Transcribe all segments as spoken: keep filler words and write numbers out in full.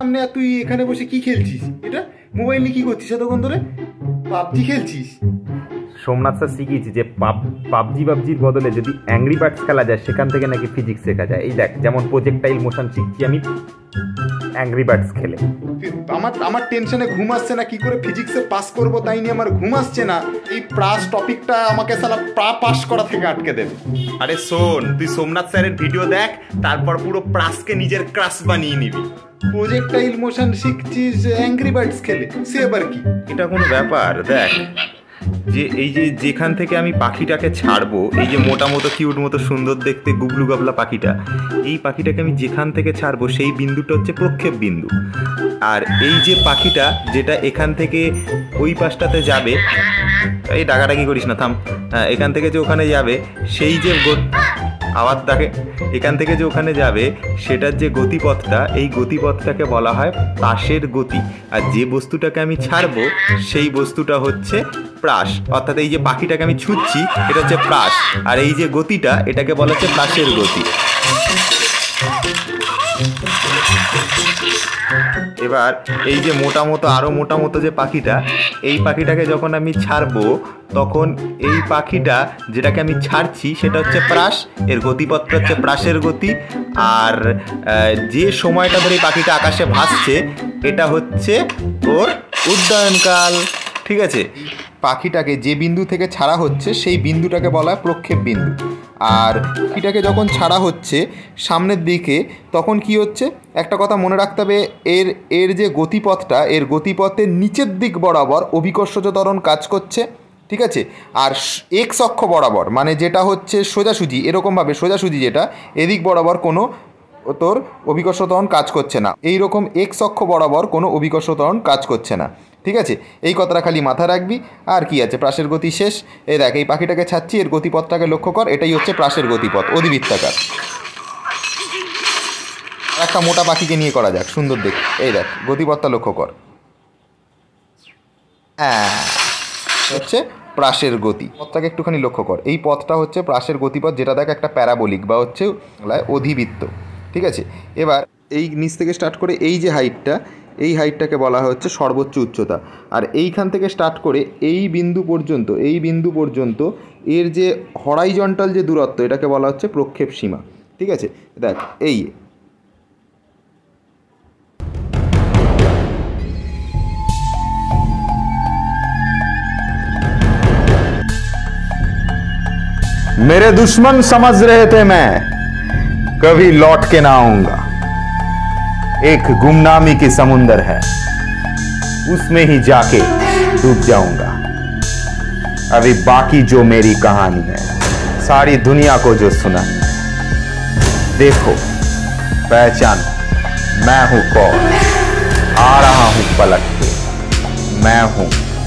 সামনে, আর তুই এখানে বসে কি খেলছিস? এটা মোবাইল নিয়ে কি করছিস এতক্ষণ ধরে? পাবজি খেলছিস? সোমনাথ স্যার শিখিয়েছি যে পাবজি পাবজির বদলে যদি অ্যাংরি বার্ডস খেলা যায় সেখান থেকে নাকি ফিজিক্স শেখা যায়। এই দেখ, যেমন প্রজেক্টাইল মোশন শিখছি আমি অ্যাংরি বার্ডস খেলে। আমার আমার টেনশনে ঘুম আসছে না, কি করে ফিজিক্সে পাস করবো তাই নিয়ে আমার ঘুম আসছে না। এই প্রাস টপিকটা আমাকে সালা প্রা পাস করা থেকে আটকে দেবে। আরে শোন, তুই সোমনাথ স্যারের ভিডিও দেখ, তারপর পুরো প্রাসকে নিজের ক্রাশ বানিয়ে নিবি। প্রজেক্টাইল মোশন শিখছিস অ্যাংরি বার্ডস খেলে, সে আবার কি? এটা কোনো ব্যাপার? দেখ, যে এই যে যেখান থেকে আমি পাখিটাকে ছাড়বো, এই যে মোটা মতো কিউট মতো সুন্দর দেখতে গুবলু গাবলা পাখিটা, এই পাখিটাকে আমি যেখান থেকে ছাড়বো সেই বিন্দুটা হচ্ছে প্রক্ষেপ বিন্দু। আর এই যে পাখিটা যেটা এখান থেকে ওই পাশটাতে যাবে, এই ডাকাডাকি করিস না, থাম, এখান থেকে যে ওখানে যাবে সেই যে আওয়াজ থাকে, এখান থেকে যে ওখানে যাবে সেটার যে গতিপথটা, এই গতিপথটাকে বলা হয় প্রাসের গতি। আর যে বস্তুটাকে আমি ছাড়বো সেই বস্তুটা হচ্ছে প্রাস, অর্থাৎ এই যে পাখিটাকে আমি ছুঁচ্ছি এটা হচ্ছে প্রাস, আর এই যে গতিটা এটাকে বলা হচ্ছে প্রাসের গতি। এবার এই যে মোটা মতো আরো মোটা মতো যে পাখিটা, এই পাখিটাকে যখন আমি ছাড়বো তখন এই পাখিটা যেটাকে আমি ছাড়ছি সেটা হচ্ছে প্রাস, এর গতিপথটা হচ্ছে প্রাসের গতি। আর যে সময়টা ধরে এই পাখিটা আকাশে ভাসছে এটা হচ্ছে ওর উড্ডয়নকাল। ঠিক আছে, পাখিটাকে যে বিন্দু থেকে ছাড়া হচ্ছে সেই বিন্দুটাকে বলা হয় প্রক্ষেপ বিন্দু। আর পাখিটাকে যখন ছাড়া হচ্ছে সামনের দিকে তখন কি হচ্ছে, একটা কথা মনে রাখতে হবে, এর এর যে গতিপথটা, এর গতিপথের নিচের দিক বরাবর অভিকর্ষজ ত্বরণ কাজ করছে। ঠিক আছে, আর এক্স অক্ষ বরাবর মানে যেটা হচ্ছে সোজাসুজি, এরকমভাবে সোজাসুজি যেটা, এদিক বরাবর কোনো তোর অভিকর্ষ ত্বরণ কাজ করছে না। এইরকম এক্স অক্ষ বরাবর কোনো অভিকর্ষ ত্বরণ কাজ করছে না। ঠিক আছে, এই কথাটা খালি মাথায় রাখবি। আর কি আছে, প্রাসের গতি শেষ। এই দেখ, এই পাখিটাকে ছাড়ছি, এর গতিপথটাকে লক্ষ্য কর, এটাই হচ্ছে প্রাসের গতিপথ, অধিবৃত্তাকার। একটা মোটা পাখিকে নিয়ে করা যাক, সুন্দর দেখ, এই দেখ গতিপথটা লক্ষ্য কর, হ্যাঁ হচ্ছে প্রাসের গতি। পথটাকে একটুখানি লক্ষ্য কর, এই পথটা হচ্ছে প্রাসের গতিপথ, যেটা দেখ একটা প্যারাবোলিক বা হচ্ছে অধিবৃত্ত। ঠিক আছে, এবার এই নিচ থেকে স্টার্ট করে এই যে হাইটটা, এই হাইটটাকে বলা হচ্ছে সর্বোচ্চ উচ্চতা। আর এইখান থেকে স্টার্ট করে এই বিন্দু পর্যন্ত, এই বিন্দু পর্যন্ত এর যে হরাইজন্টাল যে দূরত্ব, এটাকে বলা হচ্ছে প্রক্ষেপ সীমা। ঠিক আছে, দেখ এই मेरे दुश्मन समझ रहे थे मैं कभी लौट के ना आऊंगा, एक गुमनामी की समुंदर है उसमें ही जाके डूब जाऊंगा। अभी बाकी जो मेरी कहानी है सारी दुनिया को जो सुना, देखो पहचान मैं हूं कौन, आ रहा हूं पलट के, मैं हूं।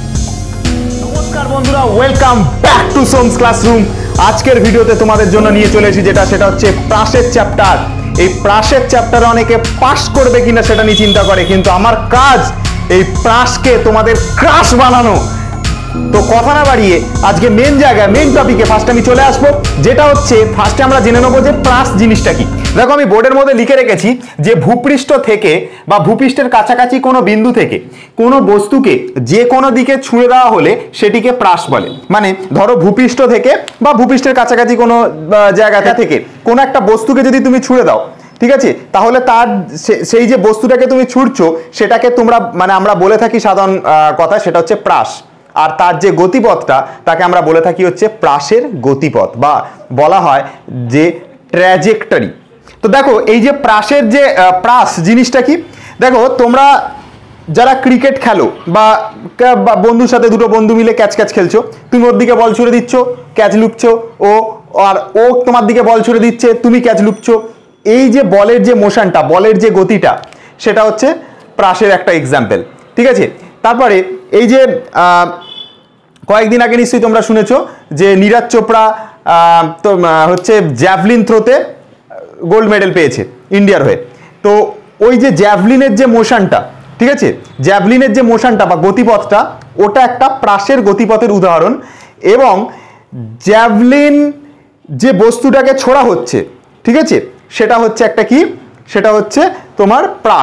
নমস্কার বন্ধুরা, welcome back to Som's classroom. আজকের ভিডিওতে তোমাদের জন্য নিয়ে চলে এসেছি যেটা, সেটা হচ্ছে প্রাসের চ্যাপ্টার। এই প্রাসের চ্যাপ্টারে অনেকে পাস করবে কিনা সেটা নিয়ে চিন্তা করে, কিন্তু আমার কাজ এই প্রাসকে তোমাদের ক্রাশ বানানো। তো কথা না বাড়িয়ে আজকে মেন জায়গায়, মেন টপিকে ফার্স্ট আমি চলে আসবো, যেটা হচ্ছে ফার্স্টে আমরা জেনে নেবো যে প্রাস জিনিসটা কি। দেখো, আমি বোর্ডের মধ্যে লিখে রেখেছি যে ভূপৃষ্ঠ থেকে বা ভূপৃষ্ঠের কাছাকাছি কোনো বিন্দু থেকে কোনো বস্তুকে যে কোনো দিকে ছুঁড়ে দেওয়া হলে সেটিকে প্রাস বলে। মানে ধরো ভূপৃষ্ঠ থেকে বা ভূপৃষ্ঠের কাছাকাছি কোনো জায়গা থেকে কোনো একটা বস্তুকে যদি তুমি ছুঁড়ে দাও, ঠিক আছে, তাহলে তার সেই যে বস্তুটাকে তুমি ছুঁড়ছো সেটাকে তোমরা মানে আমরা বলে থাকি সাধারণ কথা, সেটা হচ্ছে প্রাস। আর তার যে গতিপথটা তাকে আমরা বলে থাকি হচ্ছে প্রাসের গতিপথ, বা বলা হয় যে ট্র্যাজেক্টরি। তো দেখো, এই যে প্রাসের যে প্রাস জিনিসটা কি, দেখো তোমরা যারা ক্রিকেট খেলো বা বন্ধুর সাথে দুটো বন্ধু মিলে ক্যাচ ক্যাচ খেলছো, তুমি ওর দিকে বল ছুড়ে দিচ্ছ, ক্যাচ লুপছো, ও আর ও তোমার দিকে বল ছুড়ে দিচ্ছে, তুমি ক্যাচ লুপছো। এই যে বলের যে মোশনটা, বলের যে গতিটা, সেটা হচ্ছে প্রাসের একটা এক্সাম্পল। ঠিক আছে, তারপরে এই যে কয়েকদিন আগে নিশ্চয়ই তোমরা শুনেছো যে নীরাজ চোপড়া তো হচ্ছে জ্যাভলিন থ্রোতে গোল্ড মেডেল পেয়েছে ইন্ডিয়ার হয়ে। তো ওই যে জ্যাভলিনের যে মোশনটা, ঠিক আছে, জ্যাভলিনের যে মোশনটা বা গতিপথটা, ওটা একটা প্রাসের গতিপথের উদাহরণ। এবং জ্যাভলিন যে বস্তুটাকে ছোড়া হচ্ছে, ঠিক আছে, সেটা হচ্ছে একটা কি, সেটা হচ্ছে তোমার প্রাস।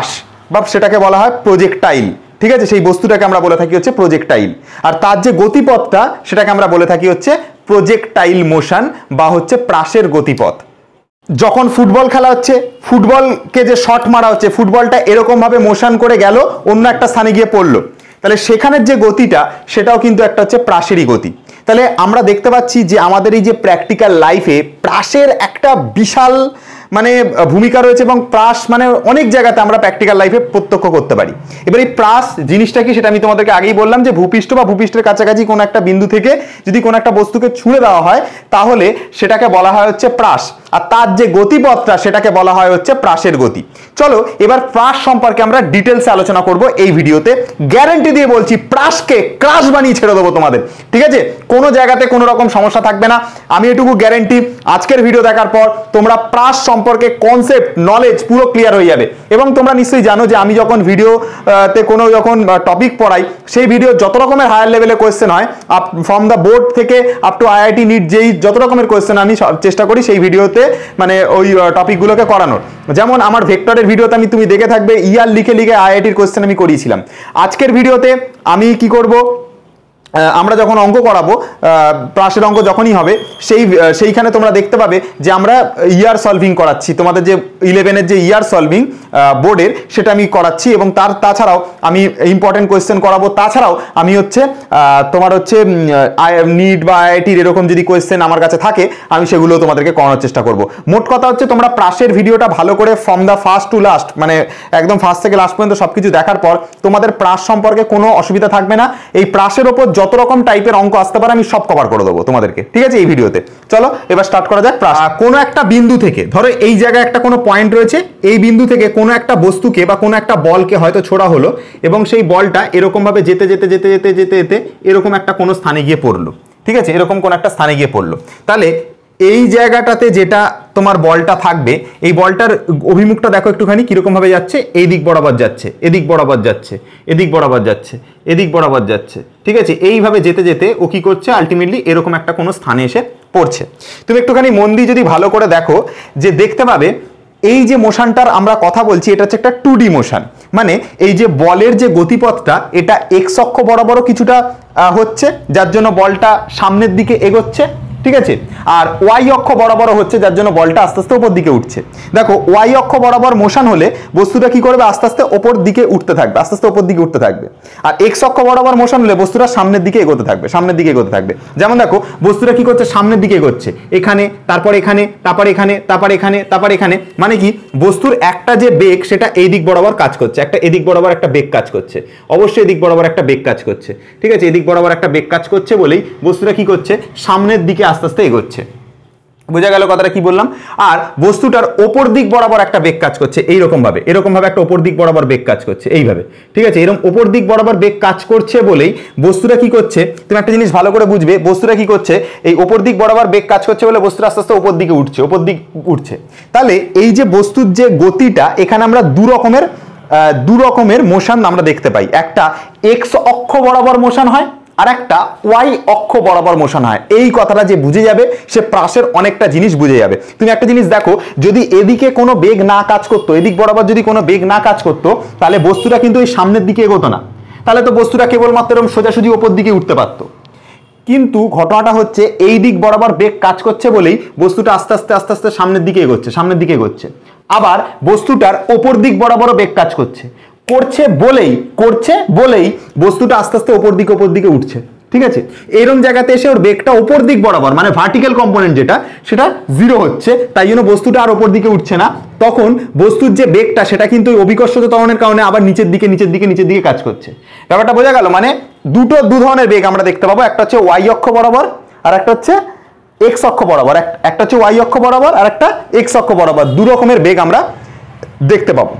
বা সেটাকে বলা হয় প্রজেক্টাইল। ঠিক আছে, সেই বস্তুটাকে আমরা বলে থাকি হচ্ছে প্রজেক্টাইল। আর তার যে গতিপথটা সেটাকে আমরা বলে থাকি হচ্ছে প্রজেক্টাইল মোশন বা হচ্ছে প্রাসের গতিপথ। যখন ফুটবল খেলা হচ্ছে, ফুটবলকে যে শট মারা হচ্ছে, ফুটবলটা এরকম ভাবে মোশন করে গেল, অন্য একটা স্থানে গিয়ে পড়লো, তাহলে সেখানের যে গতিটা সেটাও কিন্তু একটা হচ্ছে প্রাসেরই গতি। তাহলে আমরা দেখতে পাচ্ছি যে আমাদের এই যে প্র্যাকটিক্যাল লাইফে প্রাসের একটা বিশাল মানে ভূমিকা রয়েছে, এবং প্রাস মানে অনেক জায়গাতে আমরা প্র্যাকটিক্যাল লাইফে প্রত্যক্ষ করতে পারি। এবার এই প্রাস জিনিসটা কি সেটা আমি তোমাদেরকে আগেই বললাম, যে ভূপৃষ্ঠ বা ভূপৃষ্ঠের কাছাকাছি কোনো একটা বিন্দু থেকে যদি কোনো একটা বস্তুকে ছুঁড়ে দেওয়া হয় তাহলে সেটাকে বলা হয় হচ্ছে প্রাস, আর তার যে গতিপথটা সেটাকে বলা হয় হচ্ছে প্রাসের গতি। চলো এবার প্রাস সম্পর্কে আমরা ডিটেলসে আলোচনা করব এই ভিডিওতে। গ্যারান্টি দিয়ে বলছি প্রাসকে ক্রাশ বানিয়ে ছেড়ে দেবো তোমাদের, ঠিক আছে? কোনো জায়গাতে কোনো রকম সমস্যা থাকবে না, আমি এটুকু গ্যারান্টি। আজকের ভিডিও দেখার পর তোমরা প্রাস সম্পর্কে কনসেপ্ট নলেজ পুরো ক্লিয়ার হয়ে যাবে। এবং তোমরা নিশ্চয়ই জানো যে আমি যখন ভিডিওতে কোনো যখন টপিক পড়াই, সেই ভিডিও যত রকমের হায়ার লেভেলে কোয়েশ্চেন হয়, আপ ফ্রম দ্য বোর্ড থেকে আপ টু আইআইটি নিট, যেই যত রকমের কোয়েশ্চেন আমি চেষ্টা করি সেই ভিডিওতে মানে ওই টপিকগুলোকে করানোর। যেমন আমার ভেক্টরের ভিডিওতে আমি তুমি দেখে থাকবে ইয়ার লিখে লিখে আইআইটির কোয়েশ্চেন আমি করিয়েছিলাম। আজকের ভিডিওতে আমি কি করব, আমরা যখন অঙ্ক করাবো, প্রাসের অঙ্ক যখনই হবে, সেই সেইখানে তোমরা দেখতে পাবে যে আমরা ইয়ার সলভিং করাচ্ছি, তোমাদের যে ইলেভেনের যে ইয়ার সলভিং বোর্ডের সেটা আমি করাচ্ছি, এবং তার তাছাড়াও আমি ইম্পর্টেন্ট কোয়েশ্চেন করাবো। তাছাড়াও আমি হচ্ছে তোমার হচ্ছে নিট বা আইআইটির এরকম যদি কোয়েশ্চেন আমার কাছে থাকে আমি সেগুলো তোমাদেরকে করানোর চেষ্টা করব। মোট কথা হচ্ছে তোমরা প্রাসের ভিডিওটা ভালো করে from the first to last, মানে একদম ফার্স্ট থেকে লাস্ট পর্যন্ত সবকিছু দেখার পর তোমাদের প্রাস সম্পর্কে কোনো অসুবিধা থাকবে না। এই প্রাসের ওপর যত রকম টাইপের অঙ্ক আসতে পারে আমি সব কভার করে দেবো তোমাদেরকে, ঠিক আছে, এই ভিডিওতে। চলো এবার স্টার্ট করা যাক। প্রাস কোনো একটা বিন্দু থেকে, ধরো এই জায়গায় একটা কোনো পয়েন্ট রয়েছে, এই বিন্দু থেকে কোনো একটা বস্তুকে বা কোনো একটা বলকে হয়তো ছোড়া হলো, এবং সেই বলটা এরকম ভাবে যেতে যেতে যেতে যেতে যেতে যেতে এরকম একটা কোনো স্থানে গিয়ে পড়লো, ঠিক আছে, এরকম কোন একটা স্থানে গিয়ে পড়লো। তাহলে এই জায়গাটাতে যেটা তোমার বলটা থাকবে, এই বলটার অভিমুখটা দেখো একটুখানি কিরকম ভাবে যাচ্ছে, এই দিক বরাবর যাচ্ছে, এদিক বরাবর যাচ্ছে, এদিক বরাবর যাচ্ছে, এদিক বরাবর যাচ্ছে, ঠিক আছে। এইভাবে যেতে যেতে ও কি করছে, আলটিমেটলি এরকম একটা কোনো স্থানে এসে পড়ছে। তুমি একটুখানি মন দিয়ে যদি ভালো করে দেখো, যে দেখতে পাবে এই যে মোশনটার আমরা কথা বলছি এটা হচ্ছে একটা টু ডি মোশন। মানে এই যে বলের যে গতিপথটা এটা এক্স অক্ষ বরাবরও কিছুটা হচ্ছে, যার জন্য বলটা সামনের দিকে এগোচ্ছে, ঠিক আছে, আর ওয়াই অক্ষ বরাবর হচ্ছে, যার জন্য বলটা আস্তে আস্তে উপর দিকে উঠছে। দেখো ওয়াই অক্ষ বরাবর মোশন হলে বস্তুটা কি করবে, আস্তে আস্তে ওপর দিকে উঠতে থাকবে, আস্তে আস্তে উপর দিকে উঠতে থাকবে। আর এক্স অক্ষ বরাবর মোশন হলে বস্তুটা সামনের দিকে এগোতে থাকবে, সামনের দিকে এগোতে থাকবে। যেমন দেখো বস্তুটা কি করছে, সামনের দিকে এগোচ্ছে, এখানে, তারপর এখানে, তারপর এখানে, তারপর এখানে, তারপর এখানে। মানে কি বস্তুর একটা যে বেগ সেটা এই দিক বরাবর কাজ করছে, একটা এদিক বরাবর একটা বেগ কাজ করছে, অবশ্যই এদিক বরাবর একটা বেগ কাজ করছে, ঠিক আছে, এদিক বরাবর একটা বেগ কাজ করছে বলেই বস্তুটা কি করছে, সামনের দিকে আস্তে আস্তে এগোচ্ছে। বোঝা গেল কথাটা কি বললাম? আর বস্তুটার ওপর দিক বরাবর একটা বেগ কাজ করছে, এইরকম ভাবে, এরকম ভাবে একটা ওপর দিক বরাবর বেগ কাজ করছে এইভাবে, ঠিক আছে, এরকম ওপর দিক বরাবর বেগ কাজ করছে বলেই বস্তুটা কি করছে, তুমি একটা জিনিস ভালো করে বুঝবে, বস্তুটা কি করছে, এই ওপর দিক বরাবর বেগ কাজ করছে বলে বস্তুটা আস্তে আস্তে ওপর দিকে উঠছে, ওপর দিক উঠছে। তাহলে এই যে বস্তুর যে গতিটা, এখানে আমরা দু রকমের দু রকমের মোশন আমরা দেখতে পাই। একটা এক্স অক্ষ বরাবর মোশন হয়, আর একটা ওয়াই অক্ষ বরাবর মোশন হয়। এই কথাটা যে বুঝে যাবে সে প্রাসের অনেকটা জিনিস বুঝে যাবে। তুমি একটা জিনিস দেখো, যদি এদিকে কোনো বেগ না কাজ করতো, এদিক বরাবর যদি কোনো বেগ না কাজ করতো, তাহলে বস্তুটা কিন্তু এই সামনের দিকে এগোতো না, তাহলে তো বস্তুটা কেবলমাত্র এরকম সোজাসুজি ওপর দিকে উঠতে পারতো। কিন্তু ঘটনাটা হচ্ছে এই দিক বরাবর বেগ কাজ করছে বলেই বস্তুটা আস্তে আস্তে আস্তে আস্তে সামনের দিকে এগোচ্ছে, সামনের দিকে এগোচ্ছে। আবার বস্তুটার ওপর দিক বরাবরও বেগ কাজ করছে, করছে বলেই করছে বলেই বস্তুটা আস্তে আস্তে ওপর দিকে ওপর দিকে উঠছে, ঠিক আছে। এরকম জায়গাতে এসে ওর বেগটা ওপর দিক বরাবর মানে ভার্টিক্যাল কম্পোনেন্ট যেটা সেটা জিরো হচ্ছে, তাই জন্য বস্তুটা আর ওপর দিকে উঠছে না। তখন বস্তুর যে বেগটা সেটা কিন্তু অভিকর্ষজ ত্বরণের কারণে আবার নিচের দিকে নিচের দিকে নিচের দিকে কাজ করছে। ব্যাপারটা বোঝা গেল? মানে দুটো দু ধরনের বেগ আমরা দেখতে পাবো, একটা হচ্ছে ওয়াই অক্ষ বরাবর আর একটা হচ্ছে এক্স অক্ষ বরাবর। একটা হচ্ছে ওয়াই অক্ষ বরাবর আর একটা এক্স অক্ষ বরাবর, দু রকমের বেগ আমরা দেখতে পাবো।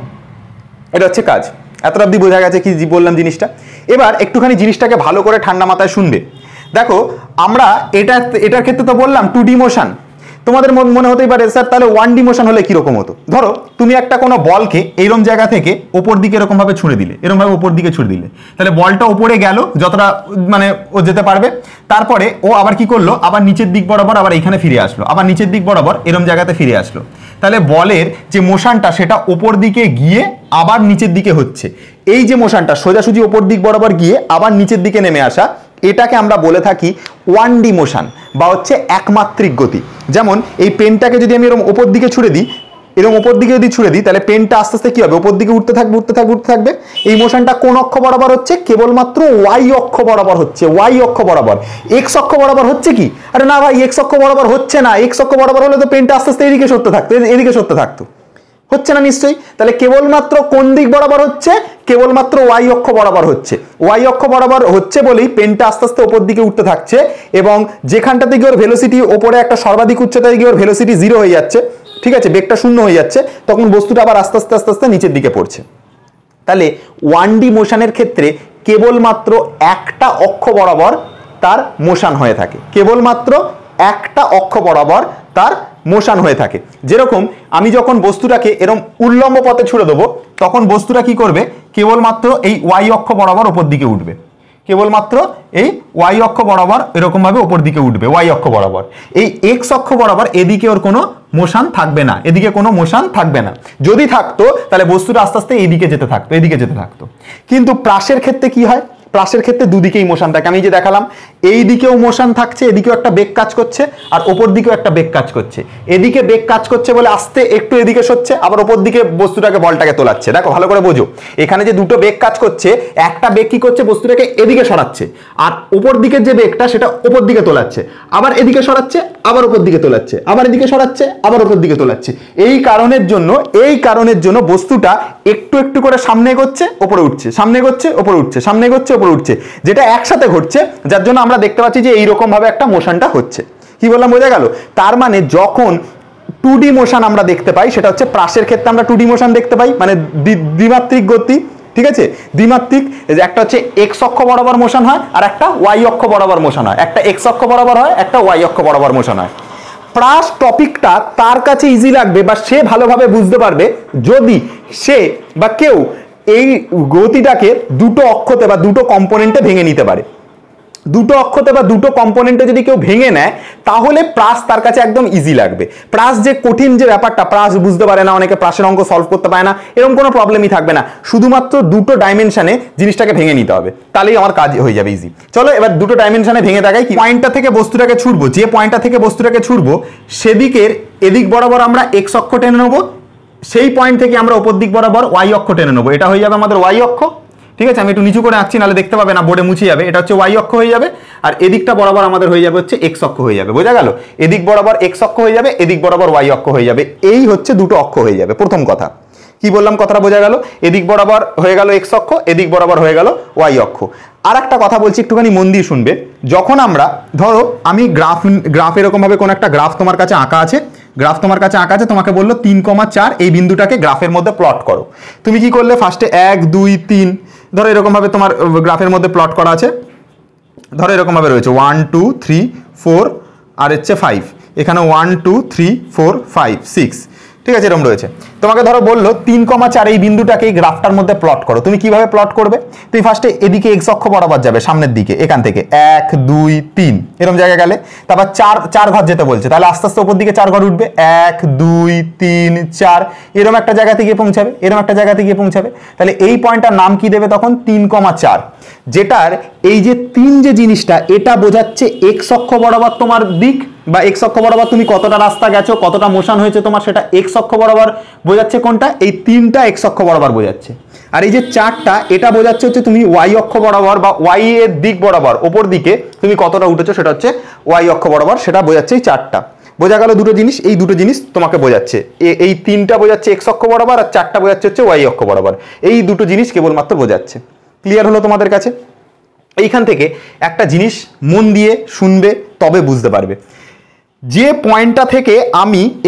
এটা হচ্ছে কাজ। এতটা অব্দি বোঝা গেছে কি বললাম জিনিসটা? এবার একটুখানি জিনিসটাকে ভালো করে ঠান্ডা মাথায় শুনবে। দেখো আমরা এটা এটার ক্ষেত্রে তো বললাম টু ডি মোশন, তোমাদের মনে হতেই পারে স্যার তাহলে ওয়ান ডি মোশন হলে কিরকম হতো। ধরো তুমি একটা কোনো বলকে এইরকম জায়গা থেকে ওপর দিকে এরকম ভাবে ছুঁড়ে দিলে, এরকম ভাবে ওপর দিকে ছুঁড়ে দিলে, তাহলে বলটা ওপরে গেল যতটা মানে ও যেতে পারবে, তারপরে ও আবার কি করলো, আবার নিচের দিক বরাবর আবার এইখানে ফিরে আসলো, আবার নিচের দিক বরাবর এরকম জায়গাতে ফিরে আসলো। তাহলে বলের যে মোশনটা সেটা ওপর দিকে গিয়ে আবার নিচের দিকে হচ্ছে। এই যে মোশনটা সোজাসুজি ওপর দিক বরাবর গিয়ে আবার নিচের দিকে নেমে আসা, এটাকে আমরা বলে থাকি ওয়ান ডি মোশন বা হচ্ছে একমাত্রিক গতি। যেমন এই পেনটাকে যদি আমি এরকম ওপর দিকে ছুড়ে দিই, এরকম ওপর দিকে যদি ছুড়ে দিই, তাহলে পেনটা আস্তে আস্তে কি হবে, ওপর দিকে উঠতে থাকবে উঠতে থাকবে উঠতে থাকবে। এই মোশনটা কোন অক্ষ বরাবর হচ্ছে, কেবলমাত্র ওয়াই অক্ষ বরাবর হচ্ছে, ওয়াই অক্ষ বরাবর। এক্স অক্ষ বরাবর হচ্ছে কি, আরে না ভাই এক্স অক্ষ বরাবর হচ্ছে না, এক্স অক্ষ বরাবর হলে তো পেনটা আস্তে আস্তে এদিকে সরতে থাকতো, এদিকে সরতে থাকতো, হচ্ছে না নিশ্চয়ই। তাহলে কেবলমাত্র কোন দিক বরাবর হচ্ছে, কেবলমাত্র ওয়াই অক্ষ বরাবর হচ্ছে। ওয়াই অক্ষ বরাবর হচ্ছে বলেই পেনটা আস্তে আস্তে ওপর দিকে উঠতে থাকছে, এবং যেখানটাতে গিয়ে ওর ভেলোসিটি ওপরে একটা সর্বাধিক উচ্চতায় গিয়ে ওর ভেলোসিটি জিরো হয়ে যাচ্ছে, ঠিক আছে, বেগটা শূন্য হয়ে যাচ্ছে, তখন বস্তুটা আবার আস্তে আস্তে আস্তে আস্তে নিচের দিকে পড়ছে। তাহলে ওয়ান ডি মোশনের ক্ষেত্রে কেবলমাত্র একটা অক্ষ বরাবর তার মোশন হয়ে থাকে, কেবলমাত্র একটা অক্ষ বরাবর তার মোশন হয়ে থাকে। যেরকম আমি যখন বস্তুটাকে এরকম উল্লম্ব পথে ছুড়ে দেবো, তখন বস্তুটা কি করবে, কেবলমাত্র এই ওয়াই অক্ষ বরাবর ওপর দিকে উঠবে, কেবলমাত্র এই ওয়াই অক্ষ বরাবর এরকম ভাবে ওপর দিকে উঠবে, ওয়াই অক্ষ বরাবর। এই এক্স অক্ষ বরাবর এদিকে ওর কোনো মোশন থাকবে না, এদিকে কোনো মোশন থাকবে না। যদি থাকতো তাহলে বস্তুটা আস্তে আস্তে এইদিকে যেতে থাকতো, এদিকে যেতে থাকতো। কিন্তু প্রাসের ক্ষেত্রে কি হয়, প্রাসের ক্ষেত্রে দুদিকেই মোশন থাকে। আমি যে দেখালাম এই দিকেও মোশন থাকছে, এদিকেও একটা বেগ কাজ করছে, আর ওপর দিকেও একটা বেগ কাজ করছে। এদিকে বেগ কাজ করছে বলে আস্তে একটু এদিকে সরছে, আবার ওপর দিকে বস্তুটাকে বলটাকে তোলাচ্ছে। দেখো ভালো করে বোঝো, এখানে যে দুটো বেগ কাজ করছে, একটা বেগ কি করছে, বস্তুটাকে এদিকে সরাচ্ছে, আর ওপর দিকের যে বেগটা সেটা ওপর দিকে তোলাচ্ছে, আবার এদিকে সরাচ্ছে, আবার ওপর দিকে তোলাচ্ছে, আবার এদিকে সরাচ্ছে, আবার ওপর দিকে তোলাচ্ছে। এই কারণের জন্য এই কারণের জন্য বস্তুটা একটু একটু করে সামনে এগোচ্ছে, ওপরে উঠছে, সামনে এগোচ্ছে, ওপরে উঠছে, সামনে এগোচ্ছে, উপরে উঠছে, যেটা একসাথে ঘটছে, যার জন্য আমরা দেখতে পাচ্ছি যে এইরকম ভাবে একটা মোশনটা হচ্ছে। কি বললাম, বোঝা গেল? তার মানে যখন টু ডি মোশন আমরা দেখতে পাই, সেটা হচ্ছে প্রাসের ক্ষেত্রে আমরা টু ডি মোশন দেখতে পাই, মানে দ্বিমাত্রিক গতি, ঠিক আছে, দ্বিমাত্রিক। একটা হচ্ছে এক্স অক্ষ বরাবর মোশন হয়, আর একটা ওয়াই অক্ষ বরাবর মোশন হয়, একটা এক্স অক্ষ বরাবর হয়, একটা ওয়াই অক্ষ বরাবর মোশন হয়। প্রাস টপিকটা তার কাছে ইজি লাগবে বা সে ভালোভাবে বুঝতে পারবে যদি সে বা কেউ এই গতিটাকে দুটো অক্ষতে বা দুটো কম্পোনেন্টে ভেঙে নিতে পারে। দুটো অক্ষতে বা দুটো কম্পোনেন্টে যদি কেউ ভেঙে নেয়, তাহলে প্রাস তার কাছে একদম ইজি লাগবে। প্রাস যে কঠিন যে ব্যাপারটা, প্রাস বুঝতে পারে না, অনেকে প্রাসের অঙ্ক সলভ করতে পারে না, এরকম কোনো প্রবলেমই থাকবে না। শুধুমাত্র দুটো ডাইমেনশনে জিনিসটাকে ভেঙে নিতে হবে, তাহলেই আমার কাজ হয়ে যাবে ইজি। চলো এবার দুটো ডাইমেনশনে ভেঙে দেখাই। কি পয়েন্টটা থেকে বস্তুটাকে ছুড়বো, যে পয়েন্টটা থেকে বস্তুটাকে ছুড়বো সেদিকের এদিক বরাবর আমরা এক্স অক্ষ টেনে নেবো, সেই পয়েন্ট থেকে আমরা ওপর দিক বরাবর ওয়াই অক্ষ টেনে নেবো। এটা হয়ে যাবে আমাদের ওয়াই অক্ষ, ঠিক আছে। আমি একটু নিচু করে আঁকছি, নাহলে দেখতে পাবে না, বোর্ডে মুছে যাবে। এটা হচ্ছে ওয়াই অক্ষ হয়ে যাবে, আর এদিকটা বরাবর আমাদের হয়ে যাবে হচ্ছে এক্স অক্ষ হয়ে যাবে। বোঝা গেল? এদিক বরাবর এক্স অক্ষ হয়ে যাবে, এদিক বরাবর ওয়াই অক্ষ হয়ে যাবে। এই হচ্ছে দুটো অক্ষ হয়ে যাবে। প্রথম কথা কি বললাম, কথাটা বোঝা গেল? এদিক বরাবর হয়ে গেল এক্স অক্ষ, এদিক বরাবর হয়ে গেল ওয়াই অক্ষ। আর একটা কথা বলছি, একটুখানি মন দিয়ে শুনবে। যখন আমরা ধরো আমি গ্রাফ গ্রাফ এরকম ভাবে কোন একটা গ্রাফ তোমার কাছে আঁকা আছে, গ্রাফ তোমার কাছে আঁকা আছে, তোমাকে বললো তিন কমা চার এই বিন্দুটাকে গ্রাফের মধ্যে প্লট করো। তুমি কি করলে, ফার্স্টে এক দুই তিন, ধরো এরকম ভাবে তোমার গ্রাফের মধ্যে প্লট করা আছে, ধরো এরকম ভাবে রয়েছে ওয়ান টু থ্রি ফোর আর হচ্ছে ফাইভ, এখানে one two three four five six, ঠিক আছে, এরকম রয়েছে। তোমাকে ধরো বললো তিন কমা চার এই বিন্দুটাকে এই গ্রাফটার মধ্যে প্লট করো। তুমি কিভাবে প্লট করবে? তুমি ফার্স্টে এদিকে এক্স অক্ষ বরাবর যাবে, সামনের দিকে, এখান থেকে এক দুই তিন এরকম জায়গায় গেলে, তারপর চার চার ঘর যেতে বলছে, তাহলে আস্তে আস্তে উপর দিকে চার ঘর উঠবে, এক দুই তিন চার, এরকম একটা জায়গাতে গিয়ে পৌঁছাবে, এরকম একটা জায়গাতে গিয়ে পৌঁছাবে। তাহলে এই পয়েন্টটার নাম কি দেবে তখন? তিন কমা চার, যেটার এই যে তিন যে জিনিসটা, এটা বোঝাচ্ছে এক্স অক্ষ বরাবর তোমার দিক, বা এক্স অক্ষ বরাবর তুমি কতটা রাস্তা গেছো, কতটা মোশন হয়েছে তোমার, সেটা এক্স অক্ষ বরাবর বোঝাচ্ছে। কোনটা? এই তিনটা এক্স অক্ষ বরাবর বোঝাচ্ছে। আর এই যে চারটা, এটা বোঝাচ্ছে হচ্ছে তুমি ওয়াই অক্ষ বরাবর বা ওয়াই এর দিক বরাবর ওপর দিকে তুমি কতটা উঠেছো, সেটা হচ্ছে ওয়াই অক্ষ বরাবর, সেটা বোঝাচ্ছে এই চারটা। বোঝা গেল দুটো জিনিস? এই দুটো জিনিস তোমাকে বোঝাচ্ছে, এই তিনটা বোঝাচ্ছে এক্স অক্ষ বরাবর, আর চারটা বোঝাচ্ছে হচ্ছে ওয়াই অক্ষ বরাবর। এই দুটো জিনিস কেবলমাত্র বোঝাচ্ছে। ক্লিয়ার হলো তোমাদের কাছে? এইখান থেকে একটা জিনিস মন দিয়ে শুনবে, তবে বুঝতে পারবে। যে পয়েন্টটা থেকে আমি এই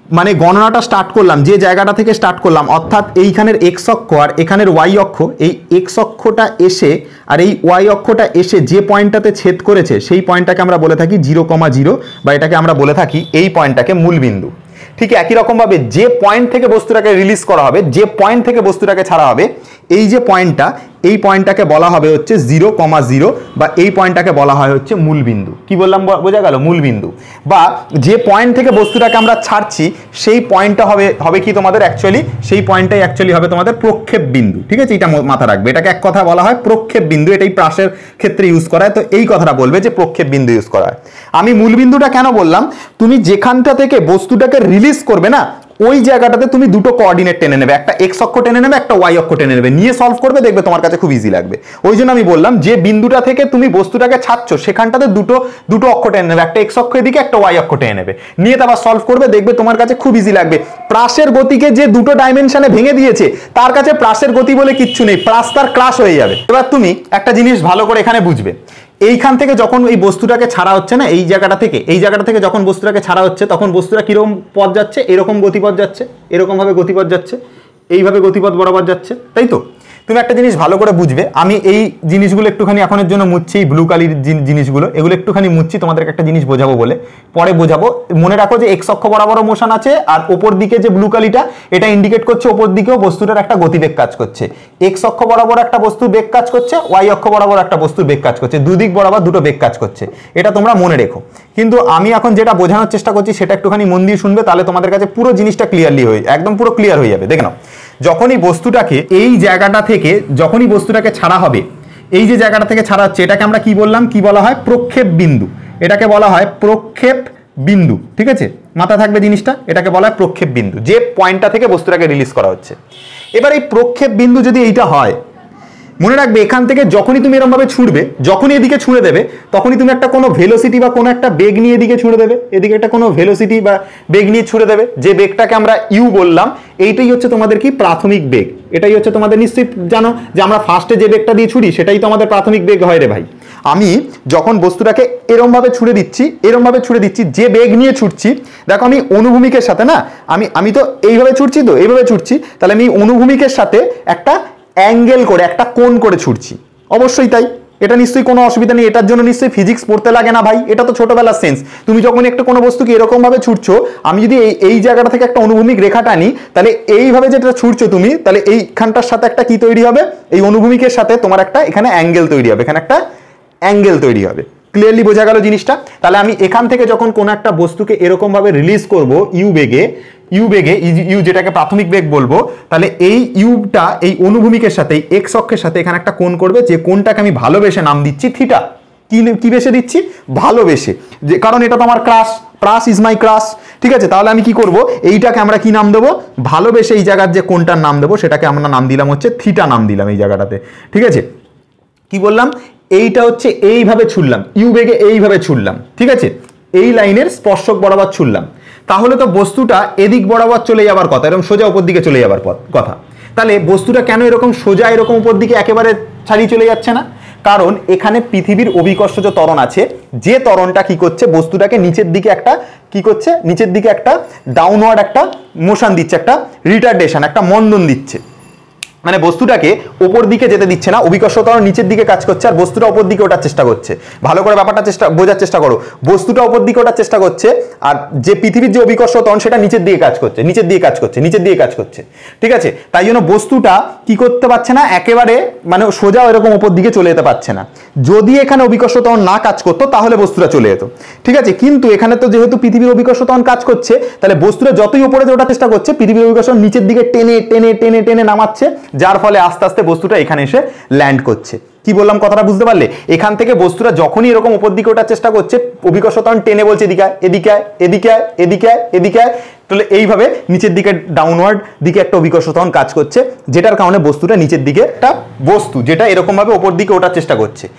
মানে গণনাটা স্টার্ট করলাম যে জায়গাটা থেকে স্টার্ট করলাম, অর্থাৎ এইখানের এক্স অক্ষ আর এখানের ওয়াই অক্ষ, এই এক্স অক্ষটা এসে আর এই ওয়াই অক্ষটা এসে যে পয়েন্টটাতে ছেদ করেছে সেই পয়েন্টটাকে আমরা বলে থাকি জিরো কমা জিরো, বা এটাকে আমরা বলে থাকি এই পয়েন্টটাকে মূলবিন্দু। ঠিক একই রকমভাবে যে পয়েন্ট থেকে বস্তুটাকে রিলিজ করা হবে, যে পয়েন্ট থেকে বস্তুটাকে ছাড়া হবে, এই যে পয়েন্টটা, এই পয়েন্টটাকে বলা হবে হচ্ছে জিরো কমা জিরো, বা এই পয়েন্টটাকে বলা হয় হচ্ছে মূলবিন্দু। কি বললাম বোঝা গেল? মূলবিন্দু। বা যে পয়েন্ট থেকে বস্তুটাকে আমরা ছাড়ছি সেই পয়েন্টটা হবে হবে কি তোমাদের অ্যাকচুয়ালি, সেই পয়েন্টটাই অ্যাকচুয়ালি হবে তোমাদের প্রক্ষেপ বিন্দু। ঠিক আছে, এটা মাথা রাখবে, এটাকে এক কথা বলা হয় প্রক্ষেপ বিন্দু। এটাই প্রাসের ক্ষেত্রে ইউজ করা হয়, তো এই কথাটা বলবে যে প্রক্ষেপ বিন্দু ইউজ করা হয়। আমি মূলবিন্দুটা কেন বললাম, তুমি যেখানটা থেকে বস্তুটাকে রিলিজ করবে না ওই জায়গাটাতে তুমি দুটো কোঅর্ডিনেট টেনে নেবে, একটা এক্স অক্ষ টেনে নেবে, একটা ওয়াই অক্ষ টেনে নেবে, নিয়ে সলভ করবে, দেখবে তোমার কাছে খুব ইজি লাগবে। ওই জন্য আমি বললাম যে বিন্দুটা থেকে তুমি বস্তুটাকে ছাড়ছো সেখানটাতে দুটো দুটো অক্ষ টেনে নেবে, একটা এক্স অক্ষ এদিকে, একটা ওয়াই অক্ষ টেনে নেবে, নিয়ে তারপর সলভ করবে, দেখবে তোমার কাছে খুব ইজি লাগবে। প্রাসের গতিকে যে দুটো ডাইমেনশনে ভেঙে দিয়েছে তার কাছে প্রাসের গতি বলে কিচ্ছু নেই, প্রাস তার ক্রাশ হয়ে যাবে। এবার তুমি একটা জিনিস ভালো করে এখানে বুঝবে, এইখান থেকে যখন এই বস্তুটাকে ছাড়া হচ্ছে না, এই জায়গাটা থেকে এই জায়গাটা থেকে যখন বস্তুটাকে ছাড়া হচ্ছে তখন বস্তুটা কিরকম পথ যাচ্ছে, এরকম গতিপথ যাচ্ছে, এরকম ভাবে গতিপথ যাচ্ছে, এইভাবে গতিপথ বরাবর যাচ্ছে, তাই তো? তুমি একটা জিনিস ভালো করে বুঝবে, আমি এই জিনিসগুলো একটুখানি এখনের জন্য মুছছি, এই ব্লু কালির জিনিসগুলো এগুলো একটুখানি মুছছি তোমাদেরকে একটা জিনিস বোঝাবো বলে, পরে বোঝাবো। মনে রাখো যে এক্স অক্ষ বরাবরও মোশন আছে, আর ওপর দিকে যে ব্লু কালিটা এটা ইন্ডিকেট করছে ওপর দিকেও বস্তুটার একটা গতিবেগ কাজ করছে। এক্স অক্ষ বরাবর একটা বস্তুর বেগ কাজ করছে, ওয়াই অক্ষ বরাবর একটা বস্তুর বেগ কাজ করছে, দুদিক বরাবর দুটো বেগ কাজ করছে, এটা তোমরা মনে রেখো। কিন্তু আমি এখন যেটা বোঝানোর চেষ্টা করছি সেটা একটুখানি মন দিয়ে শুনবে, তাহলে তোমাদের কাছে পুরো জিনিসটা ক্লিয়ারলি হয়ে একদম পুরো ক্লিয়ার হয়ে যাবে। দেখে নাও, যখনই বস্তুটাকে এই জায়গাটা থেকে যখনই বস্তুটাকে ছাড়া হবে, এই যে জায়গাটা থেকে ছাড়া হচ্ছে এটাকে আমরা কি বললাম, কি বলা হয়? প্রক্ষেপ বিন্দু। এটাকে বলা হয় প্রক্ষেপ বিন্দু। ঠিক আছে, মাথা থাকবে জিনিসটা, এটাকে বলা হয় প্রক্ষেপ বিন্দু, যে পয়েন্টটা থেকে বস্তুটাকে রিলিজ করা হচ্ছে। এবার এই প্রক্ষেপ বিন্দু যদি এইটা হয়, মনে রাখবে এখান থেকে যখনই তুমি এরকম ভাবে ছুঁড়বে, যখনই এদিকে ছুঁড়ে দেবে তখনই তুমি একটা কোনো ভেলোসিটি বা কোনো একটা বেগ নিয়ে এদিকে ছুঁড়ে দেবে, এদিকে একটা কোনো ভেলোসিটি বা বেগ নিয়ে ছুঁড়ে দেবে, যে বেগটাকে আমরা ইউ বললাম, এইটাই হচ্ছে তোমাদের কি প্রাথমিক বেগ। এটাই হচ্ছে তোমাদের নিশ্চয়ই জানো যে আমরা ফার্স্টে যে বেগটা দিয়ে ছুড়ি সেটাই তো আমাদের প্রাথমিক বেগ হয় রে ভাই। আমি যখন বস্তুটাকে এরম ভাবে ছুড়ে দিচ্ছি, এরম ভাবে ছুড়ে দিচ্ছি, যে বেগ নিয়ে ছুটছি, দেখো আমি অনুভূমিকের সাথে না, আমি আমি তো এইভাবে ছুটছি, তো এইভাবে ছুটছি, তাহলে আমি অনুভূমিকের সাথে একটা অ্যাঙ্গেল করে একটা কোণ করে ছুটছি, অবশ্যই তাই। এটা নিশ্চয়ই কোনো অসুবিধা নেই, এটার জন্য নিশ্চয়ই ফিজিক্স পড়তে লাগে না ভাই, এটা তো ছোটবেলার সেন্স। তুমি যখন একটা কোনো বস্তুকে এরকম ভাবে ছুটছো, আমি যদি এই এই জায়গাটা থেকে একটা অনুভূমিক রেখা টানি, তাহলে এইভাবে যেটা ছুটছো তুমি, তাহলে এইখানটার সাথে একটা কি তৈরি হবে, এই অনুভূমিকের সাথে তোমার একটা এখানে অ্যাঙ্গেল তৈরি হবে, এখানে একটা অ্যাঙ্গেল তৈরি হবে। ক্লিয়ারলি বোঝা গেল জিনিসটা? তাহলে আমি এখান থেকে যখন কোনো একটা বস্তুকে এরকম ভাবে রিলিজ করব ইউ বেগে, ইউ বেগে ইউ যেটাকে প্রাথমিক বেগ বলবো, তাহলে এই ইউটা এই অনুভূমিকের সাথে এক্স অক্ষের সাথে এখানে একটা কোণ করবে, যে কোণটাকে আমি ভালোবেসে নাম দিচ্ছি থিটা। কি কি বেসে দিচ্ছি? ভালোবেসে, যে কারণ এটা তো আমার ক্রাস, প্রাস ইজ মাই ক্রাস। ঠিক আছে, তাহলে আমি কি করব, এইটাকে আমরা কি নাম দেবো, ভালোবেসে এই জায়গার যে কোণটার নাম দেবো সেটাকে আমরা নাম দিলাম হচ্ছে থিটা, নাম দিলাম এই জায়গাটাতে। ঠিক আছে, কি বললাম, এইটা হচ্ছে এইভাবে ছুড়লাম, ইউ বেগে এইভাবে ছুড়লাম। ঠিক আছে, এই লাইনের স্পর্শক বরাবর ছুড়লাম, তাহলে তো বস্তুটা এদিক বরাবর চলে যাবার কথা, এরকম সোজা উপর দিকে চলে যাবার কথা। তাহলে বস্তুটা কেন এরকম সোজা এরকম উপর দিকে একেবারে ছাড়িয়ে চলে যাচ্ছে না? কারণ এখানে পৃথিবীর অভিকর্ষজ ত্বরণ আছে, যে ত্বরণটা কি করছে, বস্তুটাকে নিচের দিকে একটা কি করছে, নিচের দিকে একটা ডাউনওয়ার্ড একটা মোশন দিচ্ছে, একটা রিটার্ডেশন, একটা মন্দন দিচ্ছে। মানে বস্তুটাকে ওপর দিকে যেতে দিচ্ছে না, অভিকর্ষ ত্বরণ নিচের দিকে কাজ করছে আর বস্তুটা ওপর দিকে ওঠার চেষ্টা করছে। ভালো করে ব্যাপারটা চেষ্টা বোঝার চেষ্টা করো, বস্তুটা ওপর দিকে ওঠার চেষ্টা করছে আর যে পৃথিবীর যে অভিকর্ষ ত্বরণ সেটা নিচের দিকে কাজ করছে, নিচের দিকে কাজ করছে, নিচের দিকে কাজ করছে। ঠিক আছে, তাই জন্য বস্তুটা কি করতে পারছে না, একেবারে মানে সোজা এরকম ওপর দিকে চলে যেতে পারছে না। যদি এখানে অভিকর্ষ ত্বরণ না কাজ করতো তাহলে বস্তুটা চলে যেত। ঠিক আছে, কিন্তু এখানে তো যেহেতু পৃথিবীর অভিকর্ষ ত্বরণ কাজ করছে, তাহলে বস্তুটা যতই উপরে ওঠার চেষ্টা করছে পৃথিবীর অভিকর্ষ নিচের দিকে টেনে টেনে টেনে টেনে নামাচ্ছে, যার ফলে আস্তে আস্তে বস্তুটা এখানে এসে ল্যান্ড করছে। কি বললাম কথাটা বুঝতে পারলে? এখান থেকে বস্তুটা যখনই এরকম উপর দিকে ওঠার চেষ্টা করছে, অভিকর্ষ ত্বরণ টেনে বলছে এদিকে এদিকে এদিকে এদিকে এদিকে, তাহলে এইভাবে নিচের দিকে ডাউনওয়ার্ড দিকে একটা অভিকর্ষ ত্বরণ কাজ করছে, যেটার কারণে বস্তুটা নিচের দিকে একটা বস্তু যেটা এরকম ভাবে উপর দিকে ওঠার চেষ্টা করছে,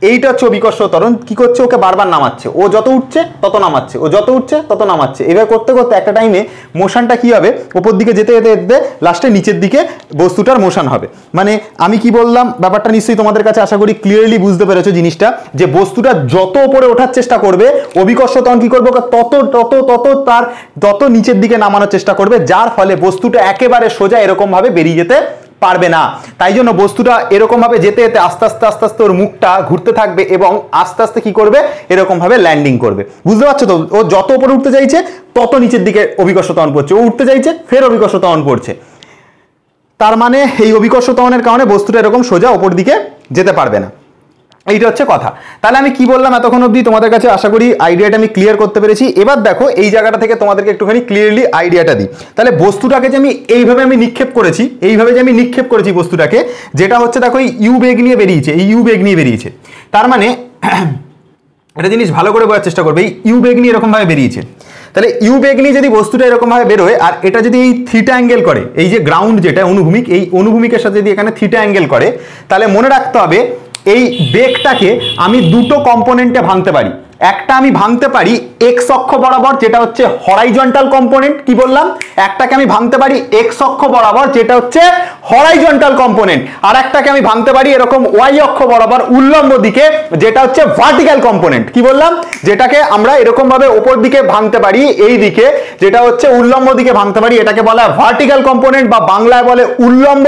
এইটা হচ্ছে অভিকর্ষ ত্বরণ। কি করছে, ওকে বারবার নামাচ্ছে, ও যত উঠছে তত নামাচ্ছে, ও যত উঠছে তত নামাচ্ছে। এবার করতে করতে একটা টাইমে মোশনটা কি হবে, ওপর দিকে যেতে যেতে যেতে লাস্টে নিচের দিকে বস্তুটার মোশন হবে। মানে আমি কি বললাম ব্যাপারটা নিশ্চয়ই তোমাদের কাছে আশা করি ক্লিয়ারলি বুঝতে পেরেছো জিনিসটা, যে বস্তুটা যত উপরে ওঠার চেষ্টা করবে অভিকর্ষ ত্বরণ কি করবে, তত তত তত তার তত নিচের দিকে নামানোর চেষ্টা করবে, যার ফলে বস্তুটা একেবারে সোজা এরকম ভাবে বেরিয়ে যেতে পারবে না। তাই জন্য বস্তুটা এরকম ভাবে যেতে যেতে আস্তে আস্তে আস্তে আস্তে ওর মুখটা ঘুরতে থাকবে এবং আস্তে আস্তে কি করবে, এরকম ভাবে ল্যান্ডিং করবে। বুঝতে পারছো তো, ও যত উপরে উঠতে চাইছে তত নিচের দিকে অভিকর্ষ ত্বরণ পড়ছে, ও উঠতে চাইছে ফের অভিকর্ষ ত্বরণ পড়ছে। তার মানে এই অভিকর্ষ ত্বরণের কারণে বস্তুটা এরকম সোজা ওপর দিকে যেতে পারবে না। এইটা হচ্ছে কথা। তাহলে আমি কি বললাম এতক্ষণ অবধি তোমাদের কাছে আশা করি আইডিয়াটা আমি ক্লিয়ার করতে পেরেছি। এবার দেখো এই জায়গাটা থেকে তোমাদেরকে একটুখানি ক্লিয়ারলি আইডিয়াটা দিই। তাহলে বস্তুটাকে যে আমি এইভাবে আমি নিক্ষেপ করেছি, এইভাবে যে আমি নিক্ষেপ করেছি বস্তুটাকে, যেটা হচ্ছে দেখো এই ইউ বেগ নিয়ে বেরিয়েছে, এই ইউ বেগ নিয়ে বেরিয়েছে। তার মানে একটা জিনিস ভালো করে বোঝার চেষ্টা করবে, এই ইউ বেগ নিয়ে এরকম ভাবে বেরিয়েছে। তাহলে ইউ বেগ নিয়ে যদি বস্তুটা এরকম ভাবে বেরোয় আর এটা যদি এই থিটা অ্যাঙ্গেল করে, এই যে গ্রাউন্ড যেটা অনুভূমিক, এই অনুভূমিকের সাথে যদি এখানে থিটা অ্যাঙ্গেল করে, তাহলে মনে রাখতে হবে এই বেগটাকে আমি দুটো কম্পোনেন্টে ভাঙতে পারি। একটা আমি ভাঙতে পারি এক্স অক্ষ বরাবর, যেটা হচ্ছে হরাইজন্টাল কম্পোনেন্ট। কি বললাম, একটাকে আমি ভাঙতে পারি এক্স অক্ষ বরাবর, যেটা হচ্ছে হরাইজন্টাল কম্পোনেন্ট, আর একটাকে আমি ভাঙতে পারি এরকম ওয়াই অক্ষ বরাবর উল্লম্ব দিকে, যেটা হচ্ছে ভার্টিক্যাল কম্পোনেন্ট। কি বললাম, যেটাকে আমরা এরকম ভাবে উপর দিকে ভাঙতে পারি এই দিকে, যেটা হচ্ছে উল্লম্ব দিকে ভাঙতে পারি, এটাকে বলা হয় ভার্টিক্যাল কম্পোনেন্ট বা বাংলায় বলে উল্লম্ব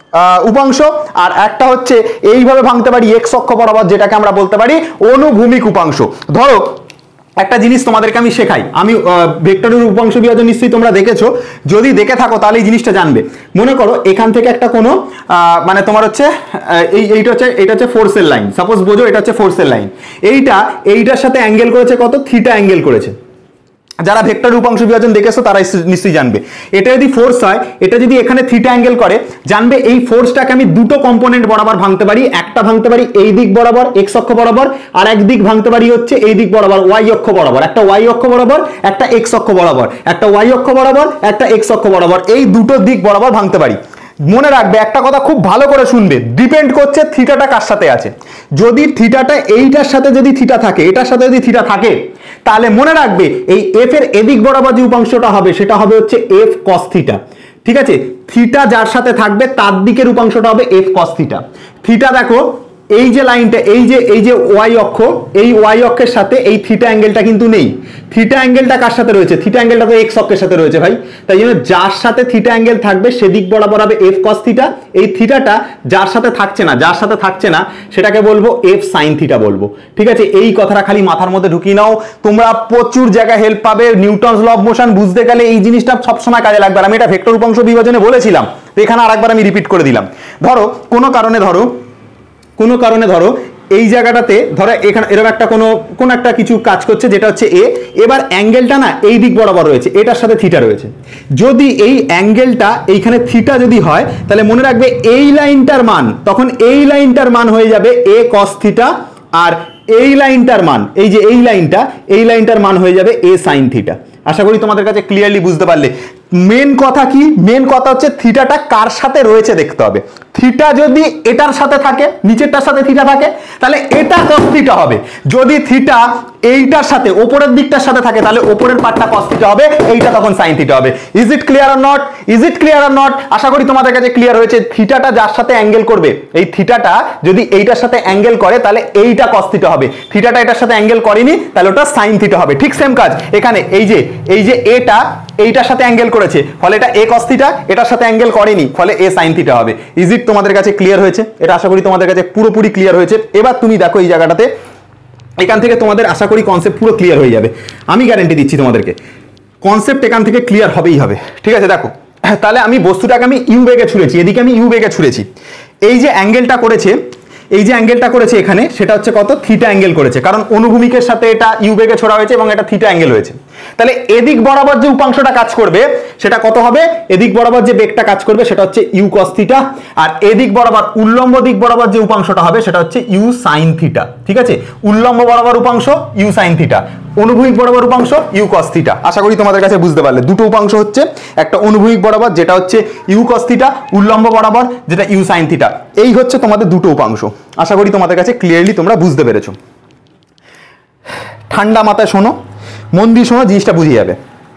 উপাংশ। আর একটা হচ্ছে এইভাবে ভাঙতে পারি এক্স অক্ষ বরাবর, যেটাকে আমরা বলতে পারি অনুভূমিক উপাংশ। ধরো একটা জিনিস তোমাদেরকে আমি শেখাই, আমি ভেক্টরের উপাংশ বিভাজন নিশ্চয়ই তোমরা দেখেছো, যদি দেখে থাকো তাহলে এই জিনিসটা জানবে। মনে করো এখান থেকে একটা কোনো মানে তোমার হচ্ছে এই এইটা হচ্ছে এটা হচ্ছে ফোর্সের লাইন, সাপোজ বোঝো এটা হচ্ছে ফোর্সের লাইন, এইটা এইটার সাথে অ্যাঙ্গেল করেছে কত, থিটা অ্যাঙ্গেল করেছে। যারা ভেক্টর উপাংশ বিভাজন দেখেছো তারা নিশ্চয়ই জানবে। এটা যদি ফোর্স হয়, এটা যদি এখানে থিটা অ্যাঙ্গেল করে, জানবে এই ফোর্সটাকে আমি দুটো কম্পোনেন্ট বরাবর ভাঙতে পারি। একটা ভাঙতে পারি এই দিক বরাবর এক্স অক্ষ বরাবর, আর এক দিক ভাঙতে পারি হচ্ছে এই দিক বরাবর ওয়াই অক্ষ বরাবর। একটা ওয়াই অক্ষ বরাবর, একটা এক্স অক্ষ বরাবর, একটা ওয়াই অক্ষ বরাবর, একটা এক্স অক্ষ বরাবর, এই দুটো দিক বরাবর ভাঙতে পারি। মনে রাখবে একটা কথা খুব ভালো করে শুনবে, ডিপেন্ড করছে থিটাটা কার সাথে আছে। যদি থিটাটা এইটার সাথে যদি থিটা থাকে, এটার সাথে যদি থিটা থাকে, তাহলে মনে রাখবে এই এফ এর এদিক বরাবর যে উপাংশটা হবে সেটা হবে হচ্ছে এফ কস থিটা। ঠিক আছে, থিটা যার সাথে থাকবে তার দিকের উপাংশটা হবে এফ কস থিটা। থিটা দেখো এই যে লাইনটা, এই যে এই যে ওয়াই অক্ষ, এই ওয়াই অক্ষের সাথে এই থিটা অ্যাঙ্গেলটা কিন্তু নেই। থিটা অ্যাঙ্গেলটা কার সাথে রয়েছে, থিটা অ্যাঙ্গেলটা তো এক্স অক্ষের সাথে রয়েছে ভাই। তাই জন্য যার সাথে থিটা অ্যাঙ্গেল থাকবে সেদিক বরাবর হবে এফ কস থিটা। এই থিটাটা যার সাথে থাকছে না, যার সাথে থাকছে না সেটাকে বলবো এফ সাইন থিটা বলবো। ঠিক আছে, এই কথাটা খালি মাথার মধ্যে ঢুকিয়ে নাও, তোমরা প্রচুর জায়গায় হেল্প পাবে। নিউটনস ল অফ মোশন বুঝতে গেলে এই জিনিসটা সবসময় কাজে লাগবে। আমি এটা ভেক্টর উপাংশ বিভাজনে বলেছিলাম, এখানে আরেকবার আমি রিপিট করে দিলাম। ধরো কোনো কারণে ধরো কোনো কারণে ধরো এই জায়গাটাতে ধরো এখানে এরকম একটা কোনো কোন একটা কিছু কাজ করছে, যেটা হচ্ছে এ। এবার অ্যাঙ্গেলটা না এই দিক বরাবর রয়েছে, এটার সাথে থিটা রয়েছে। যদি এই অ্যাঙ্গেলটা এইখানে থিটা যদি হয়, তাহলে মনে রাখবে এই লাইনটার মান, তখন এই লাইনটার মান হয়ে যাবে এ কস থিটা, আর এই লাইনটার মান, এই যে এই লাইনটা, এই লাইনটার মান হয়ে যাবে এ সাইন থিটা। আশা করি তোমাদের কাছে ক্লিয়ারলি বুঝতে পারলে। মেন কথা কি, মেন কথা হচ্ছে থিটাটা কার সাথে রয়েছে দেখতে হবে। থিটা যদি এটার সাথে থাকে, নিচেরটার সাথে থিটা থাকে, তাহলে এটা কস থিটা হবে। যদি থিটা এইটার সাথে ওপরের দিকটার সাথে থাকে, তাহলে ওপরের পার্টটা কস থিটা হবে, এইটা তখন সাইন থিটা হবে। Is it clear or not, is it clear or not? আশা করি তোমাদের কাছে ক্লিয়ার হয়েছে। থিটাটা যার সাথে অ্যাঙ্গেল করবে, এই থিটাটা যদি এইটার সাথে অ্যাঙ্গেল করে, তাহলে এইটা কস থিটা হবে। থিটাটা এটার সাথে অ্যাঙ্গেল করেনি, তাহলে ওটা সাইন থিটা হবে। ঠিক সেম কাজ এখানে, এই যে এই যে এটা এইটার সাথে অ্যাঙ্গেল করেছে, ফলে এটা এ কস থিটা, এটার সাথে অ্যাঙ্গেল করেনি, ফলে এ সাইন থিটা হবে। ইজ ইট তোমাদের কাছে ক্লিয়ার হয়েছে? এটা আশা করি তোমাদের কাছে পুরোপুরি ক্লিয়ার হয়েছে। এবার তুমি দেখো এই জায়গাটাতে, এখান থেকে তোমাদের আশা করি কনসেপ্ট পুরো ক্লিয়ার হয়ে যাবে, আমি গ্যারান্টি দিচ্ছি তোমাদেরকে। কনসেপ্ট এখান থেকে ক্লিয়ার হবেই হবে। ঠিক আছে, দেখো তাহলে আমি বস্তুটাকে আমি ইউ বেগে ছুঁড়েছি, এদিকে আমি ইউ বেগে ছুঁড়েছি। এই যে অ্যাঙ্গেলটা করেছে, এই যে অ্যাঙ্গেলটা করেছে এখানে, সেটা হচ্ছে কত, থিটা অ্যাঙ্গেল করেছে, কারণ অনুভূমিকের সাথে এটা ইউ বেগে ছোড়া হয়েছে এবং এটা থিটা অ্যাঙ্গেল হয়েছে। তাহলে এদিক বরাবর যে উপাংশটা কাজ করবে সেটা কত হবে, এদিক বরাবর যে বেগটা কাজ করবে সেটা হচ্ছে ইউ কস থিটা, আর এদিক বরাবর উল্লম্ব দিক বরাবর যে উপাংশটা হবে সেটা হচ্ছে ইউ সাইন থিটা। ঠিক আছে, উল্লম্ব বরাবর উপাংশ ইউ সাইন থিটা, অনুভূমিক বরাবর উপাংশ ইউ কস থিটা। আশা করি তোমাদের কাছে বুঝতে পারলে দুটো উপাংশ হচ্ছে, একটা অনুভূমিক বরাবর যেটা হচ্ছে ইউ কস থিটা, উল্লম্ব বরাবর যেটা ইউ সাইন থিটা। এই হচ্ছে তোমাদের দুটো উপাংশ। আশা করি তোমাদের কাছে ক্লিয়ারলি তোমরা বুঝতে পেরেছো। ঠান্ডা মাথায় শোনো, মন দিয়ে শোনো, জিনিসটা বুঝে যাবে।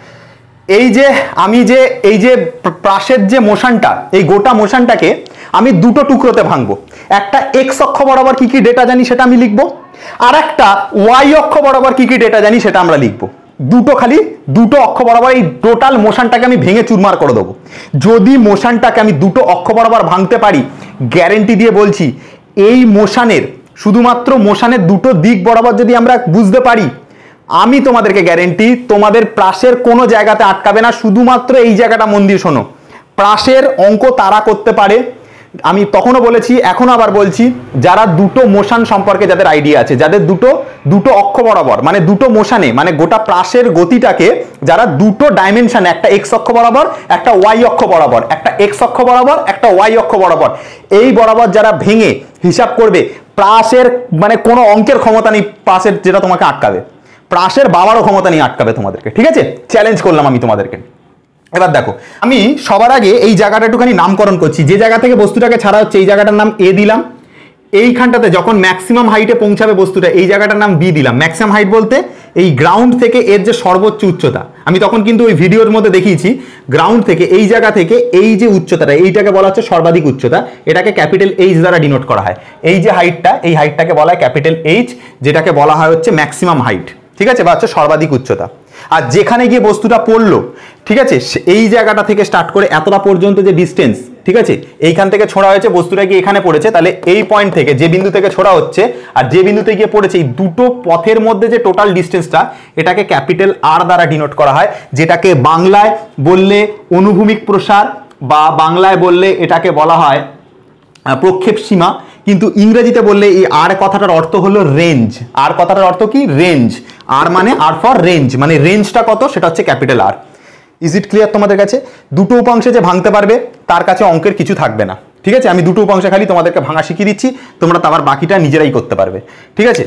এই যে আমি যে এই যে প্রাসের যে মোশনটা, এই গোটা মোশনটাকে আমি দুটো টুকরোতে ভাঙবো। একটা এক্স অক্ষ বরাবর কি কি ডেটা জানি সেটা আমি লিখবো, আর একটা ওয়াই অক্ষ বরাবর কি কি ডেটা জানি সেটা আমরা লিখবো। দুটো খালি দুটো অক্ষ বরাবর এই টোটাল মোশনটাকে আমি ভেঙে চুরমার করে দেবো। যদি মোশনটাকে আমি দুটো অক্ষ বরাবর ভাঙতে পারি, গ্যারেন্টি দিয়ে বলছি এই মোশনের শুধুমাত্র মোশনের দুটো দিক বরাবর যদি আমরা বুঝতে পারি, আমি তোমাদেরকে গ্যারেন্টি তোমাদের প্রাসের কোনো জায়গাতে আটকাবে না। শুধুমাত্র এই জায়গাটা মন দিয়ে শোনো, প্রাসের অঙ্ক তারা করতে পারে, আমি তখনও বলেছি এখনো আবার বলছি, যারা দুটো মোশন সম্পর্কে যাদের আইডিয়া আছে, যাদের দুটো দুটো অক্ষ বরাবর মানে দুটো মোশনে মানে গোটা প্রাসের গতিটাকে যারা দুটো ডাইমেনশনে, একটা এক্স অক্ষ বরাবর একটা ওয়াই অক্ষ বরাবর, একটা এক্স অক্ষ বরাবর একটা ওয়াই অক্ষ বরাবর, এই বরাবর যারা ভেঙে হিসাব করবে, প্রাসের মানে কোনো অঙ্কের ক্ষমতা নেই প্রাসের যেটা তোমাকে আটকাবে, প্রাসের বাবারও ক্ষমতা নেই আটকাবে তোমাদেরকে। ঠিক আছে, চ্যালেঞ্জ করলাম আমি তোমাদেরকে। এবার দেখো, আমি সবার আগে এই জায়গাটা একটুখানি নামকরণ করছি। যে জায়গা থেকে বস্তুটাকে ছাড়া হচ্ছে এই জায়গাটার নাম এ দিলাম। এইখানটাতে যখন ম্যাক্সিমাম হাইটে পৌঁছাবে বস্তুটা, এই জায়গাটার নাম বি দিলাম। ম্যাক্সিমাম হাইট বলতে এই গ্রাউন্ড থেকে এর যে সর্বোচ্চ উচ্চতা, আমি তখন কিন্তু ওই ভিডিওর মধ্যে দেখিয়েছি, গ্রাউন্ড থেকে এই জায়গা থেকে এই যে উচ্চতাটা, এইটাকে বলা হচ্ছে সর্বাধিক উচ্চতা। এটাকে ক্যাপিটাল এইচ দ্বারা ডিনোট করা হয়। এই যে হাইটটা, এই হাইটটাকে বলা হয় ক্যাপিটাল এইচ, যেটাকে বলা হয় হচ্ছে ম্যাক্সিমাম হাইট। ঠিক আছে, বা হচ্ছে সর্বাধিক উচ্চতা। আর যেখানে গিয়ে বস্তুটা পড়লো, ঠিক আছে, এই জায়গাটা থেকে স্টার্ট করে এতটা পর্যন্ত যে ডিস্টেন্স, ঠিক আছে, এইখান থেকে ছোড়া হয়েছে, বস্তুটা গিয়ে এখানে পড়েছে, তাহলে এই পয়েন্ট থেকে যে বিন্দু থেকে ছোড়া হচ্ছে আর যে বিন্দুতে গিয়ে পড়েছে, এই দুটো পথের মধ্যে যে টোটাল ডিস্টেন্সটা, এটাকে ক্যাপিটাল আর দ্বারা ডিনোট করা হয়, যেটাকে বাংলায় বললে অনুভূমিক প্রসার, বা বাংলায় বললে এটাকে বলা হয় প্রক্ষেপ সীমা, কিন্তু ইংরেজিতে বললে এই আর কথাটার অর্থ হলো রেঞ্জ। আর কথাটার অর্থ কি? রেঞ্জ। আর মানে আর ফর রেঞ্জ, মানে রেঞ্জটা কত সেটা হচ্ছে capital R. Is it clear তোমাদের কাছে? দুটো উপাংশে যে ভাঙতে পারবে তার কাছে অঙ্কের কিছু থাকবে না। ঠিক আছে, আমি দুটো উপাংশে খালি তোমাদেরকে ভাঙা শিখিয়ে দিচ্ছি, তোমরা তো আবার বাকিটা নিজেরাই করতে পারবে। ঠিক আছে,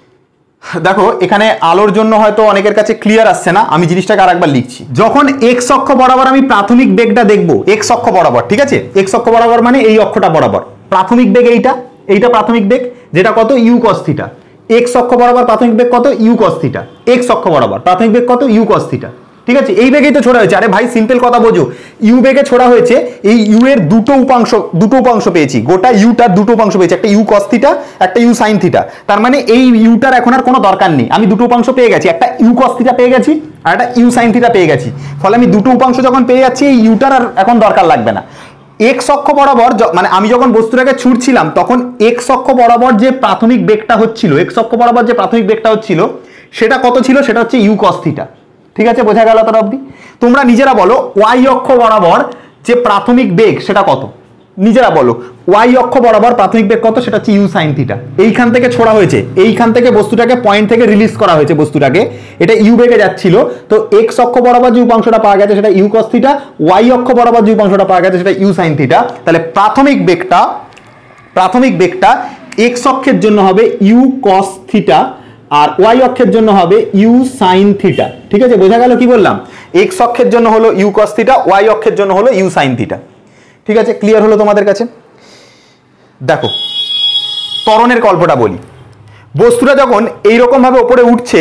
দেখো এখানে আলোর জন্য হয়তো অনেকের কাছে ক্লিয়ার আসছে না, আমি জিনিসটাকে আরেকবার লিখছি। যখন এক্স অক্ষ বরাবর আমি প্রাথমিক বেগটা দেখবো, এক্স অক্ষ বরাবর, ঠিক আছে, এক্স অক্ষ বরাবর মানে এই অক্ষটা বরাবর, প্রাথমিক বেগ এইটা, এইটা প্রাথমিক বেগ, যেটা কত? U cos theta. এক্স অক্ষ বরাবর প্রাথমিক বেগ কত? U cos theta. এক্স অক্ষ বরাবর প্রাথমিক বেগ কত? U cos theta. ঠিক আছে, এই বেগেই তো ছোড়া হয়েছে। আরে ভাই সিম্পল কথা বোঝো, ইউ বেগে ছোড়া হয়েছে, এই ইউ এর দুটো উপাংশ, দুটো উপাংশ পেয়েছি, গোটা ইউটার দুটো উপাংশ পেয়েছি, একটা ইউ কস থিটা, একটা ইউ সাইন থিটা। তার মানে এই ইউটার এখন আর কোনো দরকার নেই, আমি দুটো উপাংশ পেয়ে গেছি, একটা ইউ কস থিটা পেয়ে গেছি আর একটা ইউ সাইন থিটা পেয়ে গেছি। ফলে আমি দুটো উপাংশ যখন পেয়ে যাচ্ছি, এই ইউটার আর এখন দরকার লাগবে না। এক্স অক্ষ বরাবর মানে আমি যখন বস্তুটাকে ছুটছিলাম, তখন এক্স অক্ষ বরাবর যে প্রাথমিক বেগটা হচ্ছিল, এক্স অক্ষ বরাবর যে প্রাথমিক বেগটা হচ্ছিল সেটা কত ছিল? সেটা হচ্ছে ইউ কস থিটা। ঠিক আছে, বোঝা গেল তোর অবধি? তোমরা নিজেরা বলো ওয়াই অক্ষ বরাবর যে প্রাথমিক বেগ সেটা কত? নিজেরা বলো, ওয়াই অক্ষ বরাবর প্রাথমিক বেগ কত? সেটা হচ্ছে ইউ সাইন থিটা। এইখান থেকে ছোড়া হয়েছে, এইখান থেকে বস্তুটাকে পয়েন্ট থেকে রিলিজ করা হয়েছে বস্তুটাকে, এটা ইউ বেগে যাচ্ছিল, তো এক্স অক্ষ বরাবর যে উপাংশটা পাওয়া গেছে সেটা ইউ কস থিটা, ওয়াই অক্ষ বরাবর যে উপাংশটা পাওয়া গেছে সেটা ইউ সাইন থিটা। তাহলে প্রাথমিক বেগটা প্রাথমিক বেগটা এক্স অক্ষের জন্য হবে ইউ কস থিটা, আর ওয়াই অক্ষের জন্য হবে ইউ সাইন থিটা। ঠিক আছে, বোঝা গেল কি বললাম? এক্স অক্ষের জন্য হলো ইউ কস থিটা, ওয়াই অক্ষের জন্য হলো ইউ সাইন থিটা। ঠিক আছে, ক্লিয়ার হলো তোমাদের কাছে? দেখো ত্বরণের গল্পটা বলি। বস্তুটা যখন এইরকম ভাবে উপরে উঠছে,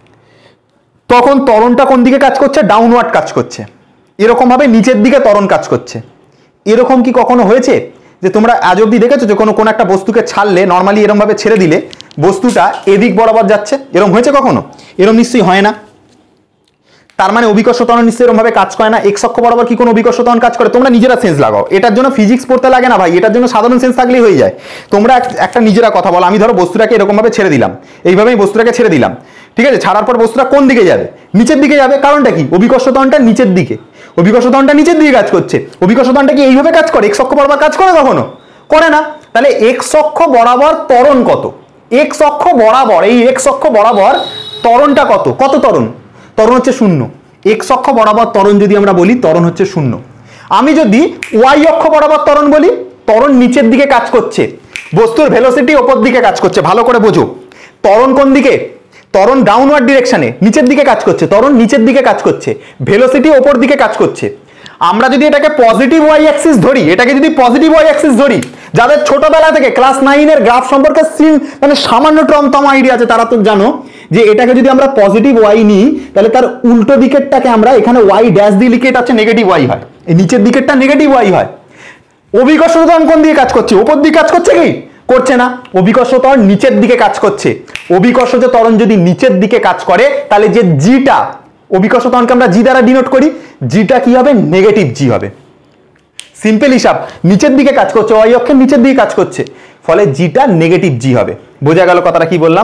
তখন ত্বরণটা কোন দিকে কাজ করছে? ডাউনওয়ার্ড কাজ করছে। এরকম ভাবে নিচের দিকে ত্বরণ কাজ করছে। এরকম কি কখনো হয়েছে যে তোমরা আজ অব্দি দেখেছো যে কোনো কোনো একটা বস্তুকে ছাড়লে, নর্মালি এরকম ভাবে ছেড়ে দিলে বস্তুটা এদিক বরাবর যাচ্ছে? এরকম হয়েছে কখনো? এরকম নিশ্চয়ই হয় না। তার মানে অভিকর্ষ ত্বরণ নিশ্চয়ই এরকম ভাবে কাজ করে না। এক্স অক্ষ বরাবর কি কোনো অভিকর্ষ ত্বরণ কাজ করে? তোমরা নিজেরা সেন্স লাগাও, এটার জন্য ফিজিক্স পড়তে লাগে না ভাই, এটার জন্য সাধারণ সেন্স থাকলেই হয়ে যায়। তোমরা একটা নিজেরা কথা বলো, আমি ধরো বস্তুটাকে এরকম ভাবে ছেড়ে দিলাম, এইভাবেই বস্তুটাকে ছেড়ে দিলাম, ঠিক আছে, ছাড়ার পর বস্তুটা কোন দিকে যাবে? নিচের দিকে যাবে। কারণটা কি? অভিকর্ষ ত্বরণটা নিচের দিকে, অভিকর্ষ ত্বরণটা নিচের দিকে কাজ করছে। অভিকর্ষ ত্বরণটা কি এইভাবে কাজ করে? এক্স অক্ষ বরাবর কাজ করে কখনো? করে না। তাহলে এক্স অক্ষ বরাবর ত্বরণ কত? এক্স অক্ষ বরাবর, এই এক্স অক্ষ বরাবর ত্বরণটা কত? কত ত্বরণ? ত্বরণ হচ্ছে শূন্য। এক্স অক্ষ বরাবর ত্বরণ যদি আমরা বলি, ত্বরণ হচ্ছে শূন্য। আমি যদি ওয়াই অক্ষ বরাবর ত্বরণ বলি, ত্বরণ নিচের দিকে কাজ করছে, বস্তুর ভেলোসিটি ওপর দিকে কাজ করছে। ভালো করে বোঝো, ত্বরণ কোন দিকে? ত্বরণ ডাউনওয়ার্ড ডিরেকশনে নিচের দিকে কাজ করছে, ত্বরণ নিচের দিকে কাজ করছে, ভেলোসিটি ওপর দিকে কাজ করছে। আমরা যদি এটাকে পজিটিভ ওয়াই অ্যাক্সিস ধরি, এটাকে যদি পজিটিভ ওয়াই অ্যাক্সিস ধরি, যাদের ছোটবেলা থেকে ক্লাস নাইনের গ্রাফ সম্পর্কে সিন মানে সামান্য ট্রমটম আইডিয়া আছে তারা তো জানো যে এটাকে যদি আমরা পজিটিভ ওয়াই নিই তাহলে তার উল্টো দিকেরটাকে আমরা এখানে ওয়াই ড্যাশ দিয়ে লিখে এটা হচ্ছে নেগেটিভ ওয়াই হয়, এই নিচের দিকেরটা নেগেটিভ ওয়াই হয়। অভিকর্ষ ত্বরণ কোন দিকে কাজ করছে? উপর দিকে কাজ করছে কি? করছে না, অভিকর্ষ ত্বরণ নিচের দিকে কাজ করছে। অভিকর্ষ ত্বরণ যদি নিচের দিকে কাজ করে তাহলে যে জিটা, অভিকর্ষ ত্বরণকে আমরা জি দ্বারা ডিনোট করি, জিটা কি হবে? নেগেটিভ জি হবে। সিম্পল হিসাব, নিচের দিকে কাজ করছে, ওয়াই অক্ষের নিচের দিকে কাজ করছে, ফলে জিটা নেগেটিভ জি হবে। বোঝা গেল কথাটা কি বললাম?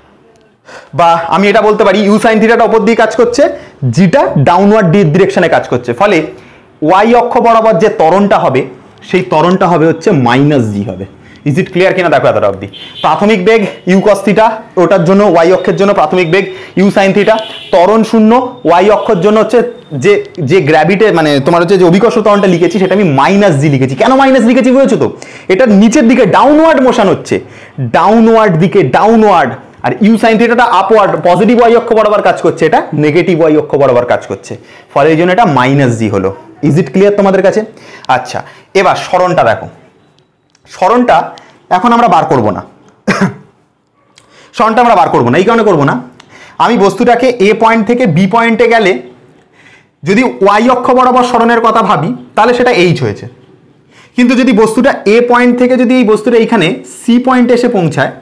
বা আমি এটা বলতে পারি ইউ সাইন থিটাটা উপর দিকে কাজ করছে, জিটা ডাউনওয়ার্ড ডিরেকশনে কাজ করছে, ফলে ওয়াই অক্ষ বরাবর যে ত্বরণটা হবে সেই ত্বরণটা হবে হচ্ছে মাইনাস জি হবে। ইজ ইট ক্লিয়ার কিনা দেখো এতটা অবধি। প্রাথমিক বেগ ইউ কস থিটা, ওটার জন্য ওয়াই অক্ষের জন্য প্রাথমিক বেগ ইউ সাইন থিটা, ত্বরণ শূন্য, ওয়াই অক্ষের জন্য হচ্ছে যে যে গ্র্যাভিটে মানে তোমার হচ্ছে যে অভিকর্ষ ত্বরণটা লিখেছি সেটা আমি মাইনাস জি লিখেছি। কেন মাইনাস লিখেছি বুঝেছো তো? এটা নিচের দিকে ডাউনওয়ার্ড মোশন হচ্ছে, ডাউনওয়ার্ড দিকে ডাউনওয়ার্ড, আর ইউ সাইন থিটাটা আপওয়ার্ড পজিটিভ ওয়াই অক্ষ বরাবর কাজ করছে, এটা নেগেটিভ ওয়াই অক্ষ বরাবর কাজ করছে, ফলে এই জন্য এটা মাইনাস জি হলো। ইজ ইট ক্লিয়ার তোমাদের কাছে? আচ্ছা, এবার সরণটা দেখো, সরণটা এখন আমরা বার করব না, সরণটা আমরা বার করব না। এই কারণে করব না, আমি বস্তুটাকে এ পয়েন্ট থেকে বি পয়েন্টে গেলে যদি ওয়াই অক্ষ বরাবর সরণের কথা ভাবি তাহলে সেটা এইচ হয়েছে, কিন্তু যদি বস্তুটা এ পয়েন্ট থেকে যদি এই বস্তুটা এইখানে সি পয়েন্টে এসে পৌঁছায়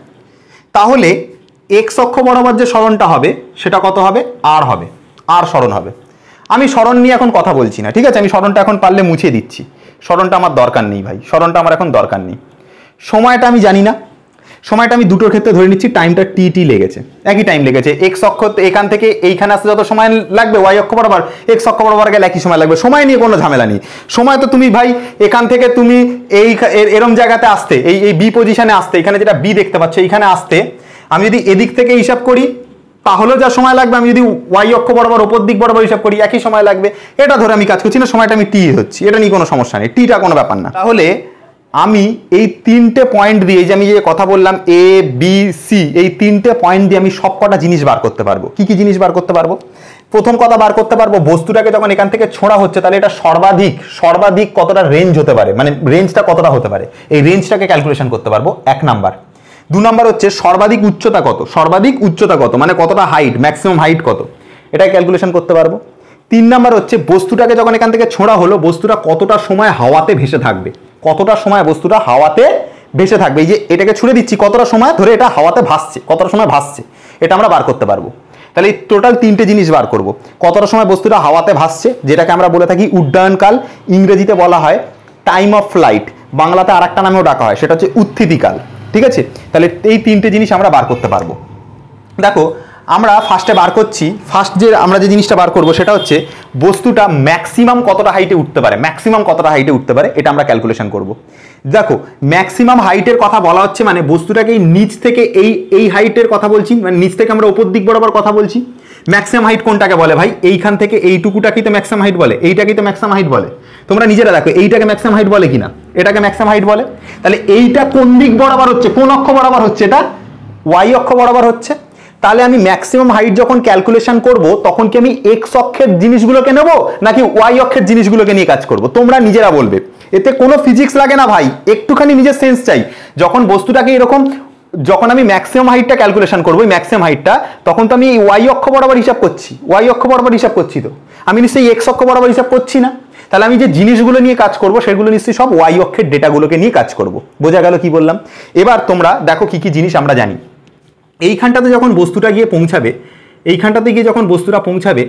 তাহলে এক্স অক্ষ বরাবর যে সরণটা হবে সেটা কত হবে? আর হবে, আর সরণ হবে। আমি সরণ নিয়ে এখন কথা বলছি না, ঠিক আছে? আমি সরণটা এখন পারলে মুছে দিচ্ছি, সরণটা আমার দরকার নেই ভাই, সরণটা আমার এখন দরকার নেই। সময়টা আমি জানি না, সময়টা আমি দুটোর ক্ষেত্রে ধরে নিচ্ছি টাইমটা টি টি লেগেছে, একই টাইম লেগেছে। এক্স অক্ষ এখান থেকে এইখানে আসতে যত সময় লাগবে ওয়াই অক্ষ বরাবর এক্স অক্ষ বরাবর গেলে একই সময় লাগবে, সময় নিয়ে কোনো ঝামেলা নেই। সময় তো তুমি ভাই এখান থেকে তুমি এই এরম জায়গাতে আসতে, এই এই বি পজিশনে আসতে, এখানে যেটা বি দেখতে পাচ্ছ এইখানে আসতে, আমি যদি এদিক থেকে হিসাব করি তাহলেও যা সময় লাগবে, আমি যদি ওয়াই অক্ষ বরাবর ওপর দিক বরাবর হিসাব করি একই সময় লাগবে। এটা ধরে আমি কাজ করছি না, সময়টা আমি টি হচ্ছি, এটা নিয়ে কোনো সমস্যা নেই, টিটা কোনো ব্যাপার না। তাহলে আমি এই তিনটে পয়েন্ট দিয়ে, যে আমি যে কথা বললাম এ বি সি, এই তিনটে পয়েন্ট দিয়ে আমি সব কটা জিনিস বার করতে পারবো। কি কি জিনিস বার করতে পারবো? প্রথম কথা বার করতে পারবো বস্তুটাকে যখন এখান থেকে ছোঁড়া হচ্ছে তাহলে এটা সর্বাধিক সর্বাধিক কতটা রেঞ্জ হতে পারে, মানে রেঞ্জটা কতটা হতে পারে, এই রেঞ্জটাকে ক্যালকুলেশন করতে পারবো, এক নাম্বার। দু নাম্বার হচ্ছে সর্বাধিক উচ্চতা কত, সর্বাধিক উচ্চতা কত মানে কতটা হাইট, ম্যাক্সিমাম হাইট কত, এটা ক্যালকুলেশন করতে পারবো। তিন নাম্বার হচ্ছে বস্তুটাকে যখন এখান থেকে ছোঁড়া হলো বস্তুটা কতটা সময় হাওয়াতে ভেসে থাকবে, কতটা সময় বস্তুটা হাওয়াতে ভেসে থাকবে, এই যে এটাকে ছুড়ে দিচ্ছি কতটা সময় ধরে এটা হাওয়াতে ভাসছে, কতটা সময় ভাসছে, এটা আমরা বার করতে পারবো। তাহলে এই টোটাল তিনটে জিনিস বার করব। কতটা সময় বস্তুটা হাওয়াতে ভাসছে, যেটাকে আমরা বলে থাকি উড্ডয়নকাল, ইংরেজিতে বলা হয় টাইম অফ ফ্লাইট, বাংলাতে আর একটা নামেও ডাকা হয় সেটা হচ্ছে উত্থিতিকাল, ঠিক আছে? তাহলে এই তিনটে জিনিস আমরা বার করতে পারবো। দেখো আমরা ফার্স্টে বার করছি, ফার্স্ট যে আমরা যে জিনিসটা বার করবো সেটা হচ্ছে বস্তুটা ম্যাক্সিমাম কতটা হাইটে উঠতে পারে, ম্যাক্সিমাম কতটা হাইটে উঠতে পারে এটা আমরা ক্যালকুলেশন করব। দেখো ম্যাক্সিমাম হাইটের কথা বলা হচ্ছে মানে বস্তুটাকে এই নিচ থেকে এই এই হাইটের কথা বলছি, মানে নিচ থেকে আমরা উপর দিক বরাবর কথা বলছি। ম্যাক্সিমাম হাইট কোনটাকে বলে ভাই? এইখান থেকে এইটুকুটাকেই তো ম্যাক্সিমাম হাইট বলে, এইটাকেই তো ম্যাক্সিমাম হাইট বলে। তোমরা নিজেরা দেখো এইটাকে ম্যাক্সিমাম হাইট বলে কিনা, এটাকে ম্যাক্সিমাম হাইট বলে। তাহলে এইটা কোন দিক বরাবর হচ্ছে, কোন অক্ষ বরাবর হচ্ছে? এটা ওয়াই অক্ষ বরাবর হচ্ছে। তাহলে আমি ম্যাক্সিমাম হাইট যখন ক্যালকুলেশন করব তখন কি আমি এক্স অক্ষের জিনিসগুলোকে নেব নাকি ওয়াই অক্ষের জিনিসগুলোকে নিয়ে কাজ করব? তোমরা নিজেরা বলবে, এতে কোনো ফিজিক্স লাগে না ভাই, একটুখানি নিজের সেন্স চাই। যখন বস্তুটাকে এরকম যখন আমি ম্যাক্সিমাম হাইটটা ক্যালকুলেশন করবো, ম্যাক্সিমাম হাইটটা, তখন তো আমি এই ওয়াই অক্ষ বরাবর হিসাব করছি, ওয়াই অক্ষ বরাবর হিসাব করছি, তো আমি নিশ্চয়ই এক্স অক্ষ বরাবর হিসাব করছি না। তাহলে আমি যে জিনিসগুলো নিয়ে কাজ করব সেগুলো নিশ্চয়ই সব ওয়াই অক্ষের ডেটাগুলোকে নিয়ে কাজ করব। বোঝা গেল কি বললাম? এবার তোমরা দেখো কি কি জিনিস আমরা জানি। এইখানটাতে যখন বস্তুটা গিয়ে পৌঁছাবে, এইখানটাতে গিয়ে যখন বস্তুটা পৌঁছাবে,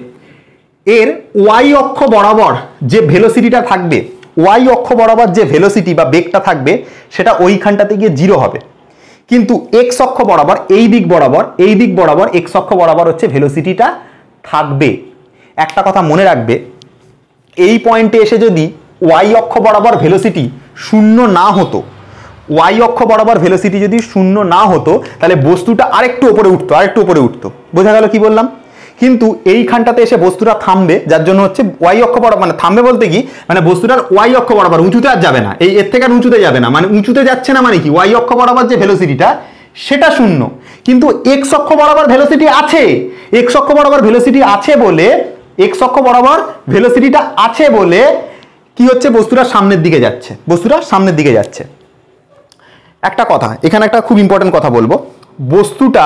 এর ওয়াই অক্ষ বরাবর যে ভেলোসিটিটা থাকবে, ওয়াই অক্ষ বরাবর যে ভেলোসিটি বা বেগটা থাকবে সেটা ওইখানটাতে গিয়ে জিরো হবে। কিন্তু এক্স অক্ষ বরাবর এই দিক বরাবর এই দিক বরাবর এক্স অক্ষ বরাবর হচ্ছে ভেলোসিটিটা থাকবে। একটা কথা মনে রাখবে, এই পয়েন্টে এসে যদি ওয়াই অক্ষ বরাবর ভেলোসিটি শূন্য না হতো, ওয়াই অক্ষ বরাবর ভেলোসিটি যদি শূন্য না হতো তাহলে বস্তুটা আরেকটু উপরে উঠতো, আরেকটু উপরে উঠতো। বোঝা গেল কি বললাম? কিন্তু এইখানটাতে এসে বস্তুটা থামবে, যার জন্য হচ্ছে ওয়াই অক্ষ বরাবর, মানে থামবে বলতে কি মানে বস্তুটার ওয়াই অক্ষ বরাবর উঁচুতে আর যাবে না, এই এর থেকে আর উঁচুতে যাবে না, মানে উঁচুতে যাচ্ছে না মানে কি ওয়াই অক্ষ বরাবর যে ভেলোসিটিটা সেটা শূন্য, কিন্তু এক্স অক্ষ বরাবর ভেলোসিটি আছে, এক্স অক্ষ বরাবর ভেলোসিটি আছে বলে এক্স অক্ষ বরাবর ভেলোসিটিটা আছে বলে কি হচ্ছে, বস্তুটা সামনের দিকে যাচ্ছে, বস্তুটা সামনের দিকে যাচ্ছে। একটা কথা এখানে একটা খুব ইম্পর্টেন্ট কথা বলবো, বস্তুটা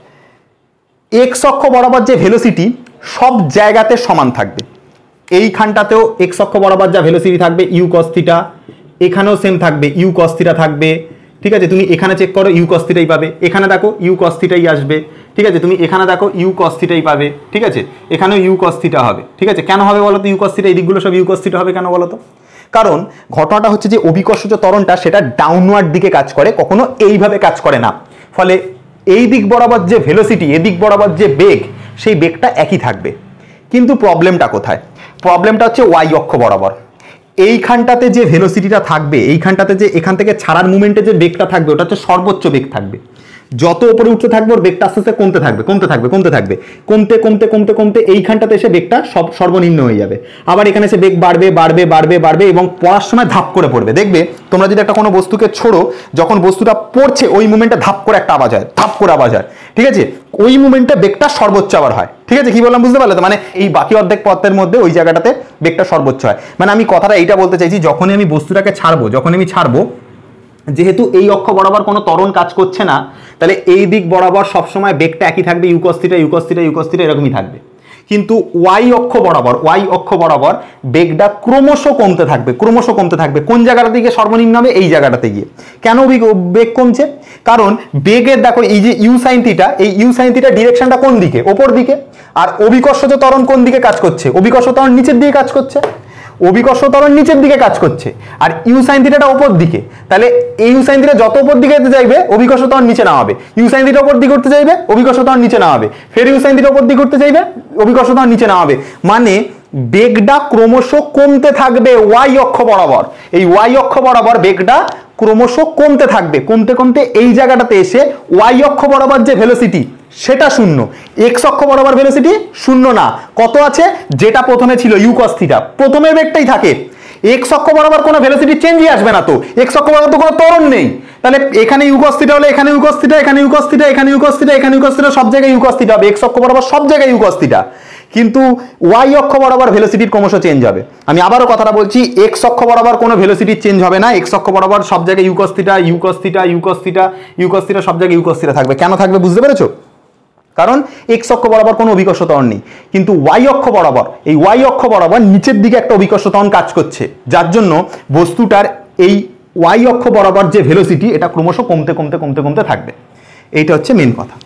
এক্স অক্ষ বরাবর যে ভেলোসিটি সব জায়গাতে সমান থাকবে। এইখানটাতেও এক্স অক্ষ বরাবর যা ভেলোসিটি থাকবে ইউ কস থিটা, এখানেও সেম থাকবে ইউ কস থিটা থাকবে, ঠিক আছে। তুমি এখানে চেক করো ইউ কস থিটাই পাবে, এখানে দেখো ইউ কস থিটাই আসবে, ঠিক আছে। তুমি এখানে দেখো ইউ কস থিটাই পাবে, ঠিক আছে। এখানেও ইউ কস থিটা হবে, ঠিক আছে। কেন হবে বলো তো ইউ কস থিটা, এই দিকগুলো সব ইউ কস থিটা হবে কেন বলো তো? কারণ ঘটনাটা হচ্ছে যে অভিকর্ষজ ত্বরণটা সেটা ডাউনওয়ার্ড দিকে কাজ করে, কখনো এইভাবে কাজ করে না। ফলে এই দিক বরাবর যে ভেলোসিটি, এদিক বরাবর যে বেগ, সেই বেগটা একই থাকবে। কিন্তু প্রবলেমটা কোথায়? প্রবলেমটা হচ্ছে ওয়াই অক্ষ বরাবর। এইখানটাতে যে ভেলোসিটিটা থাকবে, এইখানটাতে যে এখান থেকে ছাড়ার মুভমেন্টে যে বেগটা থাকবে, ওটা হচ্ছে সর্বোচ্চ বেগ থাকবে। যত উপরে উঠতে থাকবে ওর বেগটা আস্তে আস্তে কমতে থাকবে কমতে থাকবে কমতে থাকবে কমতে কমতে কমতে কমতে এইখানটাতে এসে বেগটা সব সর্বনিম্ন হয়ে যাবে। আবার এখানে এসে বেগ বাড়বে বাড়বে বাড়বে বাড়বে এবং পড়ার সময় ধাপ করে পড়বে। দেখবে তোমরা যদি একটা কোনো বস্তুকে ছোড়ো, যখন বস্তুটা পড়ছে ওই মুভমেন্টে ধাপ করে একটা আওয়াজ হয়, ধাপ করে আওয়াজ হয়, ঠিক আছে। ওই মুভমেন্টে বেগটা সর্বোচ্চ আবার হয়, ঠিক আছে। কি বললাম বুঝতে পারলে তো? মানে এই বাকি অর্ধেক পথের মধ্যে ওই জায়গাটাতে বেগটা সর্বোচ্চ হয়। মানে আমি কথাটা এইটা বলতে চাইছি, যখনই আমি বস্তুটাকে ছাড়বো, যখনই আমি ছাড়বো, যেহেতু এই অক্ষ বরাবর কোনো ত্বরণ কাজ করছে না, তাহলে এই দিক বরাবর সবসময় বেগটা একই থাকবে, u cos theta u cos theta u cos theta এরকমই থাকবে। কিন্তু ওয়াই অক্ষ বরাবর ওয়াই অক্ষ বরাবর বেগটা ক্রমশ কমতে থাকবে ক্রমশ কমতে থাকবে কোন জায়গাটা থেকে সর্বনিম্ন হবে? এই জায়গাটাতে গিয়ে। কেন বেগ কমছে? কারণ বেগের দেখো এই যে ইউ সাইন থিটা, এই ইউ সাইন থিটা ডিরেকশনটা কোন দিকে? ওপর দিকে। আর অভিকর্ষজ ত্বরণ কোন দিকে কাজ করছে? অভিকর্ষ ত্বরণ নিচের দিকে কাজ করছে, অভিকর্ষ ত্বরণ নিচের দিকে কাজ করছে, আর ইউ সাইন থিটাটা উপর দিকে। তাহলে এই ইউ সাইন থিটা যত উপর দিকে যেতে চাইবে অভিকর্ষ ত্বরণ নিচে নামাবে, ইউ সাইন থিটা উপর দিকে উঠতে চাইবে অভিকর্ষ ত্বরণ নিচে নামাবে, ফের ইউ সাইন থিটা উপর দিকে উঠতে চাইবে অভিকর্ষ ত্বরণ নিচে নামাবে। মানে বেগটা ক্রমশ কমতে থাকবে ওয়াই অক্ষ বরাবর। এই ওয়াই অক্ষ বরাবর বেগটা ক্রমশ কমতে থাকবে, কমতে কমতে এই জায়গাটাতে এসে ওয়াই অক্ষ বরাবর যে ভেলোসিটি সেটা শূন্য, এক্স অক্ষ বরাবর ভেলোসিটি শূন্য না। কত আছে? যেটা প্রথমে ছিল ইউ কস থিটা, প্রথমের বেগটাই থাকে। এক্স অক্ষ বরাবর কোনো ভেলোসিটি চেঞ্জই আসবে না, তো এক্স অক্ষ বরাবর তো কোনো ত্বরণ নেই। তাহলে এখানে ইউ কস থিটা হলে এখানে ইউ কস থিটা, এখানে ইউ কস থিটা, এখানে ইউ কস থিটা, এখানে ইউ কস থিটা, সব জায়গায় ইউ কস থিটা হবে। এক্স অক্ষ বরাবর সব জায়গায় ইউ কস থিটা। কিন্তু ওয়াই অক্ষ বরাবর ভেলোসিটির ক্রমশ চেঞ্জ হবে। আমি আবারও কথাটা বলছি, এক্স অক্ষ বরাবর কোনো ভেলোসিটির চেঞ্জ হবে না। এক্স অক্ষ বরাবর সব জায়গায় u cos theta u cos theta u cos theta u cos theta, সব জায়গায় ইউ কস থিটা থাকবে। কেন থাকবে বুঝতে পেরেছো? কারণ এক্স অক্ষ বরাবর কোনো অভিকর্ষ ত্বরণ নেই। কিন্তু ওয়াই অক্ষ বরাবর, এই ওয়াই অক্ষ বরাবর নিচের দিকে একটা অভিকর্ষ ত্বরণ কাজ করছে, যার জন্য বস্তুটার এই ওয়াই অক্ষ বরাবর যে ভেলোসিটি এটা ক্রমশ কমতে কমতে কমতে কমতে থাকবে। এইটা হচ্ছে মেন কথা।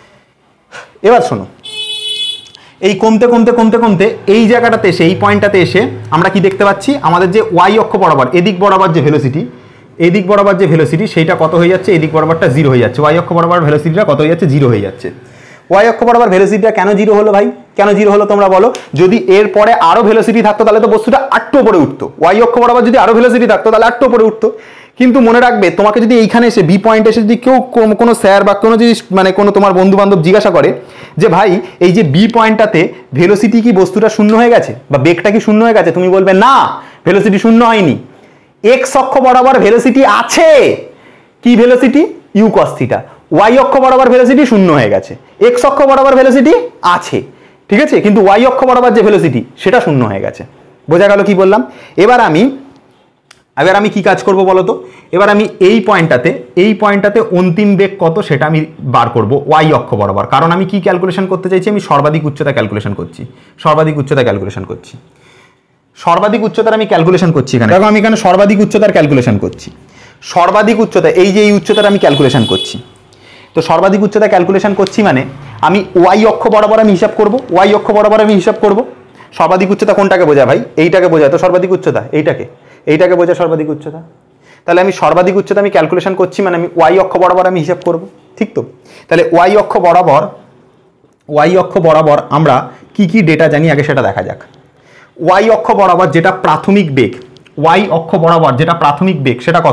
এবার শোনো, এই কমতে কমতে কমতে কমতে এই জায়গাটাতে এসে, এই পয়েন্টটাতে এসে আমরা কি দেখতে পাচ্ছি? আমাদের যে ওয়াই অক্ষ বরাবর এদিক বরাবর যে ভেলোসিটি, এদিক বরাবর যে ভেলোসিটি সেইটা কত হয়ে যাচ্ছে? এদিক বরাবরটা জিরো হয়ে যাচ্ছে। ওয়াই অক্ষ বরাবর ভেলোসিটিটা কত হয়ে যাচ্ছে? জিরো হয়ে যাচ্ছে। ওয়াই অক্ষ বরাবর ভেলোসিটিটা কেন জিরো হলো ভাই? কেন জিরো হলো তোমরা বলো? যদি এর পরে আরো ভেলোসিটি থাকতো তাহলে তো বস্তুটা আটটু উপরে উঠতো। ওয়াই অক্ষ বরাবর যদি আরো ভেলোসিটি থাকতো তাহলে আটটু উপরে উঠতো। কিন্তু মনে রাখবে, তোমাকে যদি এইখানে এসে বি পয়েন্ট এসে যদি কেউ কোনো স্যার বা কোনো যদি মানে কোনো তোমার বন্ধু বান্ধব জিজ্ঞাসা করে যে ভাই এই যে বি পয়েন্টটাতে ভেলোসিটি কি বস্তুটা শূন্য হয়ে গেছে বা বেগটা কি শূন্য হয়ে গেছে? তুমি বলবে না, ভেলোসিটি শূন্য হয়নি। এক্স অক্ষ বরাবর ভেলোসিটি আছে। কি velocity? U cos theta. Y অক্ষ বরাবর ভেলোসিটি শূন্য হয়ে গেছে, এক্স অক্ষ বরাবর ভেলোসিটি আছে, ঠিক আছে। কিন্তু ওয়াই অক্ষ বরাবর যে ভেলোসিটি সেটা শূন্য হয়ে গেছে। বোঝা গেল কি বললাম? এবার আমি এবার আমি কি কাজ করব বলো তো? এবার আমি এই পয়েন্টটাতে এই পয়েন্টটাতে অন্তিম বেগ কত সেটা আমি বার করব ওয়াই অক্ষ বরাবর। কারণ আমি কি ক্যালকুলেশন করতে চাইছি? আমি সর্বাধিক উচ্চতা ক্যালকুলেশন করছি সর্বাধিক উচ্চতা ক্যালকুলেশন করছি সর্বাধিক উচ্চতার আমি ক্যালকুলেশন করছি এখানে। দেখো আমি এখানে সর্বাধিক উচ্চতার ক্যালকুলেশন করছি। সর্বাধিক উচ্চতা এই যে এই উচ্চতার আমি ক্যালকুলেশন করছি। তো সর্বাধিক উচ্চতা ক্যালকুলেশন করছি মানে আমি ওয়াই অক্ষ বরাবর আমি হিসাব করব, ওয়াই অক্ষ বরাবর আমি হিসাব করব। সর্বাধিক উচ্চতা কোনটাকে বোঝায় ভাই? এইটাকে বোঝায় তো সর্বাধিক উচ্চতা, এইটাকে এইটাকে বোঝায় সর্বাধিক উচ্চতা। তাহলে আমি সর্বাধিক উচ্চতা আমি ক্যালকুলেশন করছি মানে আমি ওয়াই অক্ষ বরাবর আমি হিসাব করব, ঠিক তো? তাহলে ওয়াই অক্ষ বরাবর ওয়াই অক্ষ বরাবর আমরা কি কি ডেটা জানি আগে সেটা দেখা যাক। ওয়াই অক্ষ বরাবর যেটা প্রাথমিক বেগ, ওয়াই অক্ষ বরাবর যেটা প্রাথমিক বেগ সেটা কত?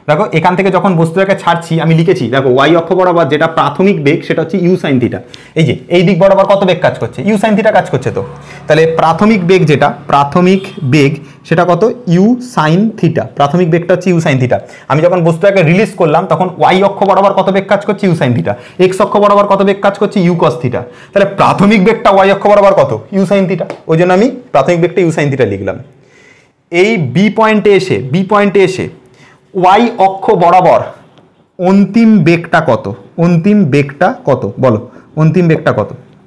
দেখো এখান থেকে যখন বস্তুটাকে ছাড়ছি আমি লিখেছি, দেখো ওয়াই অক্ষ বরাবর যেটা প্রাথমিক বেগ সেটা হচ্ছে ইউ সাইন থিটা। এই যে এই দিক বরাবর কত বেগ কাজ করছে? ইউ সাইন থিটা কাজ করছে। তো তাহলে প্রাথমিক বেগ যেটা প্রাথমিক বেগ সেটা কত? U sine theta. প্রাথমিক বেগটা হচ্ছে ইউ সাইন থিটা। আমি যখন বস্তুটাকে রিলিজ করলাম তখন ওয়াই অক্ষ বরাবর কত বেগ কাজ করছে? You sine theta. এক্স অক্ষ বরাবর কত বেগ কাজ করছে? U cos theta. তাহলে প্রাথমিক বেগটা ওয়াই অক্ষ বরাবর কত? U sine theta. ওই জন্য আমি প্রাথমিক বেগটা ইউ সাইন থিটা লিখলাম। এই বি পয়েন্টে এসে বি পয়েন্টে এসে ওয়াই অক্ষ বরাবর অন্তিম বেগটা কত? অন্তিম বেগটা কত বলো? অন্তিম বেগটা কত?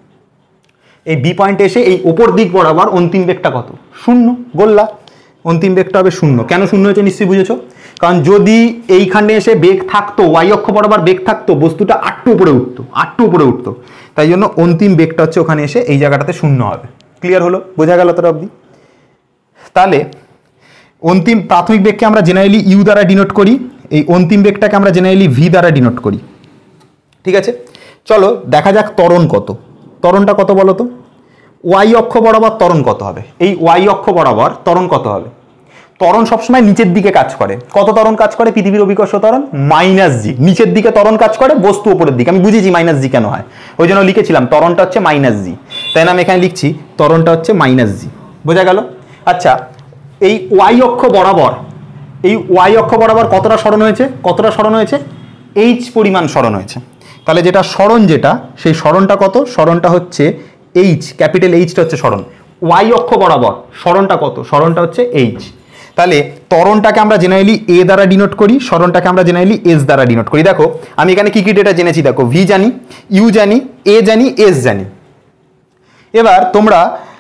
এই বি পয়েন্টে এসে এই ওপর দিক বরাবর অন্তিম বেগটা কত? শূন্য। গোল্লা অন্তিম বেগটা হবে শূন্য। কেন শূন্য হয়েছে নিশ্চয়ই বুঝেছো? কারণ যদি এইখানে এসে বেগ থাকতো, ওয়াই অক্ষ বরাবর বেগ থাকতো, বস্তুটা আটটু উপরে উঠতো, আটটু উপরে উঠতো। তাই জন্য অন্তিম বেগটা হচ্ছে ওখানে এসে এই জায়গাটাতে শূন্য হবে। ক্লিয়ার হলো? বোঝা গেল তোর অবধি? তাহলে অন্তিম প্রাথমিক বেগকে আমরা জেনারেলি ইউ দ্বারা ডিনোট করি, এই অন্তিম বেগটাকে আমরা জেনারেলি ভি দ্বারা ডিনোট করি। ঠিক আছে, চলো দেখা যাক ত্বরণ কত। ত্বরণটা কত বলো তো? ওয়াই অক্ষ বরাবর ত্বরণ কত হবে? এই ওয়াই অক্ষ বরাবর ত্বরণ কত হবে? ত্বরণ সবসময় নিচের দিকে কাজ করে। কত ত্বরণ কাজ করে পৃথিবীর অভিকর্ষ ত্বরণ? Minus g. নিচের দিকে ত্বরণ কাজ করে, বস্তু উপরের দিকে। আমি বুঝেছি মাইনাস জি কেন হয়, ওই জন্য লিখেছিলাম ত্বরণটা হচ্ছে মাইনাস জি। তাই না আমি এখানে লিখছি ত্বরণটা হচ্ছে মাইনাস জি। বোঝা গেল? আচ্ছা, এই ওয়াই অক্ষ বরাবর এই ওয়াই অক্ষ বরাবর কতটা সরণ হয়েছে? কতটা সরণ হয়েছে? এইচ পরিমাণ সরণ হয়েছে। তাহলে যেটা সরণ যেটা সেই সরণটা কত? সরণটা হচ্ছে এইচ, ক্যাপিটাল এইচটা হচ্ছে সরণ। ওয়াই অক্ষ বরাবর সরণটা কত? সরণটা হচ্ছে এইচ। তাহলে ত্বরণটাকে আমরা জেনারেলি এ দ্বারা ডিনোট করি, সরণটাকে আমরা জেনারেলি এস দ্বারা ডিনোট করি। দেখো আমি এখানে কি কি ডেটা জেনেছি দেখো, ভি জানি, ইউ জানি, এ জানি, এস জানি। এবার তোমরা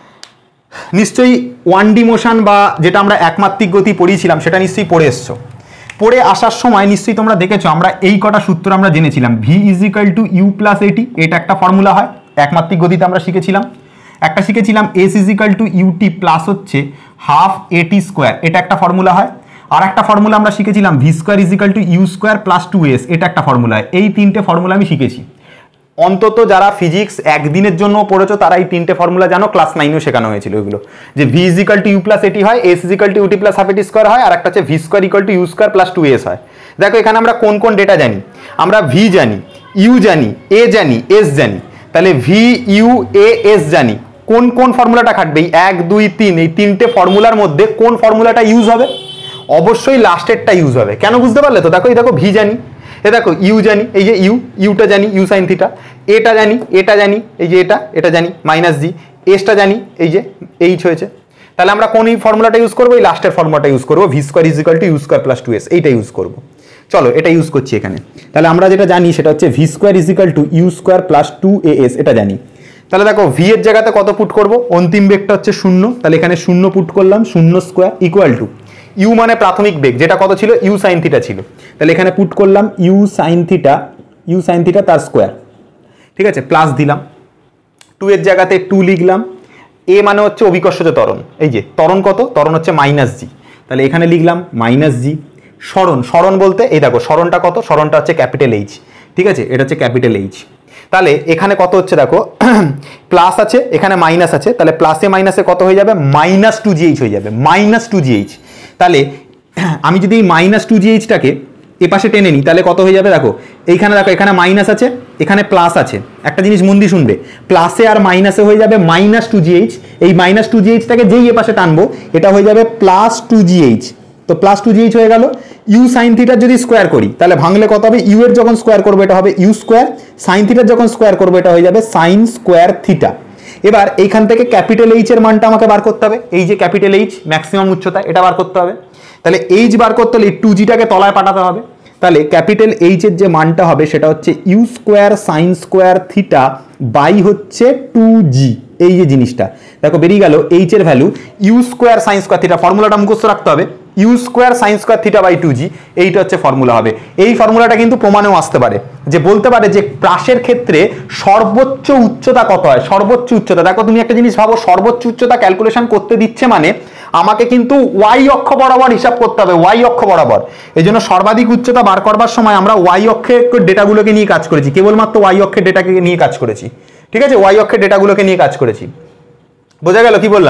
নিশ্চয়ই ওয়ান ডি মোশন বা যেটা আমরা একমাত্রিক গতি পড়িয়েছিলাম সেটা নিশ্চয়ই পড়ে এসছো। পড়ে আসার সময় নিশ্চয়ই তোমরা দেখেছো আমরা এই কটা সূত্র আমরা জেনেছিলাম। V is equal to u plus at, এটা একটা ফর্মুলা হয় একমাত্রিক গতিতে আমরা শিখেছিলাম। একটা শিখেছিলাম s is equal to u t plus হচ্ছে হাফ এটি স্কোয়ার, এটা একটা ফর্মুলা হয়। আর একটা ফর্মুলা আমরা শিখেছিলাম v square is equal to u square plus two s, এটা একটা ফর্মুলা হয়। এই তিনটে ফর্মুলা আমি শিখেছি। অন্তত যারা ফিজিক্স একদিনের জন্য পড়েছো তারা এই তিনটে ফর্মুলা জানো, ক্লাস নাইনেও শেখানো হয়েছিল এগুলো। যে v is equal to u plus at হয়, s is equal to u t plus half এটি স্কোয়ার হয়, আর একটা হচ্ছে v square equal to u square plus two s হয়। দেখো এখানে আমরা কোন কোন ডেটা জানি? আমরা ভি জানি, ইউ জানি, এ জানি, এস জানি। তাহলে ভি ইউ এ এস জানি, কোন কোন ফর্মুলাটা খাটবে? এই এক দুই তিন এই তিনটে ফর্মুলার মধ্যে কোন ফর্মুলাটা ইউজ হবে? অবশ্যই লাস্টেরটা ইউজ হবে। কেন বুঝতে পারলে তো? দেখো এই দেখো ভি জানি, এ দেখো ইউ জানি, এই যে ইউ, ইউটা জানি ইউ সাইন থিটা, এটা জানি, এটা জানি, এই যে এটা, এটা জানি মাইনাস জি, এসটা জানি, এই যে এইচ হয়েছে। তাহলে আমরা কোন ফর্মুলাটা ইউজ করবো? এই লাস্টের ফর্মুলাটা ইউজ করবো, v square is equal to u square plus two s, এইটা ইউজ করবো। চলো এটা ইউজ করছি এখানে। তাহলে আমরা যেটা জানি সেটা হচ্ছে v square is equal to u square plus two a s, এটা জানি। তাহলে দেখো ভি এর জায়গাতে কত পুট করবো? অন্তিম বেগটা হচ্ছে শূন্য, তাহলে এখানে শূন্য পুট করলাম, শূন্য স্কোয়ার ইকুয়াল টু ইউ মানে প্রাথমিক বেগ যেটা কত ছিল? ইউ সাইন থিটা ছিল। তাহলে এখানে পুট করলাম u sine theta, u sine theta তার স্কোয়ার। ঠিক আছে, প্লাস দিলাম, টু এর জায়গাতে টু লিখলাম। এ মানে হচ্ছে অভিকর্ষজ ত্বরণ, এই যে ত্বরণ কত? ত্বরণ হচ্ছে মাইনাস জি, তাহলে এখানে লিখলাম মাইনাস জি। সরণ, সরণ বলতে এই দেখো সরণটা কত? সরণটা হচ্ছে ক্যাপিটাল এইচ। ঠিক আছে, এটা হচ্ছে ক্যাপিটাল এইচ। তাহলে এখানে কত হচ্ছে দেখো, প্লাস আছে এখানে মাইনাস আছে, তাহলে প্লাসে মাইনাসে কত হয়ে যাবে? মাইনাস টু জিএইচ হয়ে যাবে, মাইনাস টু জিএইচ। তাহলে আমি যদি এই মাইনাস টু জিএইচটাকে এ পাশে টেনে নিই তাহলে কত হয়ে যাবে? দেখো এইখানে দেখো এখানে মাইনাস আছে, এখানে প্লাস আছে। একটা জিনিস মন দিয়ে শুনবে, প্লাসে আর মাইনাসে হয়ে যাবে মাইনাস টু জিএইচ। এই মাইনাস টু জিএইচটাকে যেই এ পাশে টানবো এটা হয়ে যাবে প্লাস টু জিএইচ। তো প্লাস টু জিএইচ হয়ে গেল। ইউ সাইন থিটার যদি স্কোয়ার করি তাহলে ভাঙলে কত হবে? ইউ এর যখন স্কোয়ার করবো এটা হবে ইউ স্কোয়ার, সাইন থিটার যখন স্কোয়ার করবো এটা হয়ে যাবে সাইন স্কোয়ার থিটা। এবার এইখান থেকে ক্যাপিটাল এইচ এর মানটা আমাকে বার করতে হবে। এই যে ক্যাপিটাল এইচ ম্যাক্সিমাম উচ্চতা, এটা বার করতে হবে। তাহলে এইচ বার করতে হলে টু জিটাকে তলায় পাঠাতে হবে। তাহলে ক্যাপিটাল এইচ এর যে মানটা হবে সেটা হচ্ছে u square sine square theta by হচ্ছে টু জি। এই যে জিনিসটা দেখো বেরিয়ে গেল এইচ এর value u square sine square theta. ফর্মুলাটা মুখস্থ রাখতে হবে, u square sine square theta by two g, এইটা হচ্ছে ফর্মুলা হবে। এই ফর্মুলাটা কিন্তু প্রমাণেও আসতে পারে, যে বলতে পারে যে প্রাসের ক্ষেত্রে সর্বোচ্চ উচ্চতা কত হয়? সর্বোচ্চ উচ্চতা দেখো তুমি একটা জিনিস ভাবো, সর্বোচ্চ উচ্চতা ক্যালকুলেশন করতে দিচ্ছে মানে আমাকে কিন্তু ওয়াই অক্ষ বরাবর হিসাব করতে হবে, ওয়াই অক্ষ বরাবর। এই জন্য সর্বাধিক উচ্চতা বার করবার সময় আমরা ওয়াই অক্ষের ডেটাগুলোকে নিয়ে কাজ করেছি, কেবলমাত্র ওয়াই অক্ষের ডেটাকে নিয়ে কাজ করেছি। ঠিক আছে, ওয়াই অক্ষের ডেটাগুলোকে নিয়ে কাজ করেছি। বোঝা গেল কি বললাম?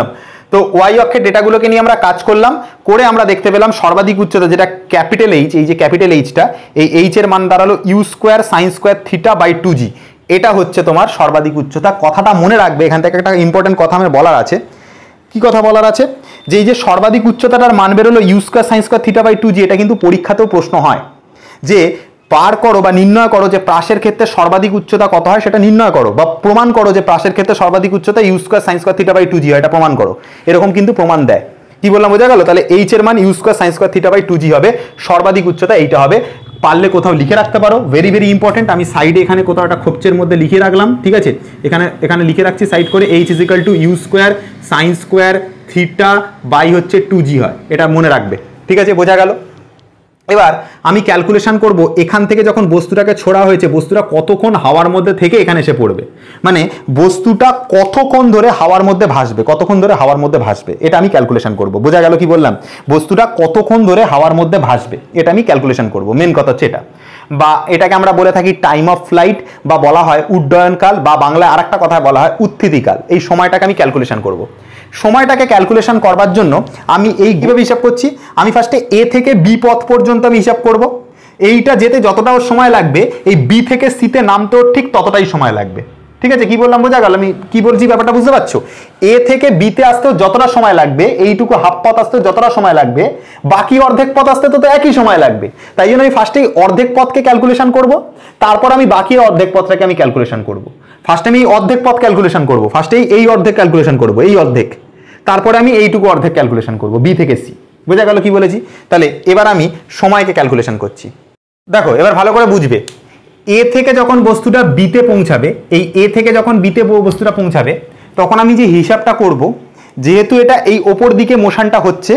তো ওয়াই অক্ষের ডেটাগুলোকে নিয়ে আমরা কাজ করলাম, করে আমরা দেখতে পেলাম সর্বাধিক উচ্চতা যেটা ক্যাপিটাল এইচ, এই যে ক্যাপিটাল এইচটা, এই এইচ এর মান দাঁড়ালো u square sine square theta by two g. এটা হচ্ছে তোমার সর্বাধিক উচ্চতা। কথাটা মনে রাখবে, এখান থেকে একটা ইম্পর্টেন্ট কথা আমার বলার আছে। কি কথা বলার আছে? যে এই যে সর্বাধিক উচ্চতাটার মান বেরোলো u square sine square theta by two g, এটা কিন্তু পরীক্ষাতেও প্রশ্ন হয় যে পার করো বা নির্ণয় করো যে প্রাসের ক্ষেত্রে সর্বাধিক উচ্চতা কত হয়, সেটা নির্ণয় করো, বা প্রমাণ করো যে প্রাসের ক্ষেত্রে সর্বাধিক উচ্চতা u square sine square theta by two g হয়, এটা প্রমাণ করো। এরকম কিন্তু প্রমাণ দেয়। কি বললাম বোঝা গেল? তাহলে এইচ এর মান u square sine square theta by two g হবে, সর্বাধিক উচ্চতা এইটা হবে। পারলে কোথাও লিখে রাখতে পারো, ভেরি ভেরি ইম্পর্টেন্ট। আমি সাইডে এখানে কোথাও একটা খোপচের মধ্যে লিখে রাখলাম, ঠিক আছে? এখানে এখানে লিখে রাখছি সাইড করে, h is equal to u square sine square theta by হচ্ছে টু জি হয়, এটা মনে রাখবে, ঠিক আছে? বোঝা গেল? এবার আমি ক্যালকুলেশন করব এখান থেকে যখন বস্তুটাকে ছোড়া হয়েছে, বস্তুটা কতক্ষণ হাওয়ার মধ্যে থেকে এখানে এসে পড়বে, মানে বস্তুটা কতক্ষণ ধরে হাওয়ার মধ্যে ভাসবে, কতক্ষণ ধরে হাওয়ার মধ্যে ভাসবে, এটা আমি ক্যালকুলেশন করব। বোঝা গেল কি বললাম? বস্তুটা কতক্ষণ ধরে হাওয়ার মধ্যে ভাসবে এটা আমি ক্যালকুলেশন করব। মেন কথা হচ্ছে এটা, বা এটাকে আমরা বলে থাকি টাইম অফ ফ্লাইট, বা বলা হয় উড্ডয়নকাল, বা বাংলায় আরেকটা কথা বলা হয় উত্থিতিকাল। এই সময়টাকে আমি ক্যালকুলেশন করব। সময়টাকে ক্যালকুলেশন করবার জন্য আমি এই কিভাবে হিসাব করছি, আমি ফার্স্টে এ থেকে বি পথ পর্যন্ত আমি হিসাব করব। এইটা যেতে যতটা সময় লাগবে, এই বি থেকে সিতে নামতেও ঠিক ততটাই সময় লাগবে, ঠিক আছে? কি বললাম বোঝা গেল? আমি কি বলছি ব্যাপারটা বুঝতে পারছো? এ থেকে বিতে আসতেও যতটা সময় লাগবে, এইটুকু হাফ পথ আসতেও যতটা সময় লাগবে, বাকি অর্ধেক পথ আসতে তো একই সময় লাগবে। তাই জন্য আমি ফার্স্টে অর্ধেক পথকে ক্যালকুলেশন করব, তারপর আমি বাকি অর্ধেক পথটাকে আমি ক্যালকুলেশন করব। ফার্স্টে আমি অর্ধেক পথ ক্যালকুলেশন করব, ফার্স্টেই এই অর্ধেক ক্যালকুলেশন করব, এই অর্ধেক, তারপরে আমি এইটুকু অর্ধেক ক্যালকুলেশন করব বি থেকে সি। বোঝা গেল কি বলেছি? তাহলে এবার আমি সময়কে ক্যালকুলেশন করছি। দেখো এবার ভালো করে বুঝবে, এ থেকে যখন বস্তুটা বিতে পৌঁছাবে, এই এ থেকে যখন বিতে বস্তুটা পৌঁছাবে, তখন আমি যে হিসাবটা করব, যেহেতু এটা এই ওপর দিকে মোশনটা হচ্ছে,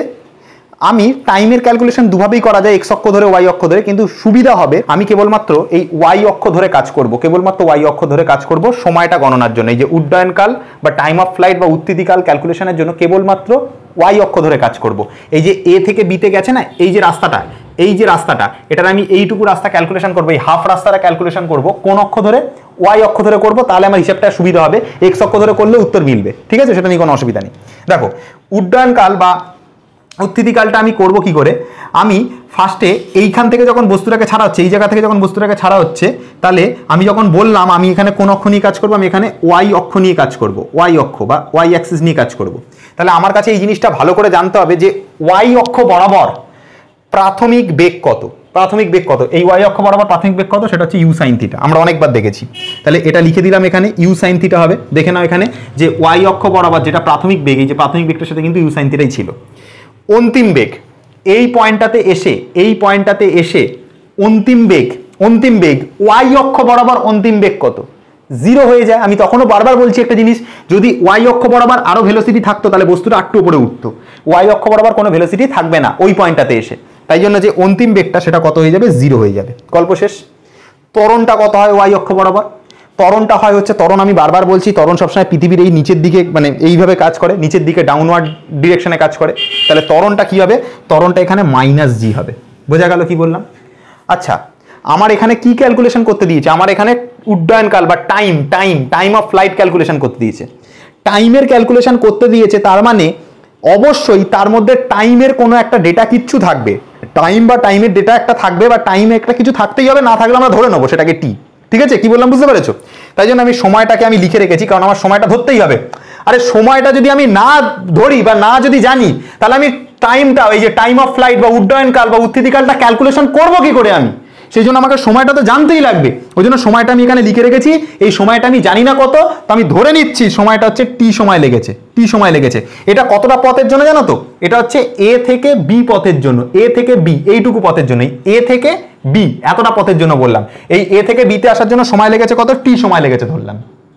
আমি টাইমের ক্যালকুলেশন দুভাবেই করা যায়, এক্স অক্ষ ধরে ওয়াই অক্ষ ধরে, কিন্তু সুবিধা হবে আমি কেবলমাত্র এই ওয়াই অক্ষ ধরে কাজ করব, কেবলমাত্র ওয়াই অক্ষ ধরে কাজ করব সময়টা গণনার জন্য। এই যে উড্ডয়নকাল বা টাইম অফ ফ্লাইট বা উত্থিতিকাল ক্যালকুলেশনের জন্য কেবলমাত্র ওয়াই অক্ষ ধরে কাজ করব। এই যে এ থেকে বিতে গেছে না, এই যে রাস্তাটা, এই যে রাস্তাটা, এটার আমি এইটুকু রাস্তা ক্যালকুলেশন করবো, এই হাফ রাস্তাটা ক্যালকুলেশন করব কোন অক্ষ ধরে? ওয়াই অক্ষ ধরে করব, তাহলে আমার হিসাবটা সুবিধা হবে। এক্স অক্ষ ধরে করলে উত্তর মিলবে, ঠিক আছে? সেটা নিয়ে কোনো অসুবিধা নেই। দেখো উড্ডয়নকাল বা উত্থিতিকালটা আমি করব কি করে? আমি ফার্স্টে এইখান থেকে যখন বস্তুটাকে ছাড়া হচ্ছে, এই জায়গা থেকে যখন বস্তুটাকে ছাড়া হচ্ছে, তাহলে আমি যখন বললাম আমি এখানে কোন অক্ষ নিয়ে কাজ করব, আমি এখানে ওয়াই অক্ষ নিয়ে কাজ করব, ওয়াই অক্ষ বা ওয়াই অ্যাক্সিস নিয়ে কাজ করব। তাহলে আমার কাছে এই জিনিসটা ভালো করে জানতে হবে যে ওয়াই অক্ষ বরাবর প্রাথমিক বেগ কত, প্রাথমিক বেগ কত, এই ওয়াই অক্ষ বরাবর প্রাথমিক বেগ কত, সেটা হচ্ছে ইউ সাইন থিটা। আমরা অনেকবার দেখেছি, তাহলে এটা লিখে দিলাম এখানে, ইউ সাইন থিটা হবে। দেখে নাও এখানে যে ওয়াই অক্ষ বরাবর যেটা প্রাথমিক বেগ, এই যে প্রাথমিক বেগটার সাথে কিন্তু ইউ সাইন থিটাই ছিল। অন্তিম বেগ এই পয়েন্টটাতে এসে, এই পয়েন্টটাতে এসে অন্তিম বেগ, অন্তিম বেগ ওয়াই অক্ষ বরাবর অন্তিম বেগ কত? জিরো হয়ে যায়। আমি তখনও বারবার বলছি একটা জিনিস, যদি ওয়াই অক্ষ বরাবর আরো ভেলোসিটি থাকতো তাহলে বস্তুটা আটটু উপরে উঠতো, ওয়াই অক্ষ বরাবর কোনো ভেলোসিটি থাকবে না ওই পয়েন্টটাতে এসে, তাই জন্য যে অন্তিম বেগটা সেটা কত হয়ে যাবে? জিরো হয়ে যাবে। গল্প শেষ। ত্বরণটা কত হয় ওয়াই অক্ষ বরাবর? ত্বরণটা হয় হচ্ছে, ত্বরণ আমি বারবার বলছি, ত্বরণ সবসময় পৃথিবীর এই নিচের দিকে, মানে এইভাবে কাজ করে, নিচের দিকে ডাউনওয়ার্ড ডিরেকশনে কাজ করে। তাহলে ত্বরণটা কি হবে? ত্বরণটা এখানে মাইনাস জি হবে। বোঝা গেল কি বললাম? আচ্ছা, আমার এখানে কি ক্যালকুলেশন করতে দিয়েছে? আমার এখানে উড্ডয়নকাল বা time, time time of flight calculation করতে দিয়েছে। টাইমের ক্যালকুলেশন করতে দিয়েছে, তার মানে অবশ্যই তার মধ্যে টাইমের কোনো একটা ডেটা কিচ্ছু থাকবে, টাইম বা টাইমের ডেটা একটা থাকবে, বা টাইমে একটা কিছু থাকতেই হবে, না থাকলে আমরা ধরে নেবো সেটাকে টি। ঠিক আছে? কি বললাম বুঝতে পেরেছো? তাই জন্য আমি সময়টাকে আমি লিখে রেখেছি, কারণ আমার সময়টা ধরতেই হবে। আরে সময়টা যদি আমি না ধরি বা না যদি জানি, তাহলে আমি টাইমটা, এই যে টাইম অফ ফ্লাইট বা উড্ডয়নকাল বা উত্থিতিকালটা ক্যালকুলেশন করবো কি করে আমি? সেই জন্য আমাকে সময়টা তো জানতেই লাগবে, ওই জন্য সময়টা আমি এখানে লিখে রেখেছি। এই সময়টা আমি জানি না কত, তো আমি ধরে নিচ্ছি সময়টা হচ্ছে টি সময় লেগেছে, টি সময় লেগেছে। এটা কতটা পথের জন্য জানো তো? এটা হচ্ছে এ থেকে বি পথের জন্য, এ থেকে বি এইটুকু পথের জন্য, এ থেকে বি এতটা পথের জন্য বললাম। এই এ থেকে বিতে আসার জন্য সময় লেগেছে কত? টি সময় লেগেছে ধরলাম।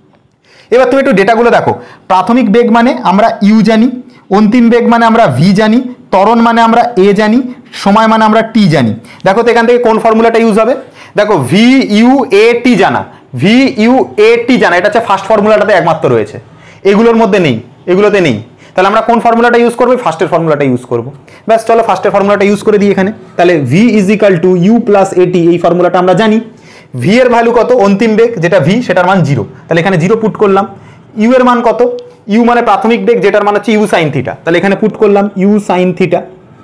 এবার তুমি একটু ডেটাগুলো দেখো। প্রাথমিক বেগ মানে আমরা ইউ জানি, অন্তিম বেগ মানে আমরা ভি জানি, ত্বরণ মানে আমরা এ জানি, সময় মানে আমরা টি জানি। দেখো তো এখান থেকে কোন ফর্মুলাটা ইউজ হবে? দেখো ভি ইউ এ টি জানা, ভি ইউ এ টি জানা, এটা হচ্ছে ফার্স্ট ফর্মুলাটাতে একমাত্র রয়েছে, এগুলোর মধ্যে নেই, এগুলোতে নেই। তাহলে আমরা কোন ফর্মুলাটা ইউজ করবো? ফার্স্টের ফর্মুলাটা ইউজ করবো। ব্যাস চলো ফার্স্টের ফর্মুলাটা ইউজ করে দিই এখানে। তাহলে v is equal to u plus at, এই ফর্মুলাটা আমরা জানি। ভি এর ভ্যালু কত? অন্তিম বেগ যেটা ভি, সেটার মান জিরো, তাহলে এখানে জিরো পুট করলাম। ইউ এর মান কত? ইউ মানে প্রাথমিক বেগ, যেটার মানে হচ্ছে ইউ সাইন থিটা, তাহলে এখানে পুট করলাম ইউ সাইন থিটা,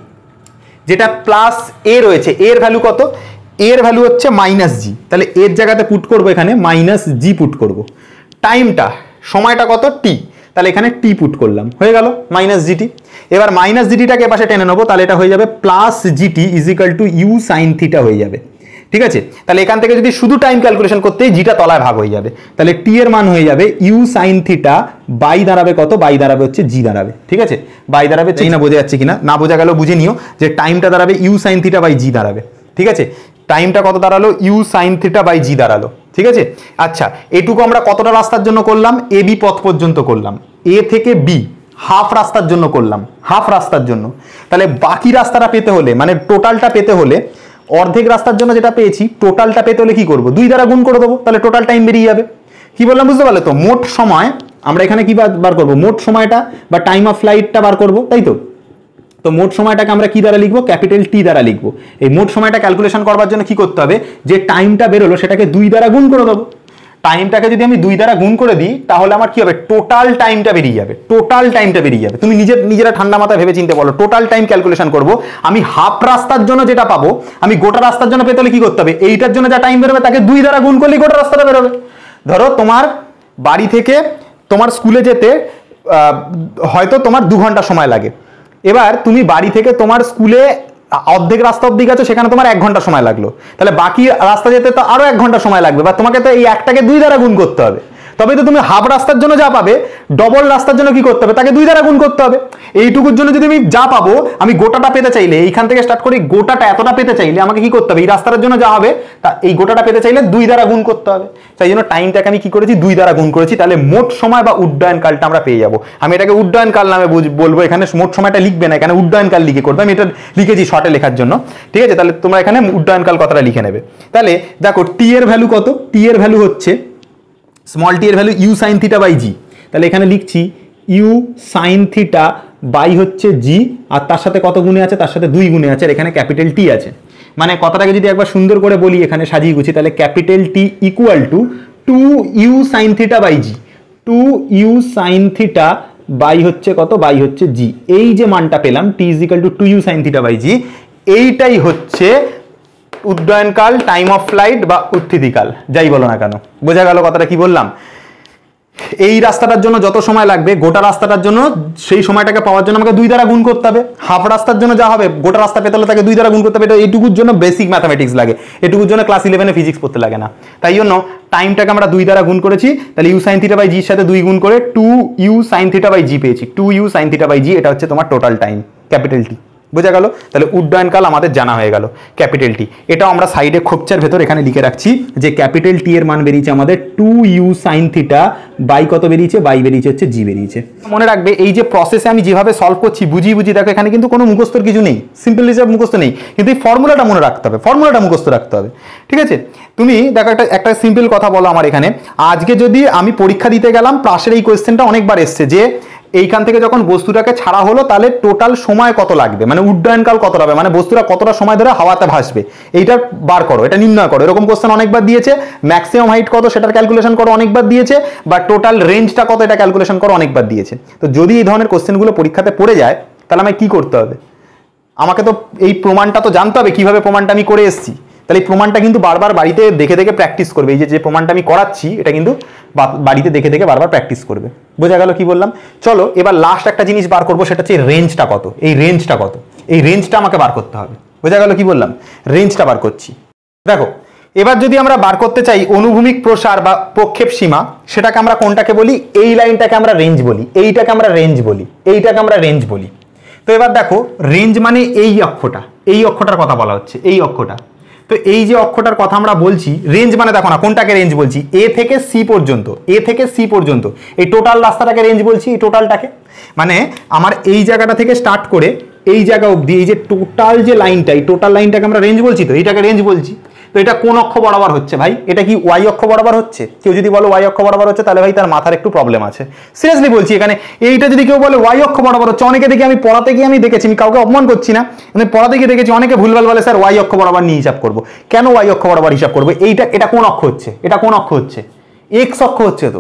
যেটা প্লাস এ রয়েছে, এর ভ্যালু কত, এর ভ্যালু হচ্ছে মাইনাস জি, তাহলে এর জায়গাতে পুট করবো এখানে মাইনাস জি পুট করব। টাইমটা, সময়টা কত, টি, তাহলে এখানে টি পুট করলাম, হয়ে গেল মাইনাস জিটি। এবার মাইনাস জিটিটাকে এপাশে টেনে নেবো, তাহলে এটা হয়ে যাবে plus g t is equal to u sine theta হয়ে যাবে, ঠিক আছে। তাহলে এখান থেকে যদি শুধু টাইম ক্যালকুলেশন করতে জিটা তলায় ভাগ হয়ে যাবে, তাহলে টি এর মান হয়ে যাবে ইউ সাইন থিটা বাই দাঁড়াবে কত, বাই দাঁড়াবে হচ্ছে জি দাঁড়াবে, ঠিক আছে। বাই দাঁড়াবে, চাই না বোঝা যাচ্ছে কিনা, না বোঝা গেল বুঝে নিও যে টাইমটা দাঁড়াবে u sine theta by g দাঁড়াবে, ঠিক আছে। টাইমটা কত দাঁড়ালো, u sine theta by g দাঁড়ালো, ঠিক আছে। আচ্ছা, এটুকু আমরা কতটা রাস্তার জন্য করলাম, এ বি পথ পর্যন্ত করলাম, এ থেকে বি হাফ রাস্তার জন্য করলাম, হাফ রাস্তার জন্য। তাহলে বাকি রাস্তাটা পেতে হলে, মানে টোটালটা পেতে হলে, অর্ধেক রাস্তার জন্য যেটা পেয়েছি টোটালটা পেতে হলে কি করব, দুই দ্বারা গুণ করে দেবো, তাহলে টোটাল টাইম বেরিয়ে যাবে। কি বললাম বুঝতে পারলে তো, মোট সময় আমরা এখানে কি বার করব, মোট সময়টা বা টাইম অফ ফ্লাইটটা বার করব, তাই তো। তো মোট সময়টাকে আমরা কি দ্বারা লিখবো, ক্যাপিটাল টি দ্বারা লিখবো। এই মোট সময়টা ক্যালকুলেশন করবার জন্য কি করতে হবে, যে টাইমটা বেরোলো সেটাকে দুই দ্বারা গুণ করে দেবো। টাইমটাকে যদি আমি দুই দ্বারা গুণ করে দিই তাহলে আমার কি হবে, টোটাল টাইমটা বেরিয়ে যাবে, টোটাল টাইমটা বেরিয়ে যাবে। তুমি নিজের নিজেরা ঠান্ডা মাথায় ভেবে চিন্তে বলো, টোটাল টাইম ক্যালকুলেশন করব, আমি হাফ রাস্তার জন্য যেটা পাবো, আমি গোটা রাস্তার জন্য পেতে হলে কি করতে হবে, এইটার জন্য যা টাইম বেরোবে তাকে দুই দ্বারা গুণ করলে গোটা রাস্তাটা বেরোবে। ধরো তোমার বাড়ি থেকে তোমার স্কুলে যেতে হয়তো তোমার দু ঘন্টা সময় লাগে, এবার তুমি বাড়ি থেকে তোমার স্কুলে অর্ধেক রাস্তা অব্দি গেছো, সেখানে তোমার এক ঘন্টা সময় লাগলো, তাহলে বাকি রাস্তা যেতে তো আরো এক ঘন্টা সময় লাগবে, বা তোমাকে তো এই একটাকে দুই দ্বারা গুণ করতে হবে, তবে তো তুমি হাফ রাস্তার জন্য যা পাবে ডবল রাস্তার জন্য কি করতে হবে, তাকে দুই দ্বারা গুণ করতে হবে। এইটুকুর জন্য যদি আমি যা পাবো, আমি গোটাটা পেতে চাইলে, এইখান থেকে স্টার্ট করি, গোটাটা এতটা পেতে চাইলে আমাকে কি করতে হবে, এই রাস্তার জন্য যা হবে তা এই গোটাটা পেতে চাইলে দুই দ্বারা গুণ করতে হবে। তাই জন্য টাইমটাকে আমি কি করেছি, দুই দ্বারা গুণ করেছি, তাহলে মোট সময় বা উড্ডয়ন কালটা আমরা পেয়ে যাবো। আমি এটাকে উড্ডয়ন কাল নামে বলবো, এখানে মোট সময়টা লিখবে না, এখানে উড্ডয়ন কাল লিখে করবে, আমি এটা লিখেছি শর্টে লেখার জন্য, ঠিক আছে। তাহলে তোমরা এখানে উড্ডয়ন কাল কথাটা লিখে নেবে। তাহলে দেখো টি এর ভ্যালু কত, টি এর ভ্যালু হচ্ছে স্মল টি এর value u sine theta by g, তাহলে এখানে লিখছি ইউ সাইন থিটা বাই হচ্ছে জি, আর তার সাথে কত গুণে আছে, তার সাথে দুই গুণে আছে, আর এখানে ক্যাপিটাল টি আছে। মানে কথাটাকে যদি একবার সুন্দর করে বলি এখানে সাজিয়ে গুছি, তাহলে capital T equal to two u sine theta by g, two u sine theta by হচ্ছে কত, বাই হচ্ছে জি। এই যে মানটা পেলাম T is equal to two u sine theta by g, এইটাই হচ্ছে উড্ডয়নকাল, টাইম অফ ফ্লাইট বা উত্থিতিকাল, যাই বলো না কেন। বোঝা গেল কথাটা কি বললাম। এই রাস্তাটার জন্য যত সময় লাগবে, গোটা রাস্তাটার জন্য সেই সময়টাকে পাওয়ার জন্য আমাকে দুই দ্বারা গুণ করতে হবে। হাফ রাস্তার জন্য যা হবে, গোটা রাস্তা পেতে হলে তাকে দুই দ্বারা গুণ করতে হবে। এটা এইটুকুর জন্য বেসিক ম্যাথামেটিক্স লাগে, এটুকুর জন্য ক্লাস ইলেভেনে ফিজিক্স পড়তে লাগে না। তাই জন্য টাইমটাকে আমরা দুই দ্বারা গুণ করেছি, তাহলে ইউ সাইন থিটা বাই জির সাথে দুই গুণ করে two u sine theta by g পেয়েছি। Two u sine theta by g, এটা হচ্ছে তোমার টোটাল টাইম, ক্যাপিটাল টি। বোঝা গেল? তাহলে উড্ডয়নকাল আমাদের জানা হয়ে গেল, ক্যাপিটাল টি। এটাও আমরা সাইডে খোপচার ভেতর এখানে লিখে রাখছি যে ক্যাপিটাল টি এর মান বেরিয়েছে আমাদের two u sine theta by কত বেরিয়েছে, বাই বেরিয়েছে হচ্ছে জি বেরিয়েছে। মনে রাখবে এই যে প্রসেসে আমি যেভাবে সলভ করছি, বুঝি বুঝি দেখো এখানে কিন্তু কোনো মুখস্থর কিছু নেই, সিম্পল হিসাব মুখস্থ নেই, কিন্তু এই ফর্মুলাটা মনে রাখতে হবে, ফর্মুলাটা মুখস্থ রাখতে হবে, ঠিক আছে? তুমি দেখো একটা একটা সিম্পল কথা বলো আমার এখানে, আজকে যদি আমি পরীক্ষা দিতে গেলাম, পাশের এই কোয়েশ্চেনটা অনেকবার এসছে যে এইখান থেকে যখন বস্তুটাকে ছাড়া হলো তাহলে টোটাল সময় কত লাগবে, মানে উড্ডয়নকাল কত হবে, মানে বস্তুটা কতটা সময় ধরে হাওয়াতে ভাসবে, এইটা বার করো, এটা নির্ণয় করো। এরকম কোশ্চেন অনেকবার দিয়েছে। ম্যাক্সিমাম হাইট কত সেটার ক্যালকুলেশন করো, অনেকবার দিয়েছে। বা টোটাল রেঞ্জটা কত এটা ক্যালকুলেশন করো, অনেকবার দিয়েছে। তো যদি এই ধরনের কোশ্চেনগুলো পরীক্ষাতে পড়ে যায় তাহলে আমায় কি করতে হবে? আমাকে তো এই প্রমাণটা তো জানতে হবে, কিভাবে প্রমাণটা আমি করে এসেছি। তাহলে এই প্রমাণটা কিন্তু বারবার বাড়িতে দেখে দেখে প্র্যাকটিস করবে। এই যে যে প্রমাণটা আমি করাচ্ছি এটা কিন্তু বাড়িতে দেখে দেখে বারবার প্র্যাকটিস করবে। বোঝা গেল কি বললাম? চলো এবার লাস্ট একটা জিনিস বার করবো, সেটা হচ্ছে রেঞ্জটা কত। এই রেঞ্জটা কত, এই রেঞ্জটা আমাকে বার করতে হবে। বোঝা গেল কি বললাম? রেঞ্জটা বার করছি। দেখো এবার যদি আমরা বার করতে চাই অনুভূমিক প্রসার বা প্রক্ষেপ সীমা, সেটাকে আমরা কোনটাকে বলি? এই লাইনটাকে আমরা রেঞ্জ বলি, এইটাকে আমরা রেঞ্জ বলি, এইটাকে আমরা রেঞ্জ বলি। তো এবার দেখো রেঞ্জ মানে এই অক্ষটা, এই অক্ষটার কথা বলা হচ্ছে, এই অক্ষটা। তো এই যে অক্ষটার কথা আমরা বলছি, রেঞ্জ মানে দেখো না কোনটাকে রেঞ্জ বলছি, এ থেকে সি পর্যন্ত, এ থেকে সি পর্যন্ত এই টোটাল রাস্তাটাকে রেঞ্জ বলছি, এই টোটালটাকে। মানে আমার এই জায়গাটা থেকে স্টার্ট করে এই জায়গা অবধি এই যে টোটাল যে লাইনটা, এই টোটাল লাইনটাকে আমরা রেঞ্জ বলছি, তো এইটাকে রেঞ্জ বলছি। তো এটা কোন অক্ষ বরাবর হচ্ছে ভাই? এটা কি ওয়াই অক্ষ বরাবর হচ্ছে? কেউ যদি বলো ওয়াই অক্ষ বরাবর হচ্ছে তাহলে ভাই তার মাথার একটু প্রবলেম আছে। সিরিয়াসলি বলছি, এখানে এইটা যদি কেউ বলে ওয়াই অক্ষ বরাবর হচ্ছে, অনেকে দেখি আমি পড়াতে গিয়ে আমি দেখেছি, আমি কাউকে অপমান করছি না, আমি পড়াতে গিয়ে দেখেছি অনেকে ভুলভাল বলে স্যার ওয়াই অক্ষ বরাবর নিয়ে হিসাব করবো। কেন ওয়াই অক্ষ বরাবর হিসাব করবো? এইটা এটা কোন অক্ষ হচ্ছে? এটা কোন অক্ষ হচ্ছে? এক্স অক্ষ হচ্ছে। তো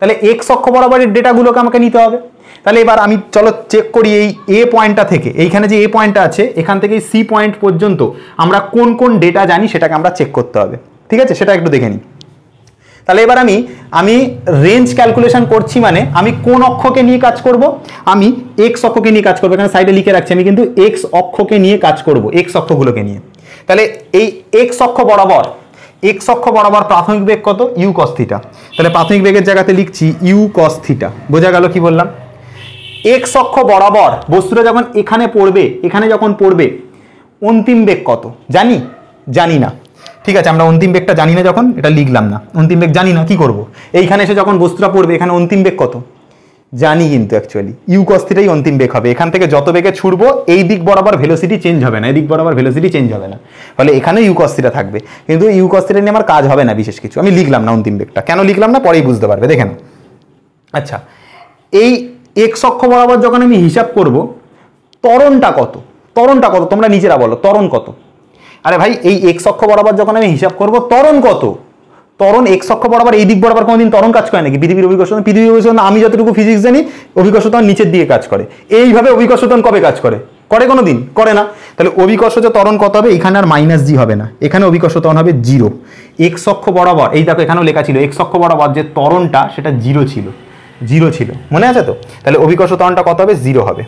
তাহলে এক্স অক্ষ বরাবরের ডেটাগুলোকে আমাকে নিতে হবে। তাহলে এবার আমি চলো চেক করি এই এ পয়েন্টটা থেকে, এইখানে যে এ পয়েন্টটা আছে এখান থেকে সি পয়েন্ট পর্যন্ত আমরা কোন কোন ডেটা জানি সেটাকে আমরা চেক করতে হবে, ঠিক আছে? সেটা একটু দেখে নিই। তাহলে এবার আমি আমি রেঞ্জ ক্যালকুলেশন করছি, মানে আমি কোন অক্ষকে নিয়ে কাজ করব? আমি এক্স অক্ষকে নিয়ে কাজ করবো। এখানে সাইডে লিখে রাখছি আমি কিন্তু এক্স অক্ষকে নিয়ে কাজ করব, এক্স অক্ষগুলোকে নিয়ে। তাহলে এই এক্স অক্ষ বরাবর এক্স অক্ষ বরাবর প্রাথমিক বেগ কত? U cos theta. তাহলে প্রাথমিক বেগের জায়গাতে লিখছি ইউ কস থিটা। বোঝা গেল কি বললাম? এক্স অক্ষ বরাবর বস্তুটা যখন এখানে পড়বে, এখানে যখন পড়বে অন্তিম বেগ কত জানি? জানি না, ঠিক আছে? আমরা অন্তিম বেগটা জানি না, যখন এটা লিখলাম না, অন্তিম বেগ জানি না, কি করব? এইখানে এসে যখন বস্তুটা পড়বে এখানে অন্তিম বেগ কত জানি, কিন্তু অ্যাকচুয়ালি ইউ কস থিটাই অন্তিম বেগ হবে। এখান থেকে যত বেগে ছুটবো এই দিক বরাবর ভেলোসিটি চেঞ্জ হবে না, এই দিক বরাবর ভেলোসিটি চেঞ্জ হবে না, ফলে এখানে ইউ কস থিটা থাকবে। কিন্তু ইউ কস থিটা নিয়ে আমার কাজ হবে না বিশেষ কিছু, আমি লিখলাম না অন্তিম বেগটা। কেন লিখলাম না পরেই বুঝতে পারবে, দেখেন। আচ্ছা, এই এক্স অক্ষ বরাবর যখন আমি হিসাব করব ত্বরণটা কত, ত্বরণটা কত তোমরা নিজেরা বলো, ত্বরণ কত? আরে ভাই এই এক্স অক্ষ বরাবর যখন আমি হিসাব করব ত্বরণ কত? ত্বরণ এক্স অক্ষ বরাবর এই দিক বরাবর কোনোদিন ত্বরণ কাজ করে নাকি? পৃথিবীর অভিকর্ষণ, পৃথিবীর অভিকর্ষণ আমি যতটুকু ফিজিক্স জানি অভিকর্ষণ নিচের দিকে কাজ করে। এইভাবে অভিকর্ষণ কবে কাজ করে? করে কোনো দিন? করে না। তাহলে অভিকর্ষজ ত্বরণ কত হবে? এখানে আর মাইনাস জি হবে না, এখানে অভিকর্ষ ত্বরণ হবে জিরো। এক্স অক্ষ বরাবর এই দেখো এখানেও লেখা ছিল এক্স অক্ষ বরাবর যে ত্বরণটা সেটা জিরো ছিল, জিরো ছিল, মনে আছে তো? তাহলে অভিকর্ষ ত্বরণটা কত হবে? জিরো হবে।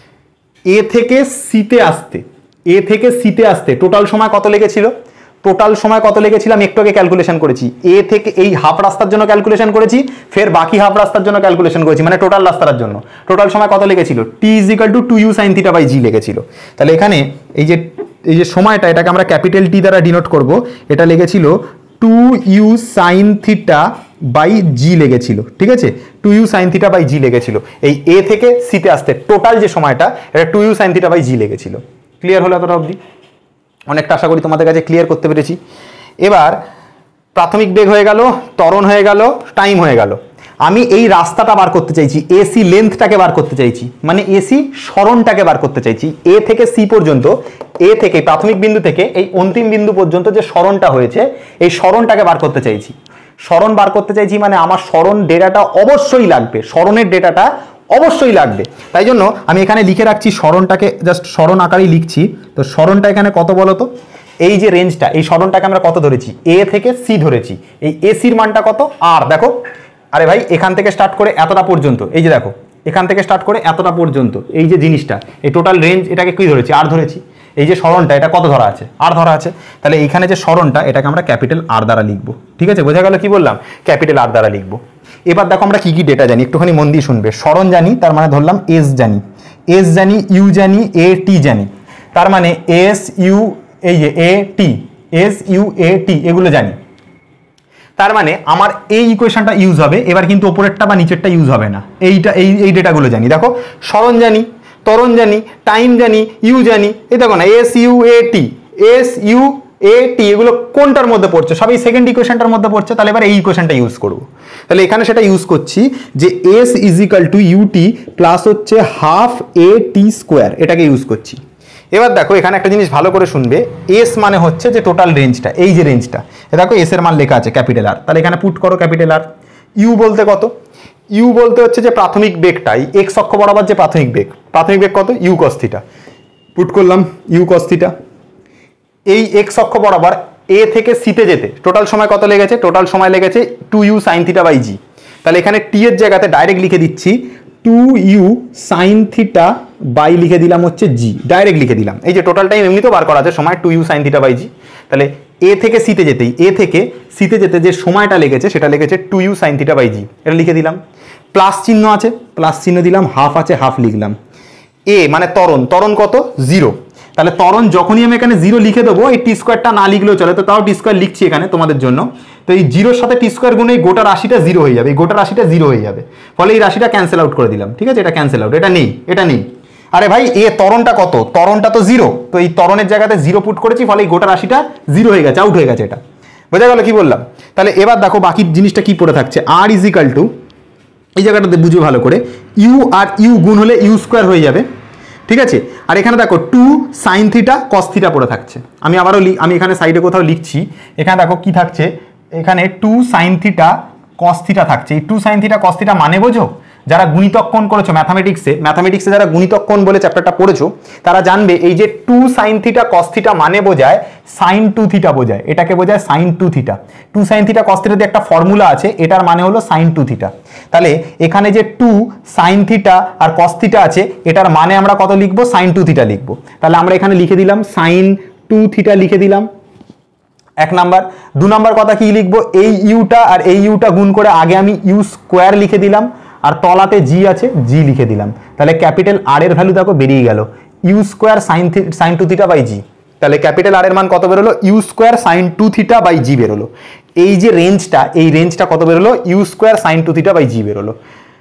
এ থেকে সিতে আসতে, এ থেকে সিতে আসতে টোটাল সময় কত লেগেছিল? টোটাল সময় কত লেগেছিলাম একটু আগে ক্যালকুলেশন করেছি। এ থেকে এই হাফ রাস্তার জন্য ক্যালকুলেশন করেছি, ফের বাকি হাফ রাস্তার জন্য ক্যালকুলেশন করেছি, মানে টোটাল রাস্তার জন্য টোটাল সময় কত লেগেছিল? T is equal to two u sine theta by g লেগেছিল। তাহলে এখানে এই যে এই যে সময়টা এটাকে আমরা ক্যাপিটাল টি দ্বারা ডিনোট করব, এটা লেগেছিল two u sine theta by g লেগেছিল, ঠিক আছে? Two u sine theta by g লেগেছিল। এই এ থেকে সিতে আসতে টোটাল যে সময়টা এটা two u sine theta by g লেগেছিল। ক্লিয়ার হলো এতটা অবধি? অনেকটা আশা করি তোমাদের কাছে ক্লিয়ার করতে পেরেছি। এবার প্রাথমিক বেগ হয়ে গেল, ত্বরণ হয়ে গেল, টাইম হয়ে গেল। আমি এই রাস্তাটা বার করতে চাইছি, এসি লেন্থটাকে বার করতে চাইছি, মানে এসি সরণটাকে বার করতে চাইছি। এ থেকে সি পর্যন্ত, এ থেকে প্রাথমিক বিন্দু থেকে এই অন্তিম বিন্দু পর্যন্ত যে সরণটা হয়েছে এই সরণটাকে বার করতে চাইছি। সরণ বার করতে চাইছি মানে আমার সরণ ডেটাটা অবশ্যই লাগবে, সরণের ডেটাটা অবশ্যই লাগবে। তাই জন্য আমি এখানে লিখে রাখছি সরণটাকে, জাস্ট সরণ আকারেই লিখছি। তো সরণটা এখানে কত বলো তো? এই যে রেঞ্জটা, এই সরণটাকে আমরা কত ধরেছি? এ থেকে সি ধরেছি। এই এসির মানটা কত? আর দেখো, আরে ভাই এখান থেকে স্টার্ট করে এতটা পর্যন্ত, এই যে দেখো এখান থেকে স্টার্ট করে এতটা পর্যন্ত এই যে জিনিসটা, এই টোটাল রেঞ্জ এটাকে কি ধরেছি? আর ধরেছি। এই যে সরণটা এটা কত ধরা আছে? আর ধরা আছে। তাহলে এইখানে যে সরণটা এটাকে আমরা ক্যাপিটাল আর দ্বারা লিখবো, ঠিক আছে? বোঝা গেল কি বললাম? ক্যাপিটাল আর দ্বারা লিখবো। এবার দেখো আমরা কি কি ডেটা জানি একটুখানি মন দিয়ে শুনবে। সরণ জানি, তার মানে ধরলাম এস জানি, এস জানি, ইউ জানি, এ টি জানি, তার মানে এস ইউ, এই যে এ t, s u a t এগুলো জানি। তার মানে আমার এই ইকুয়েশনটা ইউজ হবে, এবার কিন্তু ওপরেরটা বা নিচেরটা ইউজ হবে না। এইটা এই এই ডেটাগুলো জানি। দেখো সরণ জানি, ত্বরণ জানি, টাইম জানি, ইউ জানি। এই দেখো না s u a t, s u a t এগুলো কোনটার মধ্যে পড়ছে? সব এই সেকেন্ড ইকুয়েশনটার মধ্যে পড়ছে। তাহলে এবার এই ইকুয়েশনটা ইউজ করবো। তাহলে এখানে সেটা ইউজ করছি যে s is equal to u t plus হচ্ছে হাফ এ টি স্কোয়ার, এটাকে ইউজ করছি। এবার দেখো এখানে একটা জিনিস ভালো করে শুনবে, এস মানে হচ্ছে যে টোটাল রেঞ্জটা, এই যে রেঞ্জটা, দেখো এস এর মান লেখা আছে ক্যাপিটাল আর। তাহলে এখানে পুট করো ক্যাপিটাল আর। ইউ বলতে কত? ইউ বলতে হচ্ছে যে প্রাথমিক বেগটাই, এক্স অক্ষ বরাবর যে প্রাথমিক বেগ, প্রাথমিক বেগ কত? U cos theta. পুট করলাম ইউ কস থিটা। এই এক্স অক্ষ বরাবর এ থেকে সিতে যেতে টোটাল সময় কত লেগেছে? টোটাল সময় লেগেছে two u sine theta by g. তাহলে এখানে টি এর জায়গাতে ডাইরেক্ট লিখে দিচ্ছি two u sine theta by লিখে দিলাম হচ্ছে জি, ডাইরেক্ট লিখে দিলাম। এই যে টোটাল টাইম এমনিতেও বার করা আছে সময় two u sine theta by g. তাহলে এ থেকে সিতে যেতেই, এ থেকে সিতে যেতে যে সময়টা লেগেছে সেটা লেগেছে two u sine theta by g, এটা লিখে দিলাম। প্লাস চিহ্ন আছে, প্লাস চিহ্ন দিলাম, হাফ আছে, হাফ লিখলাম। এ মানে ত্বরণ, ত্বরণ কত? জিরো। তাহলে ত্বরণ যখনই আমি এখানে জিরো লিখে দেবো, এই টি স্কোয়ারটা না লিখলেও চলে, তো তাও টি স্কোয়ার লিখছি এখানে তোমাদের জন্য। তো এই জিরোর সাথে টি স্কোয়ার গুণে এই গোটা রাশিটা জিরো হয়ে যাবে, এই গোটা রাশিটা জিরো হয়ে যাবে, ফলে এই রাশিটা ক্যান্সেল আউট করে দিলাম, ঠিক আছে? এটা ক্যান্সেল আউট, এটা নেই, এটা নেই। আরে ভাই এ ত্বরণটা কত? ত্বরণটা তো জিরো, তো এই ত্বরণের জায়গাতে জিরো পুট করেছি, ফলে এই গোটা রাশিটা জিরো হয়ে গেছে, আউট হয়ে গেছে। এটা বোঝা গেল কি বললাম? তাহলে এবার দেখো বাকি জিনিসটা কি পড়ে থাকছে। আর ইজ ইকাল টু, এই জায়গাটাতে বুঝো ভালো করে, ইউ আর ইউ গুণ হলে ইউ স্কোয়ার হয়ে যাবে, ঠিক আছে? আর এখানে দেখো two sine theta cos theta পড়ে থাকছে। আমি আবারও আমি এখানে সাইডে কোথাও লিখছি, এখানে দেখো কি থাকছে, এখানে two sine theta cos theta থাকছে। এই two sine theta cos theta মানে বোঝো, যারা গুণিতক কোণ করেছো ম্যাথামেটিক্সে, ম্যাথামেটিক্সে যারা গুণিতক কোণ বলে চ্যাপ্টারটা পড়েছো তারা জানবে এই যে two sine theta cos theta মানে বোঝায় সাইন টু থিটা বোঝায়, এটাকে বোঝায় sine two theta. Two sine theta cos theta দিয়ে একটা ফর্মুলা আছে, এটার মানে হলো সাইন টু থিটা। তাহলে এখানে যে টু সাইন থিটা আর কস থিটা আছে, এটার মানে আমরা কত লিখবো? সাইন টু থিটা লিখবো। তাহলে আমরা এখানে লিখে দিলাম সাইন টু থিটা লিখে দিলাম এক নাম্বার। দু নাম্বার কথা কি লিখবো? এই ইউটা আর এই ইউটা গুণ করে আগে আমি ইউ স্কোয়ার লিখে দিলাম, আর তলাতে জি আছে জি লিখে দিলাম। তাহলে ক্যাপিটাল আর এর ভ্যালু দেখো বেরিয়ে গেল, u square sine sine two theta by g. তাহলে ক্যাপিটাল আর এর মান কত বেরোলো? U square sine two theta by g বেরোলো। এই যে রেঞ্জটা, এই রেঞ্জটা কত বেরোলো? U square sine two theta by g বেরোলো।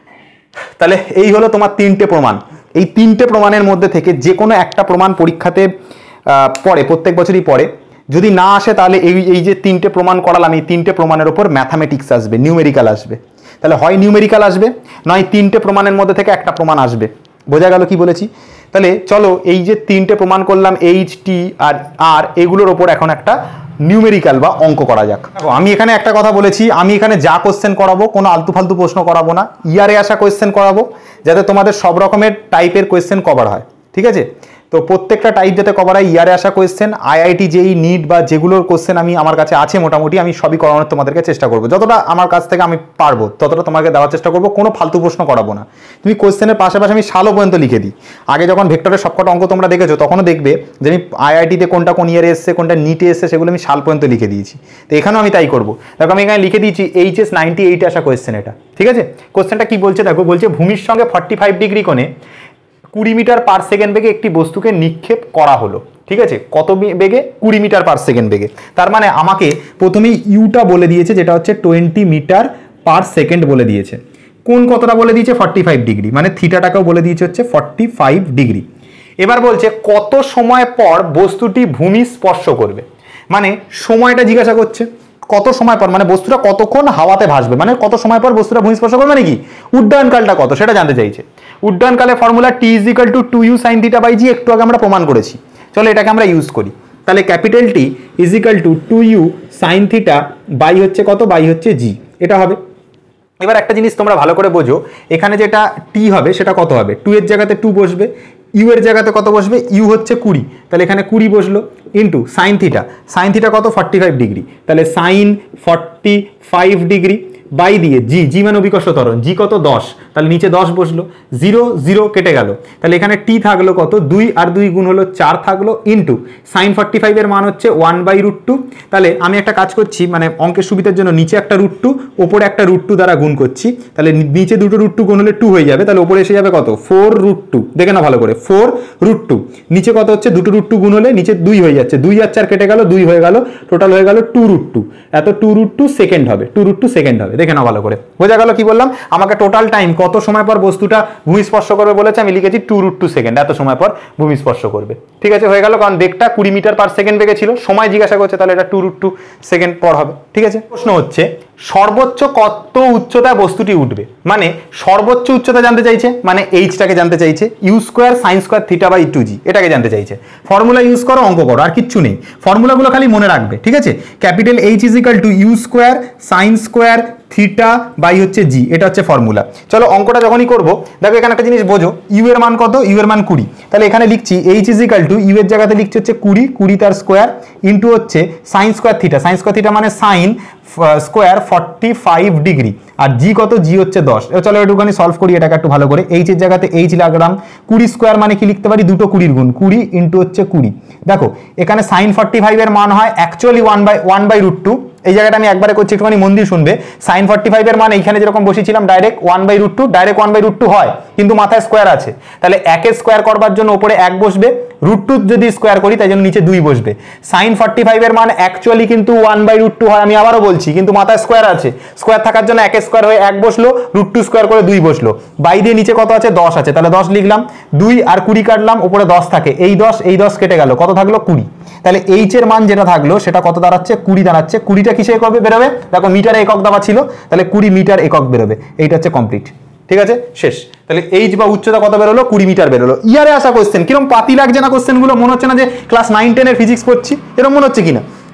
তাহলে এই হলো তোমার তিনটে প্রমাণ। এই তিনটে প্রমাণের মধ্যে থেকে যে কোনো একটা প্রমাণ পরীক্ষাতে পড়ে, প্রত্যেক বছরই পড়ে। যদি না আসে তাহলে এই এই যে তিনটে প্রমাণ করালাম, এই তিনটে প্রমাণের ওপর ম্যাথামেটিক্স আসবে, নিউমেরিক্যাল আসবে। তাহলে হয় নিউমেরিক্যাল আসবে, নয় তিনটে প্রমাণের মধ্যে থেকে একটা প্রমাণ আসবে। বোঝা গেল কি বলেছি? তাহলে চলো এই যে তিনটে প্রমাণ করলাম এইচ টি আর আর, এগুলোর ওপর এখন একটা নিউমেরিক্যাল বা অঙ্ক করা যাক। আমি এখানে একটা কথা বলেছি, আমি এখানে যা কোশ্চেন করাবো কোনো আলতু ফালতু প্রশ্ন করাবো না, ইয়ারে আসা কোশ্চেন করাবো যাতে তোমাদের সব রকমের টাইপের কোশ্চেন কভার হয়। ঠিক আছে? তো প্রত্যেকটা টাইপ যাতে কভার হয়, ইয়ারে আসা কোয়েশ্চেন, আইআইটি জেই নিট বা যেগুলোর কোশ্চেন আমি আমার কাছে আছে মোটামুটি, আমি সবই করানোর তোমাদেরকে চেষ্টা করবো, যতটা আমার কাছ থেকে আমি পারবো ততটা তোমাকে দেওয়ার চেষ্টা করবো। কোনো ফালতু প্রশ্ন করাবো না। তুমি কোশ্চেনের পাশাপাশি আমি সালও পর্যন্ত লিখে দিই। আগে যখন ভেক্টরের সবকটা অঙ্ক তোমরা দেখেছো তখনও দেখবে যে আমি আইআইটিতে কোনটা কোন ইয়ারে এসছে, কোনটা নিটে এসছে, সেগুলো আমি সাল পর্যন্ত লিখে দিয়েছি। তো এখানেও আমি তাই করবো। দেখো আমি এখানে লিখে দিয়েছি এইচএস নাইনটি এইটে আসা কোয়েশ্চেন এটা। ঠিক আছে? কোশ্চেনটা কি বলছে দেখো, বলছে ভূমির সঙ্গে ফর্টি ফাইভ ডিগ্রি কোণে কুড়ি মিটার পার সেকেন্ড বেগে একটি বস্তুকে নিক্ষেপ করা হলো। ঠিক আছে? কত বেগে? কুড়ি মিটার পার সেকেন্ড বেগে। তার মানে আমাকে প্রথমেই ইউটা বলে দিয়েছে, যেটা হচ্ছে টোয়েন্টি মিটার পার সেকেন্ড বলে দিয়েছে। কোন কতটা বলে দিয়েছে? ফর্টি ফাইভ ডিগ্রি, মানে থিটাটাকেও বলে দিয়েছে হচ্ছে ফর্টি ফাইভ ডিগ্রি। এবার বলছে কত সময় পর বস্তুটি ভূমি স্পর্শ করবে, মানে সময়টা জিজ্ঞাসা করছে। কত সময় পর মানে বস্তুটা কতক্ষণ হাওয়াতে ভাসবে, মানে কত সময় পর বস্তুটা ভূমি স্পর্শ করবে, মানে কি উড্ডয়নকালটা কত সেটা জানতে চাইছে। উড্ডয়নকালের formula T is equal to two u sine theta by g, একটু আগে আমরা প্রমাণ করেছি। চলো এটাকে আমরা ইউজ করি। তাহলে capital T is equal to two u sine theta by হচ্ছে কত? বাই হচ্ছে জি, এটা হবে। এবার একটা জিনিস তোমরা ভালো করে বোঝো, এখানে যেটা টি হবে সেটা কত হবে? টু এর জায়গাতে টু বসবে, ইউ এর জায়গাতে কত বসবে? ইউ হচ্ছে কুড়ি, তাহলে এখানে কুড়ি বসলো, into sine theta. Sine theta কত? ফর্টি ফাইভ ডিগ্রি, তাহলে sine forty five degree by দিয়ে জি, জি মানে অভিকর্ষ ত্বরণ, জি কত? দশ, তাহলে নিচে দশ বসলো, জিরো জিরো কেটে গেল, তাহলে এখানে টি থাকলো কত? দুই, আর দুই গুণ হলো চার থাকলো, ইন্টু সাইন ফর্টি ফাইভের মান হচ্ছে ওয়ান বাই রুট টু। তাহলে আমি একটা কাজ করছি, মানে অঙ্কের সুবিধার জন্য নিচে একটা রুট টু, ওপরে একটা রুট টু দ্বারা গুণ করছি। তাহলে নিচে দুটো রুট টু গুণ হলে টু হয়ে যাবে, তাহলে ওপরে এসে যাবে কত? Four root two. দেখে না ভালো করে, ফোর রুট টু। নিচে কত হচ্ছে? দুটো রুট টু গুণ হলে নিচে দুই হয়ে যাচ্ছে, দুই আর চার কেটে গেল, দুই হয়ে গেল, টোটাল হয়ে গেল টু রুট টু। এত টু রুট টু সেকেন্ড হবে, টু রুট টু সেকেন্ড হবে। দেখে না ভালো করে, বোঝা গেল কি বললাম? আমাকে টোটাল টাইম কত সময় পর বস্তুটা ভূমি স্পর্শ করবে বলেছে, আমি লিখেছি টু রুট টু সেকেন্ড, এত সময় পর ভূমি স্পর্শ করবে। ঠিক আছে, হয়ে গেল, কারণ বেগটা কুড়ি মিটার পার সেকেন্ড বেগে ছিল, সময় জিজ্ঞাসা করছে, তাহলে এটা টু রুট টু সেকেন্ড পর হবে। ঠিক আছে, প্রশ্ন হচ্ছে সর্বোচ্চ কত উচ্চতায় বস্তুটি উঠবে, মানে সর্বোচ্চ উচ্চতা জানতে চাইছে, মানে এইচটাকে জানতে চাইছে, u square sine square theta by two g, এটাকে জানতে চাইছে। ফর্মুলা ইউজ করো, অঙ্ক করো, আর কিচ্ছু নেই, ফর্মুলাগুলো খালি মনে রাখবে। ঠিক আছে, capital H is equal to u square sine square theta by হচ্ছে জি, এটা হচ্ছে ফর্মুলা। চলো অঙ্কটা যখনই করবো, দেখো এখানে একটা জিনিস বোঝো, ইউ এর মান কত? ইউ এর মান কুড়ি, তাহলে এখানে লিখছি H is equal to u এর জায়গাতে লিখছি হচ্ছে কুড়ি, কুড়ি তার স্কোয়ার, ইন্টু হচ্ছে sine square theta, sine square theta মানে sine square forty five degree, আর জি কত? জি হচ্ছে দশ। চলো একটুখানি সলভ করি এটাকে একটু ভালো করে। এইচ এর জায়গাতে এইচ লাগলাম, কুড়ি স্কোয়ার মানে কি লিখতে পারি? দুটো কুড়ির গুণ, কুড়ি ইন্টু হচ্ছে কুড়ি। দেখো এখানে সাইন ফর্টি ফাইভ এর মান হয় actually one by one by root two. এই জায়গাটা আমি একবারে করছি, একটুখানি মন দিয়ে শুনবে। সাইন ফর্টি ফাইভ এর মান এইখানে যেরকম বসেছিলাম direct one by root two, direct one by root two হয়, কিন্তু মাথায় স্কোয়ার আছে, তাহলে একের স্কোয়ার করবার জন্য উপরে এক বসবে, রুট টু যদি স্কোয়ার করি তাই জন্য নিচে দুই বসবে। সাইন ফর্টি ফাইভ এর মান অ্যাকচুয়ালি কিন্তু ওয়ান বাই রুট টু হয়, আমি আবারও বলছি, কিন্তু মাথায় স্কোয়ার আছে, স্কোয়ার থাকার জন্য একের স্কোয়ার হয়ে এক বসলো, রুট টু স্কোয়ার করে দুই বসলো, বাই দিয়ে নিচে কত আছে? দশ আছে, তাহলে দশ লিখলাম, দুই আর কুড়ি কাটলাম, উপরে দশ থাকে, এই দশ এই দশ কেটে গেল, কত থাকলো? কুড়ি। তাহলে এইচ এর মান যেটা থাকলো সেটা কত দাঁড়াচ্ছে? কুড়ি দাঁড়াচ্ছে। কুড়িটা কিসে কবে বেরোবে? দেখো মিটারে একক দেওয়া ছিল, তাহলে কুড়ি মিটার একক বেরোবে, এইটা হচ্ছে কমপ্লিট। ঠিক আছে, শেষ। তাহলে এইচ বা উচ্চতা কত বেরোলো? কুড়ি মিটার বেরোলো। ইয়ারে আসা কোশ্চেন কিরকম পাতি লাগছে না কোশ্চেনগুলো? মনে হচ্ছে না যে ক্লাস নাইন টেনের ফিজিক্স পড়ছি? এরকম মনে হচ্ছে কিনা?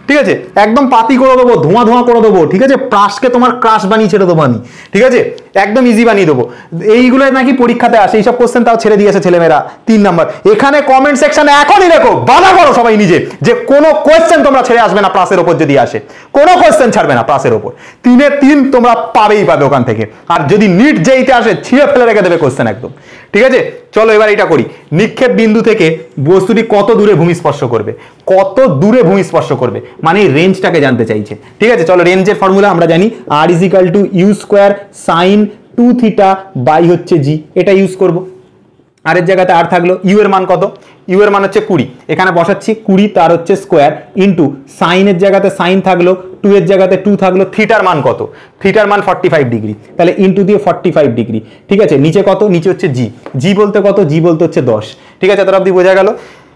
ঠিক আছে, একদম পাতি করে দেবো, ধোঁয়া ধোঁয়া করে দেবো, ঠিক আছে, প্রাসকে তোমার ক্রাশ বানিয়ে ছেড়ে দেবো আমি, ঠিক আছে, একদম ইজি বানিয়ে দেবো। এইগুলো নাকি পরীক্ষাতে আসে, এইসব কোশ্চেন তাও ছেড়ে দিয়েছে ছেলেমেয়েরা। তিন নাম্বার, এখানে কমেন্ট সেকশনে এখনই দেখো, বাধা করো সবাই নিজে, যে কোনো কোশ্চেন তোমরা ছেড়ে আসবে না প্লাসের ওপর যদি আসে, কোনো কোশ্চেন ছাড়বে না প্লাসের ওপর, তিনে তিন তোমরা পাবেই পাবে ওখান থেকে। আর যদি নিট যেইতে আসে ছিঁড়ে ফেলে রেখে দেবে কোশ্চেন একদম, ঠিক আছে। চলো এবার এটা করি, নিক্ষেপ বিন্দু থেকে বস্তুটি কত দূরে ভূমিস্পর্শ করবে, কত দূরে ভূমিস্পর্শ করবে মানে রেঞ্জটাকে জানতে চাইছে, ঠিক আছে। চলো রেঞ্জের ফর্মুলা আমরা জানি, R is equal to u square sine two theta by হচ্ছে জি, এটা ইউজ করব। আর এর জায়গাতে আর থাকলো ইউ এর মান কত, ইউ এর মান হচ্ছে কুড়ি, এখানে বসাচ্ছি কুড়ি তার হচ্ছে স্কোয়ার ইন্টু সাইনের জায়গাতে সাইন থাকলো, টু এর জায়গাতে টু থাকলো, থিটার মান কত, থিটার মান ফর্টি ফাইভ ডিগ্রি, তাহলে ইন্টু দিয়ে ফর্টি ফাইভ ডিগ্রি, ঠিক আছে। নিচে কত, নিচে হচ্ছে জি, জি বলতে কত, জি বলতে হচ্ছে দশ, ঠিক আছে। এতটা অবধি বোঝা গেল।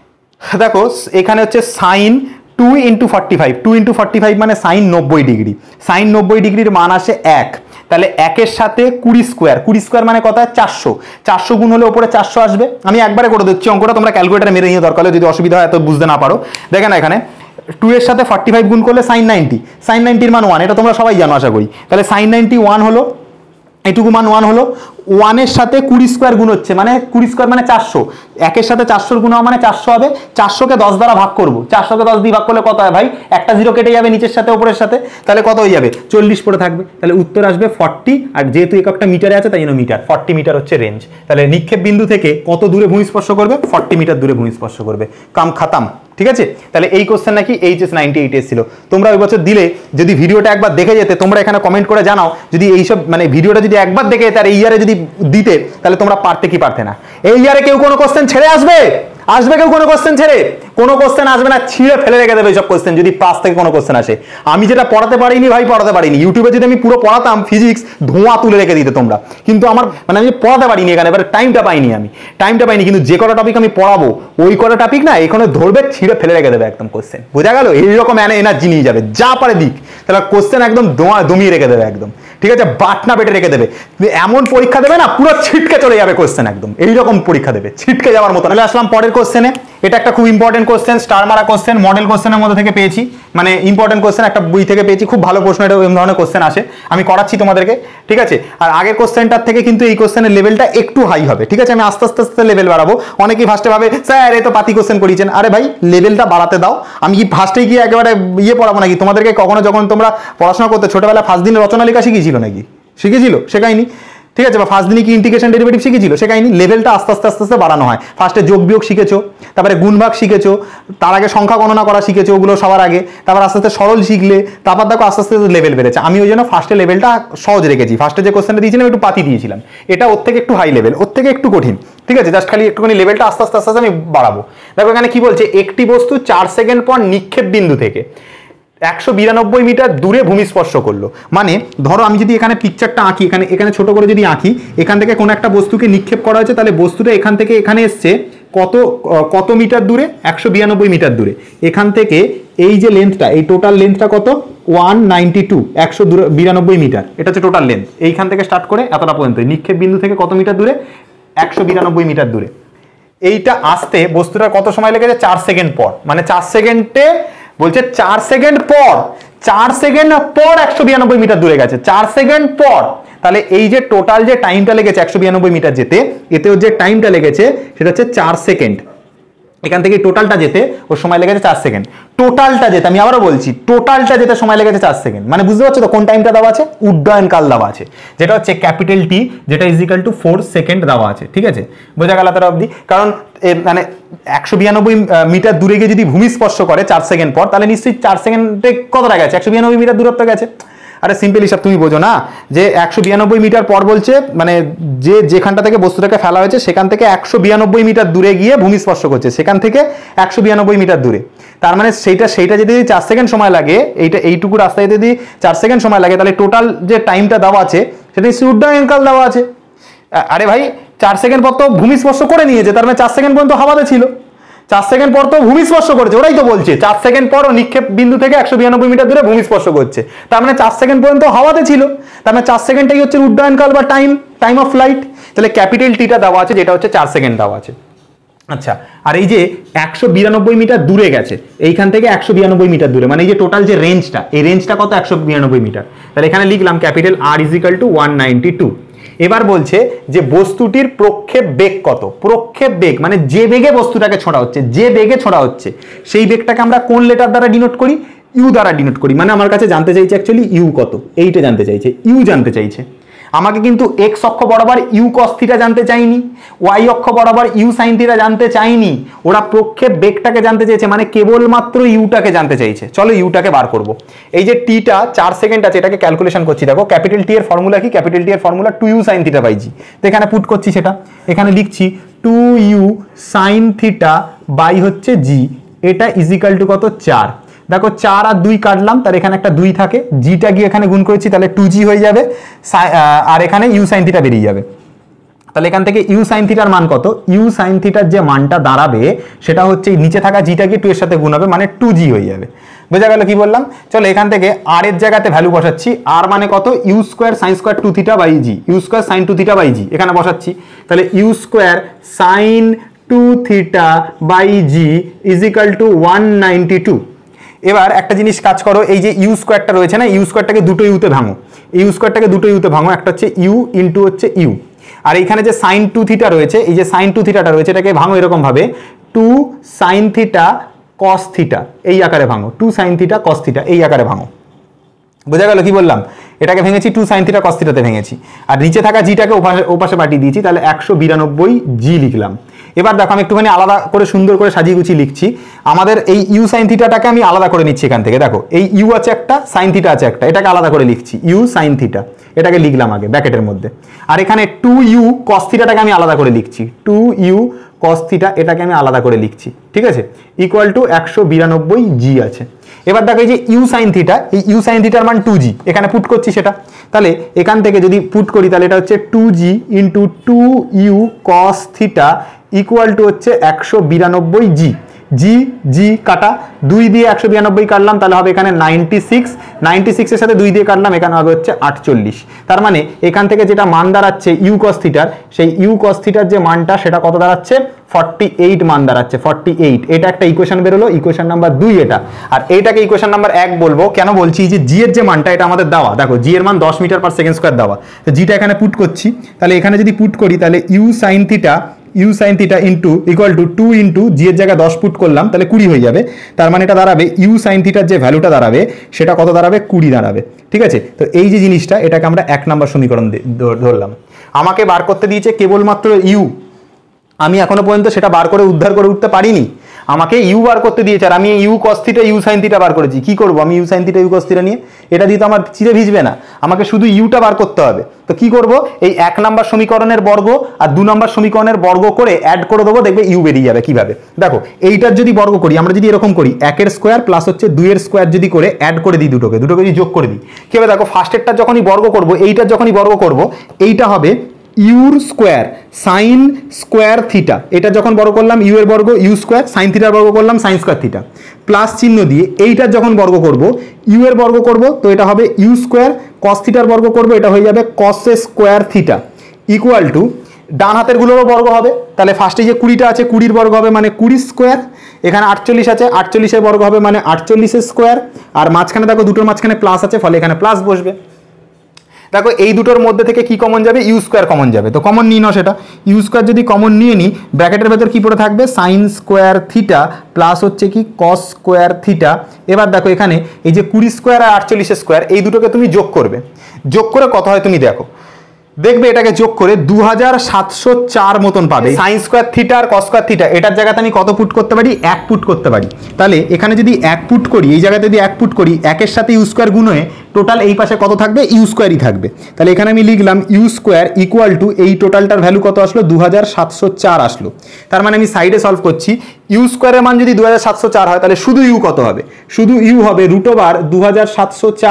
দেখো এখানে হচ্ছে sine two into forty five, two into forty five মানে সাইন নব্বই ডিগ্রি, সাইন নব্বই ডিগ্রির মান আসে এক, তাহলে একের সাথে কুড়ি স্কোয়ার, কুড়ি স্কোয়ার মানে কত হয় চারশো, চারশো গুণ হলে উপরে চারশো আসবে। আমি একবারে করে দিচ্ছি অঙ্কটা, তোমরা ক্যালকুলেটারে মেরে নিয়ে দরকার হলে, যদি অসুবিধা হয় এত বুঝতে না পারো। দেখেন এখানে টু এর সাথে ফর্টি ফাইভ গুণ করলে সাইন নাইনটি, সাইন নাইনটির মান ওয়ান, এটা তোমরা সবাই জানো আশা করি। তাহলে সাইন নাইনটি ওয়ান হলো, এটুকু মান ওয়ান হলো, ওয়ানের সাথে কুড়ি স্কোয়ার গুণ হচ্ছে মানে কুড়ি স্কোয়ার মানে চারশো, একের সাথে চারশোর গুণ মানে চারশো হবে, চারশোকে দশ দ্বারা ভাগ করবো, চারশোকে দশ দিয়ে ভাগ করলে কত হয় ভাই, একটা জিরো কেটে যাবে নিচের সাথে উপরের সাথে, তাহলে কত হয়ে যাবে চল্লিশ পড়ে থাকবে, তাহলে উত্তর আসবে ফর্টি, আর যেহেতু এককটা মিটারে আছে তাই জন্য মিটার, ফর্টি মিটার হচ্ছে রেঞ্জ। তাহলে নিক্ষেপ বিন্দু থেকে কত দূরে ভূমিস্পর্শ করবে, ফর্টি মিটার দূরে ভূমিস্পর্শ করবে, কাম খাতাম, ঠিক আছে। তাহলে এই কোশ্চেন নাকি এইচএস নাইনটি এইট এসেছিল, তোমরা ওই বছর দিলে, যদি ভিডিওটা একবার দেখে যেতে, তোমরা এখানে কমেন্ট করে জানাও, যদি এইসব মানে ভিডিওটা যদি একবার দেখে যেতে আর এই ইয়ারে যদি দিতে, তাহলে তোমরা পারতে কি পারতে না। এই ইয়ারে কেউ কোনো কোশ্চেন ছেড়ে আসবে, আসবে কেউ কোনো কোশ্চেন ছেড়ে, কোনো কোশ্চেন আসবে না, ছিঁড়ে ফেলে রেখে দেবে সব কোশ্চেন যদি পাস থেকে কোনো কোশ্চেন আসে। আমি যেটা পড়াতে পারিনি ভাই, পড়াতে পারিনি, ইউটিউবে যদি আমি পুরো পড়াতাম ফিজিক্স, ধোঁয়া তুলে রেখে দিতে তোমরা, কিন্তু আমার মানে আমি পড়াতে পারিনি এখানে, এবার টাইমটা পাইনি, আমি টাইমটা পাইনি, কিন্তু যে কটা টপিক আমি পড়াবো ওই কটা টপিক না এখানে ধরবে, ছিঁড়ে ফেলে রেখে দেবে একদম কোশ্চেন, বোঝা গেল। এইরকম এনার্জি নিয়ে যাবে, যা পারে দিক, তাহলে কোশ্চেন একদম দোয়া দমিয়ে রেখে দেবে একদম, ঠিক আছে, বাটনা পেটে রেখে দেবে, এমন পরীক্ষা দেবে না পুরো ছিটকে চলে যাবে কোশ্চেন, একদম এইরকম পরীক্ষা দেবে, ছিটকে যাওয়ার মতো। তাহলে আসলাম পরের কোশ্চেনে, এটা একটা খুব ইম্পর্টেন্ট কোশ্চেন, স্টার মারা কোশ্চেন, মডেল কোশ্চেনের মধ্যে থেকে পেয়েছি, মানে ইম্পর্টেন্ট কোশ্চেন, একটা বই থেকে পেয়েছি, খুব ভালো প্রশ্ন, এটা এই ধরনের কোশ্চেন আসে, আমি করাচ্ছি তোমাদেরকে, ঠিক আছে। আর আগের কোশ্চেনটার থেকে কিন্তু এই কোশ্চেনের লেভেলটা একটু হাই হবে, ঠিক আছে, আমি আস্তে আস্তে আস্তে লেভেল বাড়াবো। অনেকেই ফার্স্টে ভাবে স্যার এ তো পাতি কোশ্চেন করিয়েছেন, আরে ভাই লেভেলটা বাড়াতে দাও, আমি কি ফার্স্টে গিয়ে একেবারে ইয়ে পড়াবো নাকি তোমাদেরকে? কখনো যখন তোমরা পড়াশোনা করতে ছোটবেলায় ফার্স্ট দিনে রচনালিকা শিখিয়েছিল নাকি? শিখেছিল? শেখায়নি, ঠিক আছে। বা ফার্স্ট দিনে কি ইন্টিগ্রেশন ডেরিভেটিভ শিখেছিল? শেখায়নি। লেভেলটা আস্তে আস্তে আস্তে আস্তে বাড়ানো হয়। ফার্স্টে যোগ বিয়োগ শিখেছো, তারপরে গুণভাগ শিখেছো, তার আগে সংখ্যা গণনা করা শিখেছো, ওগুলো সবার আগে, তারপর আস্তে আস্তে সরল শিখলে, তারপর দেখো আস্তে আস্তে লেভেল বেড়েছে। আমি ওই জন্য ফার্স্টে লেভেলটা সহজ রেখেছি, ফার্স্টে যে কোশ্চেনটা দিয়েছিলাম একটু পাতি দিয়েছিলাম, এটা ওর থেকে একটু হাই লেভেল, ওর থেকে একটু কঠিন, ঠিক আছে, জাস্ট খালি একটুখানি লেভেলটা আস্তে আস্তে আস্তে আস্তে আমি বাড়াবো। দেখো এখানে কি বলছে, একটি বস্তু চার সেকেন্ড পর নিক্ষেপ বিন্দু থেকে একশো বিরানব্বই মিটার দূরে ভূমিস্পর্শ করলো, মানে ধরো আমি যদি এখানে পিকচারটা আঁকি, এখানে এখানে ছোট করে যদি আঁকি, এখান থেকে কোনো একটা বস্তুকে নিক্ষেপ করা হয়েছে, তাহলে বস্তুটা এখান থেকে এখানে এসছে কত কত মিটার দূরে, একশো বিরানব্বই মিটার দূরে। এখান থেকে এই যে লেন্থটা, এই টোটাল লেন্থটা কত, ওয়ান নাইনটি টু, একশো বিরানব্বই মিটার, এটা হচ্ছে টোটাল লেন্থ। এইখান থেকে স্টার্ট করে এতটা পর্যন্ত নিক্ষেপ বিন্দু থেকে কত মিটার দূরে, একশো বিরানব্বই মিটার দূরে। এইটা আসতে বস্তুটার কত সময় লেগেছে, চার সেকেন্ড পর, মানে চার সেকেন্ডে বলছে চার সেকেন্ড পর, চার সেকেন্ড পর একশো বিরানব্বই মিটার দূরে গেছে, চার সেকেন্ড পর। তাহলে এই যে টোটাল যে টাইমটা লেগেছে একশো বিরানব্বই মিটার যেতে, এতেও যে টাইমটা লেগেছে সেটা হচ্ছে চার সেকেন্ড। এখান থেকে টোটালটা যেতে ওর সময় লেগেছে চার সেকেন্ড, টোটালটা যেতে, আমি আবারও বলছি, টোটালটা যেতে সময় লেগেছে চার সেকেন্ড। মানে বুঝতে পারছো তো কোন টাইমটা দেওয়া আছে, উড্ডয়নকাল দেওয়া আছে, যেটা হচ্ছে ক্যাপিটাল টি, যেটা ইজিক্যাল টু ফোর সেকেন্ড দেওয়া আছে, ঠিক আছে, বোঝা গেল তার অবধি। কারণ মানে একশো বিরানব্বই মিটার দূরে গিয়ে যদি ভূমিস্পর্শ করে চার সেকেন্ড পর, তাহলে নিশ্চয়ই চার সেকেন্ডে কতটা গেছে, একশো বিরানব্বই মিটার দূরত্ব গেছে। আরে সিম্পল হিসাব তুমি বোঝো না, যে একশো বিরানব্বই মিটার পর বলছে, মানে যে যেখানটা থেকে বস্তুটাকে ফেলা হয়েছে সেখান থেকে একশো বিরানব্বই মিটার দূরে গিয়ে ভূমিস্পর্শ করছে, সেখান থেকে একশো বিরানব্বই মিটার দূরে। তার মানে সেইটা সেইটা যদি চার সেকেন্ড সময় লাগে, এইটা এইটুকু রাস্তায় যদি চার সেকেন্ড সময় লাগে, তাহলে টোটাল যে টাইমটা দেওয়া আছে সেটা উড্ডয়নকাল দেওয়া আছে। আরে ভাই চার সেকেন্ড পর তো ভূমিস্পর্শ করে নিয়েছে, তার মানে চার সেকেন্ড পর্যন্ত হাওয়াতে ছিল, চার সেকেন্ড পর তো ভূমিস্পর্শ করেছে, ওরাই তো বলছে চার সেকেন্ড পর ও নিক্ষেপ বিন্দু থেকে একশো বিরানব্বই মিটার দূরে ভূমিস্পর্শ করছে, তার মানে চার সেকেন্ড পর্যন্ত হাওয়াতে ছিল, তার মানে চার সেকেন্ডটাই হচ্ছে উড্ডয়নকাল বা টাইম, টাইম অফ ফ্লাইট। তাহলে ক্যাপিটাল টিটা দেওয়া আছে, যেটা হচ্ছে চার সেকেন্ড দেওয়া আছে। আচ্ছা, আর এই যে একশো বিরানব্বই মিটার দূরে গেছে, এইখান থেকে একশো বিরানব্বই মিটার দূরে, মানে এই যে টোটাল যে রেঞ্জটা, এই রেঞ্জটা কত? একশো বিরানব্বই মিটার। তাহলে এখানে লিখলাম capital R is equal to one ninety two. এবার বলছে যে বস্তুটির প্রক্ষেপ বেগ কত? প্রক্ষেপ বেগ মানে যে বেগে বস্তুটাকে ছোঁড়া হচ্ছে, যে বেগে ছোঁড়া হচ্ছে সেই বেগটাকে আমরা কোন লেটার দ্বারা ডিনোট করি? ইউ দ্বারা ডিনোট করি। মানে আমার কাছে জানতে চাইছে অ্যাকচুয়ালি ইউ কত, এইটা জানতে চাইছে, ইউ জানতে চাইছে। আমাকে কিন্তু এক্স অক্ষ বরাবর ইউ কস থিটা জানতে চাইনি, ওয়াই অক্ষ বরাবর ইউ সাইন থিটা জানতে চাইনি, ওরা প্রক্ষেপ বেগটাকে জানতে চেয়েছে, মানে কেবলমাত্র ইউটাকে জানতে চাইছে। চলো ইউটাকে বার করব। এই যে টিটা চার সেকেন্ড আছে, এটাকে ক্যালকুলেশন করছি। দেখো ক্যাপিটাল টি এর ফর্মুলা কি? ক্যাপিটাল টি এর formula two u sine theta by g. তো এখানে পুট করছি সেটা, এখানে লিখছি two u sine theta by হচ্ছে জি, এটা ইজিক্যাল টু কত? চার। দেখো চার আর দুই কাটলাম, তার এখানে একটা দুই থাকে, জিটা গিয়ে এখানে গুণ করেছি, তাহলে টু জি হয়ে যাবে, আর এখানে ইউ সাইন থিটা বেরিয়ে যাবে। তাহলে এখান থেকে ইউ সাইন থিটার মান কত? ইউ সাইন থিটার যে মানটা দাঁড়াবে সেটা হচ্ছে নিচে থাকা জিটা গিয়ে টু এর সাথে গুণ হবে, মানে টু জি হয়ে যাবে। বোঝা গেল কি বললাম? চলো এখান থেকে আর এর জায়গাতে ভ্যালু বসাচ্ছি। আর মানে কত? U square sine square two theta by g, u square sine two theta by g এখানে বসাচ্ছি। তাহলে u square sine two theta by g is equal to one ninety two. এবার একটা জিনিস কাজ করো, এই যে ইউ স্কোয়ারটা রয়েছে না, ইউ স্কোয়ারটাকে দুটো ইউতে ভাঙো, ইউ স্কোয়ারটাকে দুটো ইউতে ভাঙো, একটা হচ্ছে ইউ ইন্টু হচ্ছে ইউ, আর এইখানে যে সাইন টু থিটা রয়েছে, এই যে সাইন টু থিটাটা রয়েছে এটাকে ভাঙো এরকম ভাবে, two sine theta cos theta এই আকারে ভাঙো, two sine theta cos theta এই আকারে ভাঙো। বোঝা গেল কি বললাম? এটাকে ভেঙেছি টু সাইন থিটা কস থিটাতে ভেঙেছি, আর নিচে থাকা জিটাকে ওপাশে পাঠিয়ে দিয়েছি, তাহলে একশো বিরানব্বই জি লিখলাম। এবার দেখো আমি একটুখানি আলাদা করে সুন্দর করে সাজিয়ে গুছিয়ে লিখছি। আমাদের এই ইউ সাইন থিটাটাকে আমি আলাদা করে নিচ্ছি এখান থেকে। দেখো এই ইউ আছে একটা, সাইন থিটা আছে একটা, এটাকে আলাদা করে লিখছি, ইউ সাইন থিটা এটাকে লিখলাম আগে ব্র্যাকেটের মধ্যে। আর এখানে টু ইউ কস থিটাটাকে আমি আলাদা করে লিখছি, টু ইউ কস থিটা এটাকে আমি আলাদা করে লিখছি, ঠিক আছে? ইকুয়াল টু একশো বিরানব্বই জি আছে। এবার দেখো এই যে ইউ সাইন থিটা, এই ইউ সাইন থিটার মান টু জি, এখানে পুট করছি সেটা। তাহলে এখান থেকে যদি পুট করি তাহলে এটা হচ্ছে two g into two u cos theta equal to হচ্ছে একশো বিরানব্বই জি। জি জি কাটা, দুই দিয়ে একশো বিরানব্বই কাটলাম, তাহলে হবে এখানে নাইনটি সিক্স, নাইনটি সিক্সের সাথে দুই দিয়ে কাটলাম, এখানে হবে হচ্ছে আটচল্লিশ। তার মানে এখান থেকে যেটা মান দাঁড়াচ্ছে ইউ কস থিটার, সেই ইউ কস থিটার যে মানটা সেটা কত দাঁড়াচ্ছে? ফর্টি এইট মান দাঁড়াচ্ছে, ফর্টি এইট। এটা একটা ইকুয়েশন বেরোলো, ইকুয়েশন নাম্বার দুই এটা। আর এইটাকে ইকুয়েশন নাম্বার এক বলবো, কেন বলছি? যে জি এর যে মানটা এটা আমাদের দেওয়া, দেখো জি এর মান দশ মিটার পার সেকেন্ড স্কোয়ার দেওয়া, তো জিটা এখানে পুট করছি। তাহলে এখানে যদি পুট করি তাহলে u sine theta, u sine theta into equal to two into g এর জায়গায় দশ পুট করলাম, তাহলে কুড়ি হয়ে যাবে। তার মানে এটা দাঁড়াবে ইউ সাইন থিটার যে ভ্যালুটা দাঁড়াবে সেটা কত দাঁড়াবে? কুড়ি দাঁড়াবে, ঠিক আছে? তো এই যে জিনিসটা, এটাকে আমরা এক নম্বর সমীকরণ ধরলাম। আমাকে বার করতে দিয়েছে কেবলমাত্র ইউ, আমি এখনো পর্যন্ত সেটা বার করে উদ্ধার করে উঠতে পারিনি। আমাকে ইউ বার করতে দিয়েছে, আর আমি u cos theta u sine theta বার করেছি। কি করব আমি u sine theta u cos theta নিয়ে? এটা দিয়ে তো আমার চিরে ভিজবে না, আমাকে শুধু ইউটা বার করতে হবে। তো কি করব? এই এক নম্বর সমীকরণের বর্গ আর দু নম্বর সমীকরণের বর্গ করে অ্যাড করে দেবো, দেখবে ইউ বেরিয়ে যাবে। কিভাবে? দেখো এইটার যদি বর্গ করি, আমরা যদি এরকম করি, একের স্কোয়ার প্লাস হচ্ছে দুইয়ের স্কোয়ার যদি করে অ্যাড করে দিই, দুটোকে দুটোকে যদি যোগ করে দিই, কি হবে? দেখো ফার্স্টেরটা যখনই বর্গ করব, এইটার যখনই বর্গ করব, এইটা হবে ইউর স্কোয়ার সাইন স্কোয়ার থিটা, এটা যখন বর্গ করলাম ইউ এর বর্গ ইউ স্কোয়ার, সাইন থিটার বর্গ করলাম সাইন স্কোয়ার থিটা, প্লাস চিহ্ন দিয়ে এইটার যখন বর্গ করব, ইউ এর বর্গ করব, তো এটা হবে ইউ স্কোয়ার, কস থিটার বর্গ করব, এটা হয়ে যাবে cos square theta equal to ডান হাতের গুলোরও বর্গ হবে। তাহলে ফার্স্টে যে কুড়িটা আছে কুড়ির বর্গ হবে মানে কুড়ি স্কোয়ার, এখানে আটচল্লিশ আছে আটচল্লিশের বর্গ হবে মানে আটচল্লিশের স্কোয়ার, আর মাঝখানে দেখো দুটোর মাঝখানে প্লাস আছে, ফলে এখানে প্লাস বসবে। দেখো এই দুটোর মধ্যে থেকে কি কমন যাবে? ইউ স্কোয়ার কমন যাবে, তো কমন নিয়ে নাও সেটা। ইউ স্কোয়ার যদি কমন নিয়ে নিই, ব্র্যাকেটের ভেতর কি পড়ে থাকবে? সাইন স্কোয়ার থিটা প্লাস হচ্ছে কি কস স্কোয়ার থিটা। এবার দেখো এখানে এই যে কুড়ি স্কোয়ার আর আটচল্লিশের স্কোয়ার, এই দুটোকে তুমি যোগ করবে, যোগ করে কত হয় তুমি দেখো, দেখবে এটাকে যোগ করে দু হাজার সাতশো চার মতন পাবে। সাইন স্কোয়ার থিটা আর কস স্কোয়ার থিটা এটার জায়গাতে আমি কত পুট করতে পারি? এক পুট করতে পারি। তাহলে এখানে যদি এক পুট করি, এই জায়গাতে যদি এক পুট করি, একের সাথে ইউ স্কোয়ার গুণ হয়ে টোটাল এই পাশে কত থাকবে? ইউ স্কোয়ারই থাকবে। তাহলে এখানে আমি লিখলাম ইউ স্কোয়ার ইকুয়াল টু এই টোটালটার ভ্যালু কত আসলো? দু হাজার সাতশো চার আসলো। তার মানে আমি সাইডে সলভ করছি, ইউ স্কোয়ারের মান যদি দু হাজার সাতশো চার হয় তাহলে শুধু ইউ কত হবে? শুধু ইউ হবে রুট ওভার দু হাজার সাতশো চার।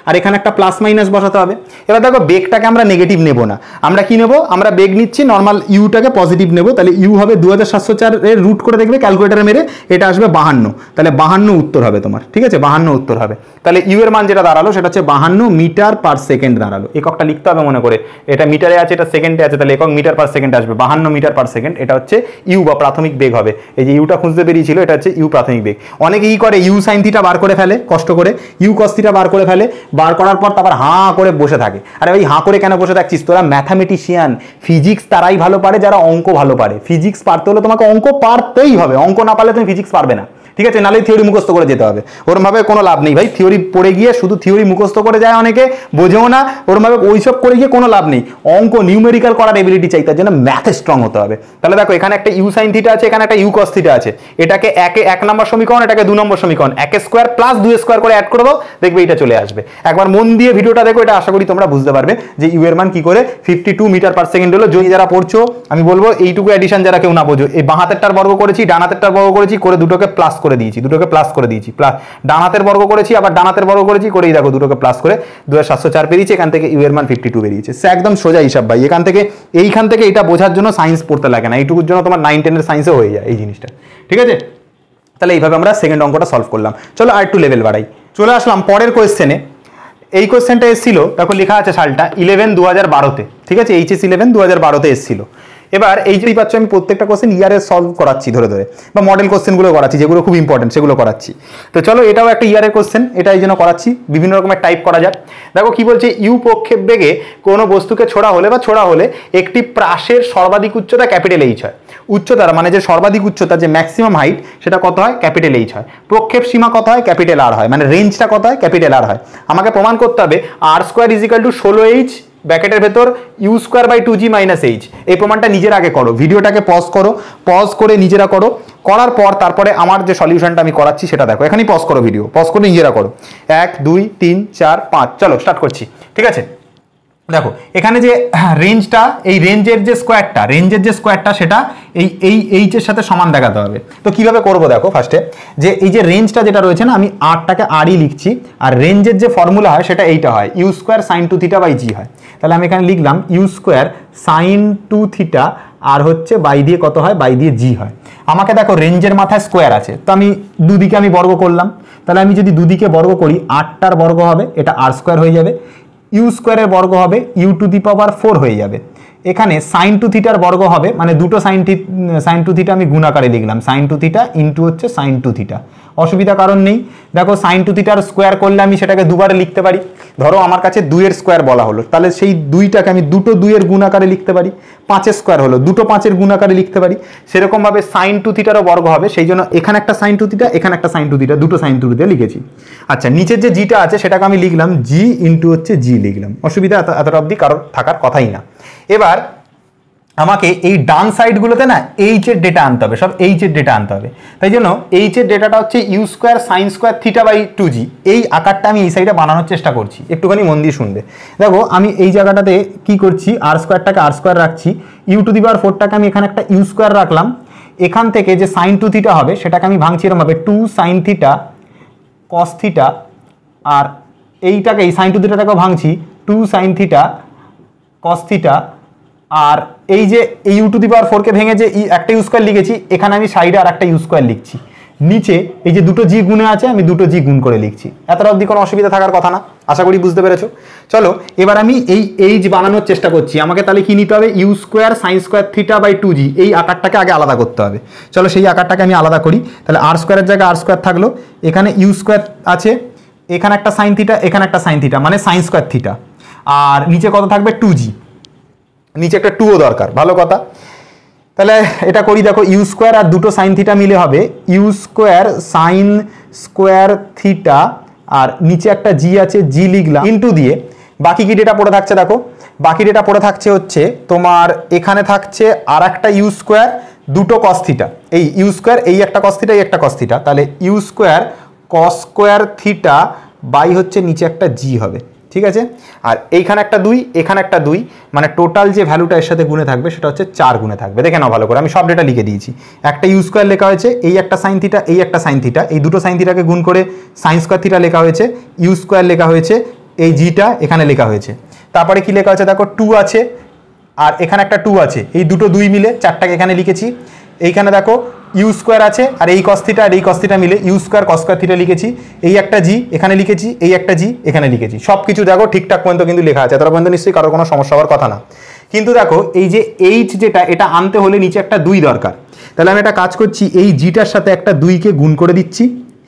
আর এখানে একটা প্লাস মাইনাস বসাতে হবে। এবার দেখো বেগটাকে আমরা নেগেটিভ নেব না, আমরা কি নেব, আমরা বেগ নিচ্ছি নর্মাল ইউটাকে পজিটিভ নেব। তাহলে ইউ হবে দু হাজার সাতশো চার এর রুট করে দেখবে ক্যালকুলেটারে মেরে, এটা আসবে বাহান্ন। তাহলে বাহান্ন উত্তর হবে তোমার, ঠিক আছে, বাহান্ন উত্তর হবে। তাহলে ইউ এর মান যেটা দাঁড়ালো সেটা হচ্ছে বাহান্ন মিটার পার সেকেন্ড দাঁড়ালো। এককটা লিখতে হবে মনে করে, এটা মিটারে আছে এটা সেকেন্ডে আছে, তাহলে একক মিটার পার সেকেন্ড আসবে, বাহান্ন মিটার পার সেকেন্ড। এটা হচ্ছে ইউ বা প্রাথমিক বেগ হবে। এই যে ইউটা খুঁজতে বেরিয়েছিল এটা হচ্ছে ইউ প্রাথমিক বেগ। অনেকে কি করে ইউ সাইন থিটা বার করে ফেলে কষ্ট করে, ইউ কস থিটা বার করে ফেলে, বার করার পর তারপর হাঁ করে বসে থাকে। আরে ভাই হাঁ করে কেন বসে থাকছিস, তোরা ম্যাথামেটিশিয়ান, ফিজিক্স তারাই ভালো পারে যারা অঙ্ক ভালো পারে। ফিজিক্স পারতে হলে তোমাকে অঙ্ক পারতেই হবে, অঙ্ক না পারলে তুমি ফিজিক্স পারবে না, ঠিক আছে, নালে থিওরি মুখস্থ করে যেতে হবে। ওরমভাবে কোনো লাভ নেই ভাই, থিওরি পড়ে গিয়ে শুধু থিওরি মুখস্থ করে যায় অনেকে, বোঝেও না, ওরমভাবে ওইসব করে গিয়ে কোনো লাভ নেই। অঙ্ক নিউমেরিক্যাল করার এবিলিটি চাই, তার জন্য ম্যাথে স্ট্রং হতে হবে। তাহলে দেখো এখানে একটা ইউ সাইন থিটা আছে, এখানে একটা ইউ কস থিটা আছে, এটাকে একে এক নম্বর সমীকরণ, এটাকে দু নম্বর সমীকরণ, এক স্কোয়ার প্লাস দুই স্কোয়ার করে অ্যাড করে দাও, দেখবে এটা চলে আসবে। একবার মন দিয়ে ভিডিওটা দেখো, এটা আশা করি তোমরা বুঝতে পারবে যে ইউ এর মান কি করে fifty two metre per second হলো। যদি যারা পড়ছো আমি বলবো এইটুকু এডিশন যারা কেউ না বোঝো, এই বাঁ হাতেরটার বর্গ করেছি, ডান হাতেরটার বর্গ করেছি, করে দুটোকে প্লাস করে দিয়েছি, দুটোকে প্লাস করে দিয়েছি, প্লাস ডান হাতের বর্গ করেছি, আবার ডান হাতের বর্গ করেছি, করেই দেখো দুটোকে প্লাস করে দু হাজার সাতশো চার বেরিয়েছে। এখান থেকে ইউ এর মান ফিফটি টু বেরিয়েছে। সে একদম সোজা হিসাব ভাই, এখান থেকে এইখান থেকে এটা বোঝার জন্য সায়েন্স পড়তে লাগে না, এইটুকুর জন্য তোমার নাইন টেনের সায়েন্সে হয়ে যায় এই জিনিসটা, ঠিক আছে। তাহলে এইভাবে আমরা সেকেন্ড অঙ্কটা সলভ করলাম। চলো আর একটু লেভেল বাড়াই, চলে আসলাম পরের কোয়েশ্চেনে। এই কোয়েশ্চেনটা এসেছিল, দেখো লেখা আছে সালটা ইলেভেন দু হাজার বারোতে, ঠিক আছে, এইচএস ইলেভেন দু হাজার বারোতে এসেছিল। এবার এই যেই পাচ্ছ আমি প্রত্যেকটা কোশ্চেন ইয়ারে সলভ করাচ্ছি ধরে ধরে, বা মডেল কোশ্চেনগুলো করাচ্ছি যেগুলো খুব ইম্পর্টেন্ট সেগুলো করাচ্ছি। তো চলো এটাও একটা ইয়ারের কোশ্চেন, এটা এই জন্য করাচ্ছি, বিভিন্ন রকমের টাইপ করা যাক। দেখো কি বলছে, ইউ প্রক্ষেপ বেগে কোনো বস্তুকে ছোড়া হলে বা ছোড়া হলে একটি প্রাসের সর্বাধিক উচ্চতা ক্যাপিটাল এইচ হয়। উচ্চতার মানে যে সর্বাধিক উচ্চতা, যে ম্যাক্সিমাম হাইট, সেটা কত হয়, ক্যাপিটাল এইচ হয়। প্রক্ষেপ সীমা কত হয়, ক্যাপিটাল আর হয়, মানে রেঞ্জটা কত হয়, ক্যাপিটাল আর হয়। আমাকে প্রমাণ করতে হবে R square is equal to ষোলো এইচ ব্র্যাকেটের ভেতর u square by two g minus H. এই প্রমাণটা নিজের আগে করো, ভিডিওটাকে পজ করো, পজ করে নিজেরা করো, করার পর তারপরে আমার যে সলিউশনটা আমি করাচ্ছি সেটা দেখো। এখানেই পজ করো, ভিডিও পজ করে নিজেরা করো। এক দুই তিন চার পাঁচ, চলো স্টার্ট করছি, ঠিক আছে। দেখো এখানে যে রেঞ্জটা, এই রেঞ্জের যে স্কোয়ারটা, রেঞ্জের যে স্কোয়ারটা সেটা এই এই এইচের সাথে সমান দেখাতে হবে। তো কিভাবে করব দেখো, ফার্স্টে যে এই যে রেঞ্জটা যেটা রয়েছে না, আমি আরটাকে আরই লিখছি, আর রেঞ্জের যে ফর্মুলা হয় সেটা এইটা হয়, u square sine two theta by g হয়। তাহলে আমি এখানে লিখলাম u square sine two theta আর হচ্ছে বাই দিয়ে কত হয়, বাই দিয়ে জি হয়। আমাকে দেখো রেঞ্জের মাথায় স্কোয়ার আছে, তো আমি দুদিকে আমি বর্গ করলাম। তাহলে আমি যদি দুদিকে বর্গ করি, আটটার বর্গ হবে, এটা আর স্কোয়ার হয়ে যাবে, ইউ স্কোয়ারের বর্গ হবে u to the power four হয়ে যাবে। এখানে সাইন টু থিটার বর্গ হবে, মানে দুটো সাইন থি সাইন টু থিটা আমি গুণাকারে লিখলাম, সাইন টু থিটা ইন্টু হচ্ছে সাইন টু থিটা, অসুবিধা কারণ নেই। দেখো সাইন টু থিটার স্কোয়ার করলে আমি সেটাকে দুবারে লিখতে পারি। ধরো আমার কাছে দুইয়ের স্কোয়ার বলা হলো, তাহলে সেই দুইটাকে আমি দুটো দুইয়ের গুণাকারে লিখতে পারি। পাঁচের স্কোয়ার হলো, দুটো পাঁচের গুণাকারে লিখতে পারি। সেরকমভাবে সাইন টু থিটারও বর্গ হবে, সেই জন্য এখানে একটা সাইন টু থিটা, এখানে একটা সাইন টু থিটা, দুটো সাইন টু থিটা লিখেছি। আচ্ছা, নিচের যে জিটা আছে সেটাকে আমি লিখলাম জি ইন্টু হচ্ছে জি লিখলাম, অসুবিধা এতটা অবধি কারোর থাকার কথাই না। এবার আমাকে এই ডান সাইডগুলোতে না এইচ এর ডেটা আনতে হবে, সব এইচ এর ডেটা আনতে হবে। তাই জন্য এইচ এর ডেটাটা হচ্ছে u square sine square theta by two g. এই আকারটা আমি এই সাইডে বানানোর চেষ্টা করছি, একটুখানি মন দিয়ে শুনবে। দেখো আমি এই জায়গাটাতে কি করছি, আর স্কোয়ারটাকে আর স্কোয়ার রাখছি, ইউ টু দি পাওয়ার ফোরটাকে আমি এখানে একটা ইউ স্কোয়ার রাখলাম। এখান থেকে যে সাইন টু থিটা হবে সেটাকে আমি ভাঙছি এরকমভাবে, two sine theta cos theta, আর এইটাকে এই সাইন টু থিটাটাকেও ভাঙছি, two sine theta cos theta, আর এই যে এই ইউ টু দি পাওয়ার ফোরকে ভেঙে যে একটা ইউ স্কোয়ার লিখেছি, এখানে আমি সাইডে আর একটা ইউ স্কোয়ার লিখছি। নিচে এই যে দুটো জি গুণে আছে, আমি দুটো জি গুণ করে লিখছি। এতটা অবধি কোনো অসুবিধা থাকার কথা না, আশা করি বুঝতে পেরেছো। চলো এবার আমি এই এইচ বানানোর চেষ্টা করছি। আমাকে তাহলে কি নিতে হবে, u square sine square theta by two g, এই আকারটাকে আগে আলাদা করতে হবে। চলো সেই আকারটাকে আমি আলাদা করি। তাহলে আর স্কোয়ারের জায়গায় আর স্কোয়ার থাকলো, এখানে ইউ স্কোয়ার আছে, এখানে একটা সাইন থিটা, এখানে একটা সাইন থিটা, মানে সাইন স্কোয়ার থিটা, আর নিচে কত থাকবে, টু জি, নিচে একটা টুও দরকার, ভালো কথা। তাহলে এটা করি, দেখো ইউ স্কোয়ার আর দুটো সাইন থিটা মিলে হবে u square sine square theta, আর নিচে একটা জি আছে, জি লিখলাম ইন্টু দিয়ে বাকি কি ডেটা পড়ে থাকছে, দেখো বাকি ডেটা পড়ে থাকছে হচ্ছে তোমার এখানে থাকছে আর একটা ইউ স্কোয়ার, দুটো কস থিটা, এই ইউ স্কোয়ার, এই একটা কস থিটা, এই একটা কস থিটা, তাহলে u square cos square theta by হচ্ছে নিচে একটা জি হবে, ঠিক আছে। আর এইখানে একটা দুই, এখানে একটা দুই, মানে টোটাল যে ভ্যালুটা এর সাথে গুণে থাকবে সেটা হচ্ছে চার গুণে থাকবে। দেখে নাও ভালো করে, আমি সব ডেটা লিখে দিয়েছি। একটা ইউ স্কোয়ার লেখা হয়েছে, এই একটা সাইন থিটা, এই একটা সাইন থিটা, এই দুটো সাইন থিটাকে গুণ করে সাইন স্কোয়ার থিটা লেখা হয়েছে, ইউ স্কোয়ার লেখা হয়েছে এই জিটা এখানে লেখা হয়েছে। তারপরে কি লেখা হয়েছে দেখো, টু আছে আর এখানে একটা টু আছে, এই দুটো দুই মিলে চারটাকে এখানে লিখেছি। এইখানে দেখো ইউ স্কোয়ার আছে আর এই কস থিটা আর এই কস থিটা মিলে u square cos square theta লিখেছি। এই একটা জি এখানে লিখেছি, এই একটা জি এখানে লিখেছি। সব কিছু দেখো ঠিকঠাক পর্যন্ত কিন্তু লেখা আছে, তার পর্যন্ত নিশ্চয়ই কারো কোনো সমস্যা হওয়ার কথা না। কিন্তু দেখো এই যে এইচ যেটা, এটা আনতে হলে নিচে একটা দুই দরকার। তাহলে আমি একটা কাজ করছি, এই জিটার সাথে একটা দুইকে গুণ করে দিচ্ছি,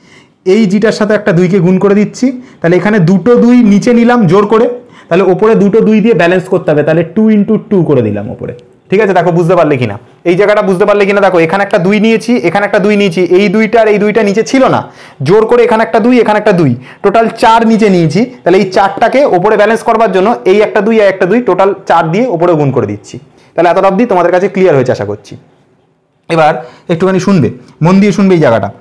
এই জিটার সাথে একটা দুইকে গুণ করে দিচ্ছি। তাহলে এখানে দুটো দুই নিচে নিলাম জোর করে, তাহলে ওপরে দুটো দুই দিয়ে ব্যালেন্স করতে হবে, তাহলে টু ইন্টু টু করে দিলাম ওপরে। ঠিক আছে, দেখো বুঝতে পারলে কিনা এই জায়গাটা, বুঝতে পারলে কিনা দেখো, এখানে একটা দুই নিয়েছি, এখানে একটা দুই নিয়েছি, এই দুইটা আর এই দুইটা নিচে ছিল না, জোর করে এখানে একটা দুই এখানে একটা দুই, টোটাল চার নিচে নিয়েছি। তাহলে এই চারটাকে ওপরে ব্যালেন্স করবার জন্য এই একটা দুই আর একটা দুই টোটাল চার দিয়ে ওপরে গুণ করে দিচ্ছি। তাহলে এতটা অবধি তোমাদের কাছে ক্লিয়ার হয়েছে আশা করছি। এবার একটুখানি শুনবে, মন দিয়ে শুনবে এই জায়গাটা।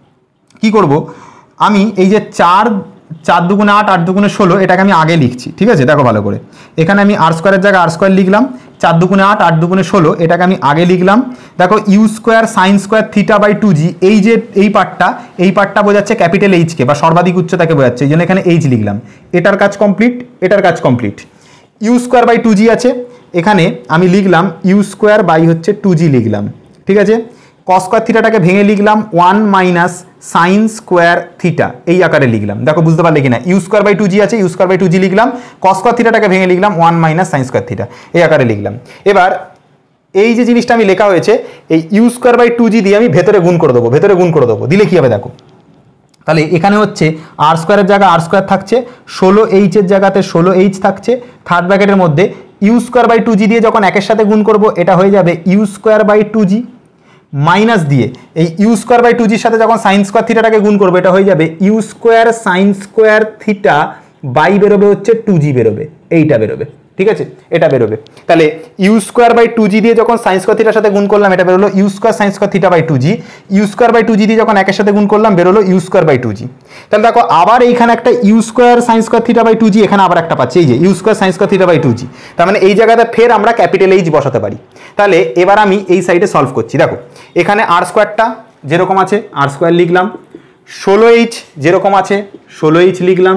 কি করব আমি, এই যে চার চার দুগুণে আট, আট দুগুণে ষোলো, এটাকে আমি আগে লিখছি। ঠিক আছে, দেখো ভালো করে, এখানে আমি আর স্কোয়ারের জায়গায় আর স্কোয়ার লিখলাম, চার দুগুণে আট, আট দুগুণে ষোলো, এটাকে আমি আগে লিখলাম। দেখো u square sine square theta by two g, এই যে এই পার্টটা, এই পার্টটা বোঝাচ্ছে ক্যাপিটাল এইচকে বা সর্বাধিক উচ্চতাকে বোঝাচ্ছে, এই জন্য এখানে এইচ লিখলাম। এটার কাজ কমপ্লিট, এটার কাজ complete. U square by two g আছে, এখানে আমি লিখলাম ইউ স্কোয়ার বাই হচ্ছে টু জি লিখলাম। ঠিক আছে, কস স্কোয়ার থিটাটাকে ভেঙে লিখলাম one minus sine square theta, এই আকারে লিখলাম। দেখো বুঝতে পারলে কিনা, u square by two g আছে, u square by two g লিখলাম, কস স্কোয়ার থিটাটাকে ভেঙে লিখলাম one minus sine square theta, এই আকারে লিখলাম। এবার এই যে জিনিসটা আমি লেখা হয়েছে, এই u square by two g দিয়ে আমি ভেতরে গুণ করে দেবো, ভেতরে গুণ করে দেবো, দিলে কি হবে দেখো। তাহলে এখানে হচ্ছে আর স্কোয়ারের জায়গায় আর স্কোয়ার থাকছে, ষোলো এইচের জায়গাতে ষোলো এইচ থাকছে, থার্ড ব্র্যাকেটের মধ্যে u square by two g দিয়ে যখন একের সাথে গুণ করবো, এটা হয়ে যাবে u square by two g minus দিয়ে এই ইউ স্কোয়ার বাই টু জির সাথে যখন সাইন স্কোয়ার থিটাটাকে গুণ করবো, এটা হয়ে যাবে u square sine square theta by বেরোবে হচ্ছে টু জি বেরোবে, এইটা বেরোবে। ঠিক আছে, এটা বেরোবে। তাহলে u square by two g দিয়ে যখন সাইন স্কোয়ার থিটার সাথে গুণ করলাম, এটা বেরোলো u square sine square theta by two g. U square by two g দিয়ে যখন একের সাথে গুণ করলাম, বেরোলো u square by two g. তাহলে দেখো আবার এইখানে একটা u square sine square theta by two g, এখানে আবার একটা পাচ্ছি, এই যে u square sine square theta by two g. তার মানে এই জায়গাতে ফের আমরা ক্যাপিটাল এইচ বসাতে পারি। তাহলে এবার আমি এই সাইডে সলভ করছি। দেখো এখানে আর স্কোয়ারটা যেরকম আছে আর স্কোয়ার লিখলাম, ষোলো এইচ যেরকম আছে ষোলো এইচ লিখলাম।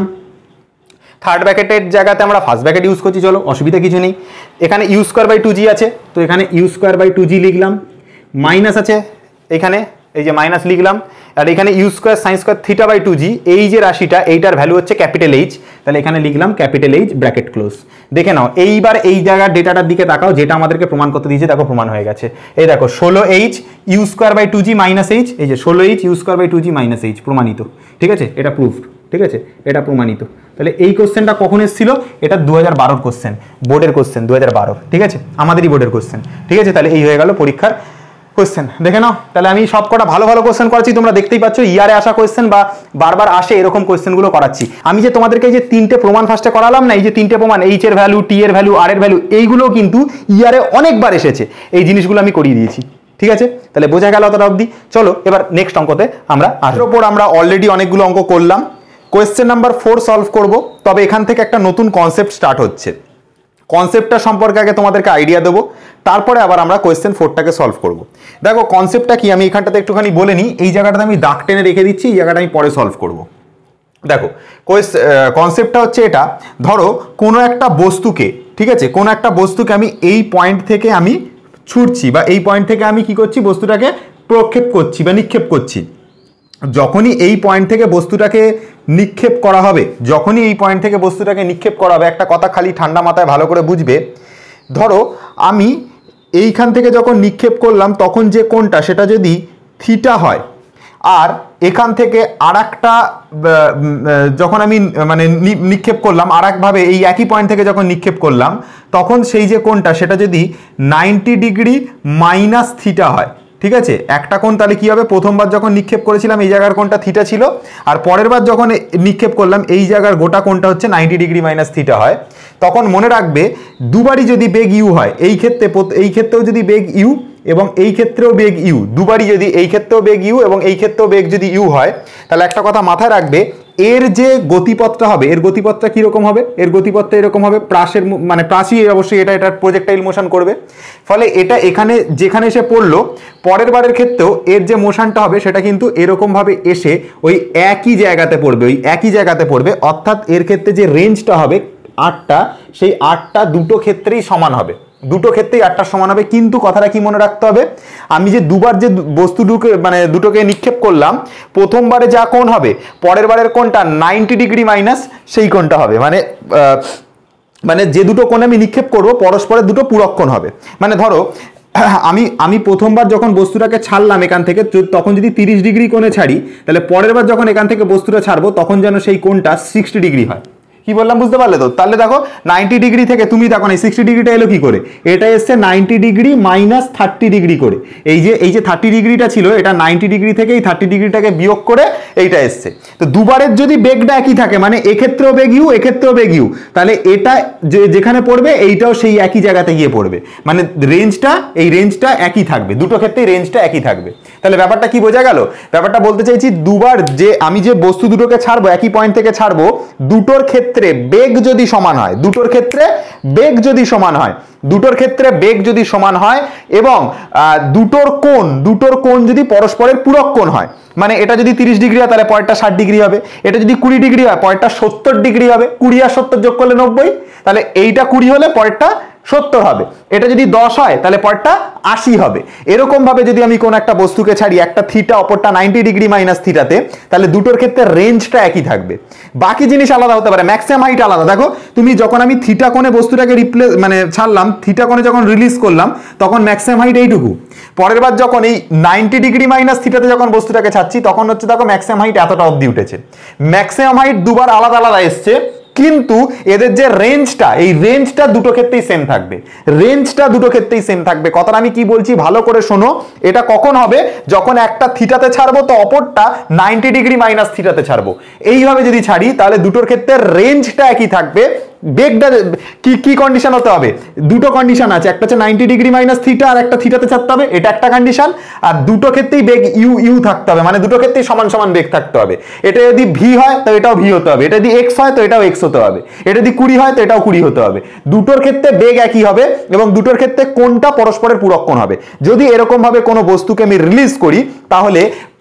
থার্ড ব্র্যাকেটের জায়গাতে আমরা ফার্স্ট ব্র্যাকেট ইউজ করছি, চলো অসুবিধা কিছু নেই। এখানে u square by two g আছে, তো এখানে u square by two g লিখলাম। মাইনাস আছে এখানে, এই যে মাইনাস লিখলাম। আর এখানে u square sine square theta by two g, এই যে রাশিটা এইটার ভ্যালু হচ্ছে ক্যাপিটাল এইচ, তাহলে এখানে লিখলাম ক্যাপিটাল এইচ ব্র্যাকেট ক্লোজ। দেখে নাও এইবার এই জায়গার ডেটাটার দিকে তাকাও, যেটা আমাদেরকে প্রমাণ করতে দিয়েছে, দেখো প্রমাণ হয়ে গেছে। এই দেখো ষোলো h u square by two g minus H, এই যে ষোলো h u square by two g minus h প্রমাণিত। ঠিক আছে, এটা প্রুফড। ঠিক আছে, এটা প্রমাণিত। তাহলে এই কোশ্চেনটা কখন এসেছিল, এটা দু হাজার বারোর কোশ্চেন, বোর্ডের কোশ্চেন দু হাজার বারোর। ঠিক আছে, আমাদেরই বোর্ডের কোশ্চেন। ঠিক আছে, তাহলে এই হয়ে গেল পরীক্ষার কোশ্চেন। দেখে নাও, তাহলে আমি সব কটা ভালো ভালো কোশ্চেন করাচ্ছি, তোমরা দেখতেই পাচ্ছ ইয়ারে আসা কোশ্চেন বা বারবার আসে এরকম কোশ্চেনগুলো করাচ্ছি। আমি যে তোমাদেরকে যে তিনটে প্রমাণ ফার্স্টে করালাম না, এই যে তিনটে প্রমাণ, এইচ এর ভ্যালু, টি এর ভ্যালু, আর এর ভ্যালু, এইগুলো কিন্তু ইয়ারে অনেকবার এসেছে, এই জিনিসগুলো আমি করিয়ে দিয়েছি। ঠিক আছে, তাহলে বোঝা গেল অতটা অবধি। চলো এবার নেক্সট অঙ্কতে আমরা আসবো। ওপর আমরা অলরেডি অনেকগুলো অঙ্ক করলাম, কোয়েশ্চেন নাম্বার ফোর সলভ করব। তবে এখান থেকে একটা নতুন কনসেপ্ট স্টার্ট হচ্ছে, কনসেপ্টটা সম্পর্কে আগে তোমাদেরকে আইডিয়া দেবো, তারপরে আবার আমরা কোয়েশ্চেন ফোরটাকে সলভ করব। দেখো কনসেপ্টটা কি আমি এখানটাতে একটুখানি বলে নিই, এই জায়গাটাতে আমি দাগ টেনে রেখে দিচ্ছি, এই জায়গাটা আমি পরে সলভ করব। দেখো কনসেপ্টটা হচ্ছে এটা, ধরো কোনো একটা বস্তুকে, ঠিক আছে, কোনো একটা বস্তুকে আমি এই পয়েন্ট থেকে আমি ছুটছি, বা এই পয়েন্ট থেকে আমি কি করছি, বস্তুটাকে প্রক্ষেপ করছি বা নিক্ষেপ করছি। যখনই এই পয়েন্ট থেকে বস্তুটাকে নিক্ষেপ করা হবে, যখনই এই পয়েন্ট থেকে বস্তুটাকে নিক্ষেপ করা হবে, একটা কথা খালি ঠান্ডা মাথায় ভালো করে বুঝবে। ধরো আমি এইখান থেকে যখন নিক্ষেপ করলাম, তখন যে কোণটা সেটা যদি থিটা হয়, আর এখান থেকে আর একটা যখন আমি মানে নিক্ষেপ করলাম আর একভাবে এই একই পয়েন্ট থেকে যখন নিক্ষেপ করলাম, তখন সেই যে কোণটা সেটা যদি নাইনটি ডিগ্রি মাইনাস থিটা হয়। ঠিক আছে, একটা কোণ তাহলে কি হবে, প্রথমবার যখন নিক্ষেপ করেছিলাম এই জায়গার কোণটা থিটা ছিল, আর পরের বার যখন নিক্ষেপ করলাম এই জায়গার গোটা কোণটা হচ্ছে নাইনটি ডিগ্রি মাইনাস থিটা হয়। তখন মনে রাখবে দুবারই যদি বেগ ইউ হয়, এই ক্ষেত্রে এই ক্ষেত্রেও যদি বেগ ইউ এবং এই ক্ষেত্রেও বেগ ইউ, দুবারই যদি এই ক্ষেত্রেও বেগ ইউ এবং এই ক্ষেত্রেও বেগ যদি ইউ হয়, তাহলে একটা কথা মাথায় রাখবে, এর যে গতিপথটা হবে, এর গতিপথটা কীরকম হবে, এর গতিপথটা এরকম হবে, প্রাসের মানে প্রাসই অবশ্যই এটা এটার প্রজেক্টাইল মোশন করবে, ফলে এটা এখানে যেখানে এসে পড়লো পরের বারের ক্ষেত্রেও এর যে মোশনটা হবে সেটা কিন্তু এরকমভাবে এসে ওই একই জায়গাতে পড়বে, ওই একই জায়গাতে পড়বে, অর্থাৎ এর ক্ষেত্রে যে রেঞ্জটা হবে আটটা, সেই আটটা দুটো ক্ষেত্রেই সমান হবে, দুটো ক্ষেত্রেই আটটা সমান হবে। কিন্তু কথাটা কি মনে রাখতে হবে, আমি যে দুবার যে বস্তু দুটো মানে দুটোকে নিক্ষেপ করলাম, প্রথমবারে যা কোণ হবে পরের বারের কোণটা নাইনটি ডিগ্রি মাইনাস সেই কোণটা হবে, মানে মানে যে দুটো কোণে আমি নিক্ষেপ করব পরস্পরের দুটো পূরক কোণ হবে। মানে ধরো আমি আমি প্রথমবার যখন বস্তুটাকে ছাড়লাম এখান থেকে, তখন যদি তিরিশ ডিগ্রি কোণে ছাড়ি, তাহলে পরের বার যখন এখান থেকে বস্তুটা ছাড়বো তখন যেন সেই কোণটা সিক্সটি ডিগ্রি হয়। কি বললাম বুঝতে পারলে তো? তাহলে দেখো নাইনটি ডিগ্রি থেকে তুমি দেখো না সিক্সটি ডিগ্রিটা এলো কি করে, এটা এসছে ninety degree minus thirty degree করে, এই যে এই যে থার্টি ডিগ্রিটা ছিল এটা নাইনটি ডিগ্রি থেকে এই থার্টি ডিগ্রিটাকে বিয়োগ করে এইটা এসছে। তো দুবারের যদি বেগটা একই থাকে, মানে এক্ষেত্রেও বেগ ইউ এক্ষেত্রেও বেগ ইউ, তাহলে এটা যে যেখানে পড়বে এইটাও সেই একই জায়গাতে গিয়ে পড়বে, মানে রেঞ্জটা এই রেঞ্জটা একই থাকবে, দুটো ক্ষেত্রেই রেঞ্জটা একই থাকবে। তাহলে ব্যাপারটা কি বোঝা গেল? ব্যাপারটা বলতে চাইছি দুবার যে আমি যে বস্তু দুটোকে ছাড়বো একই পয়েন্ট থেকে ছাড়বো, দুটোর ক্ষেত্রে বেগ যদি সমান হয়, দুটোর ক্ষেত্রে বেগ যদি সমান হয়, দুটোর ক্ষেত্রে বেগ যদি সমান হয় এবং দুটোর কোণ দুটোর কোণ যদি পরস্পরের পূরক কোণ হয়, মানে এটা যদি তিরিশ ডিগ্রি হয় তাহলে পরেরটা ষাট ডিগ্রি হবে, এটা যদি কুড়ি ডিগ্রি হয় পরেরটা সত্তর ডিগ্রি হবে, কুড়ি আর সত্তর যোগ করলে নব্বই, তাহলে এইটা কুড়ি হলে পরেরটা সত্তর হবে, এটা যদি দশ হয় তাহলে পরেরটা আশি হবে। এরকম ভাবে যদি আমি কোন একটা বস্তুকে ছাড়ি, একটা থিটা অপরটা নাইনটি ডিগ্রি মাইনাস থিটাতে, তাহলে দুটোর ক্ষেত্রে রেঞ্জটা একই থাকবে, বাকি জিনিস আলাদা হতে পারে, ম্যাক্সিমাম হাইট আলাদা। দেখো তুমি যখন আমি থিটা কোণে বস্তুটাকে রিপ্লেস মানে ছাড়লাম, থিটা কোণে যখন রিলিজ করলাম তখন ম্যাক্সিমাম হাইট এইটুকু, পরের বার যখন এই নাইনটি ডিগ্রি মাইনাস থিটাতে যখন বস্তুটাকে ছাড়ছি তখন হচ্ছে দেখো ম্যাক্সিমাম হাইট এতটা অবধি উঠেছে, ম্যাক্সিমাম হাইট দুবার আলাদা আলাদা এসছে, কিন্তু এদের যে রেঞ্জটা এই রেঞ্জটা দুটো ক্ষেত্রেই সেম থাকবে, রেঞ্জটা দুটো ক্ষেত্রেই সেম থাকবে। কথাটা আমি কি বলছি ভালো করে শোনো, এটা কখন হবে, যখন একটা থিটাতে ছাড়বো তো অপরটা নাইনটি ডিগ্রি মাইনাস থিটাতে ছাড়বো, এইভাবে যদি ছাড়ি তাহলে দুটোর ক্ষেত্রে রেঞ্জটা একই থাকবে। বেগটা কি কি কন্ডিশন হতে হবে, দুটো কন্ডিশন আছে, একটা হচ্ছে নাইনটি ডিগ্রি মাইনাস থিটা আর একটা থিটাতে ছাড়তে হবে, এটা একটা কন্ডিশন, আর দুটো ক্ষেত্রেই বেগ ইউ ইউ থাকতে হবে, মানে দুটো ক্ষেত্রেই সমান সমান বেগ থাকতে হবে। এটা যদি ভি হয় তো এটাও ভি হতে হবে, এটা যদি এক্স হয় তো এটাও এক্স হতে হবে, এটা যদি কুড়ি হয় তো এটাও কুড়ি হতে হবে, দুটোর ক্ষেত্রে বেগ একই হবে এবং দুটোর ক্ষেত্রে কোনটা পরস্পরের পূরক কোণ হবে। যদি এরকম ভাবে কোনো বস্তুকে আমি রিলিজ করি তাহলে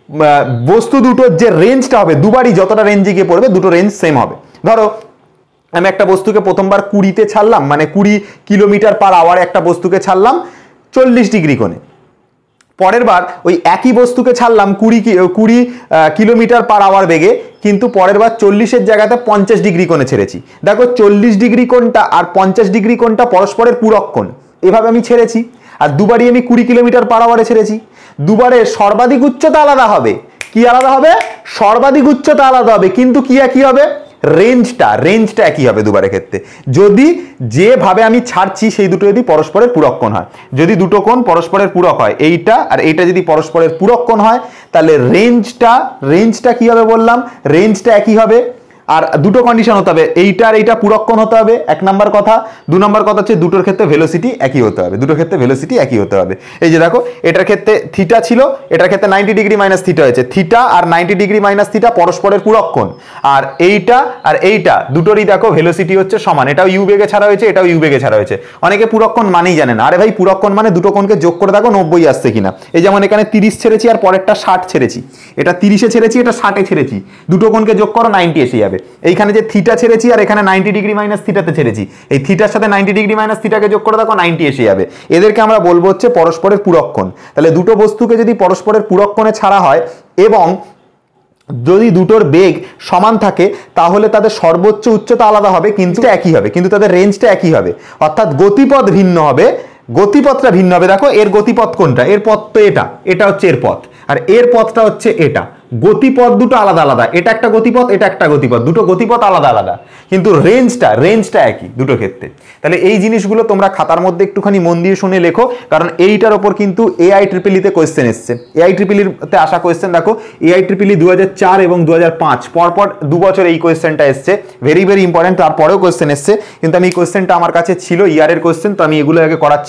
বস্তু দুটোর যে রেঞ্জটা হবে দুবারই যতটা রেঞ্জে গিয়ে পড়বে দুটো রেঞ্জ সেম হবে। ধরো আমি একটা বস্তুকে প্রথমবার কুড়িতে ছাড়লাম, মানে কুড়ি কিলোমিটার পার আওয়ারে একটা বস্তুকে ছাড়লাম চল্লিশ ডিগ্রি কোণে, পরের বার ওই একই বস্তুকে ছাড়লাম কুড়ি কুড়ি কিলোমিটার পার আওয়ার বেগে, কিন্তু পরের বার চল্লিশের জায়গাতে পঞ্চাশ ডিগ্রি কোণে ছেড়েছি। দেখো চল্লিশ ডিগ্রি কোণটা আর পঞ্চাশ ডিগ্রি কোণটা পরস্পরের পূরক কোণ, এভাবে আমি ছেড়েছি, আর দুবারই আমি কুড়ি কিলোমিটার পার আওয়ারে ছেড়েছি, দুবারে সর্বাধিক উচ্চতা আলাদা হবে। কি আলাদা হবে? সর্বাধিক উচ্চতা আলাদা হবে, কিন্তু কি একই হবে? রেঞ্জটা রেঞ্জটা একই হবে দুবারের ক্ষেত্রে, যদি যেভাবে আমি ছাড়ছি সেই দুটো যদি পরস্পরের পূরক কোণ হয়। যদি দুটো কোণ পরস্পরের পূরক হয়, এইটা আর এইটা যদি পরস্পরের পূরক কোণ হয় তাহলে রেঞ্জটা রেঞ্জটা কি হবে বললাম, রেঞ্জটা একই হবে। আর দুটো কন্ডিশন হতে হবে, এইটা আর এইটা পূরক কোণ হতে হবে, এক নাম্বার কথা। দু নম্বর কথা হচ্ছে দুটোর ক্ষেত্রে ভেলোসিটি একই হতে হবে, দুটোর ক্ষেত্রে ভেলোসিটি একই হতে হবে। এই যে দেখো এটার ক্ষেত্রে থিটা ছিল, এটার ক্ষেত্রে নাইনটি ডিগ্রি মাইনাস থিটা হয়েছে, থিটা আর নাইনটি ডিগ্রি মাইনাস থিটা পরস্পরের পূরক কোণ, আর এইটা আর এইটা দুটোরই দেখো ভেলোসিটি হচ্ছে সমান, এটাও ইউ বেগে ছাড়া হয়েছে, এটাও ইউ বেগে ছাড়া হয়েছে। অনেকে পূরক কোণ মানেই জানে না, আরে ভাই পূরক কোণ মানে দুটো কোণকে যোগ করে দেখো নব্বই আসছে কিনা। এই যেমন এখানে তিরিশ ছেড়েছি আর পরেরটা ষাট ছেড়েছি, এটা তিরিশে ছেড়েছি এটা ষাটে ছেড়েছি, দুটো কোণকে যোগ করো নাইনটি এসে যাবে। এইখানে যে থিটা ছেড়েছি আর এখানে নাইনটি ডিগ্রি মাইনাস থিটাতে ছেড়েছি, এই থিটার সাথে নাইনটি ডিগ্রি মাইনাস থিটাকে যোগ করে দেখো নাইনটি এসে যাবে। এদেরকে আমরা বলবো হচ্ছে পরস্পরের পূরক কোণ। তাহলে দুটো বস্তুকে যদি পরস্পরের পূরক কোণে ছাড়া হয় এবং যদি দুটোর বেগ সমান থাকে তাহলে তাদের সর্বোচ্চ উচ্চতা আলাদা হবে, কিন্তু একই হবে, কিন্তু তাদের রেঞ্জটা একই হবে, অর্থাৎ গতিপথ ভিন্ন হবে, গতিপথটা ভিন্ন হবে। দেখো এর গতিপথ কোনটা, এর পথ তো এটা, এটা হচ্ছে এর পথ, আর এর পথটা হচ্ছে এটা, গতিপথ দুটো আলাদা আলাদা, এটা একটা গতিপথ এটা একটা গতিপথ, দুটো গতিপথ আলাদা আলাদা, কিন্তু রেঞ্জটা রেঞ্জটা একই দুটো ক্ষেত্রে। তাহলে এই জিনিসগুলো তোমরা খাতার মধ্যে একটুখানি মন দিয়ে শুনে লেখো, কারণ এইটার ওপর কিন্তু এআই ট্রিপল ইতে কোয়েশ্চেন এসছে। এআই ট্রিপল ইতে আসা কোয়েশ্চেন দেখো, এআই ট্রিপল ই দু হাজার চার এবং দু হাজার পাঁচ পরপর দু বছর এই কোয়েশ্চেনটা এসছে, ভেরি ভেরি ইম্পর্টেন্ট। তারপরেও কোয়েশ্চেন এসছে, কিন্তু আমি এই কোয়েশ্চেনটা আমার কাছে ছিল ইয়ারের কোয়েশ্চেন, তো আমি এগুলো আগে করাচ্ছি।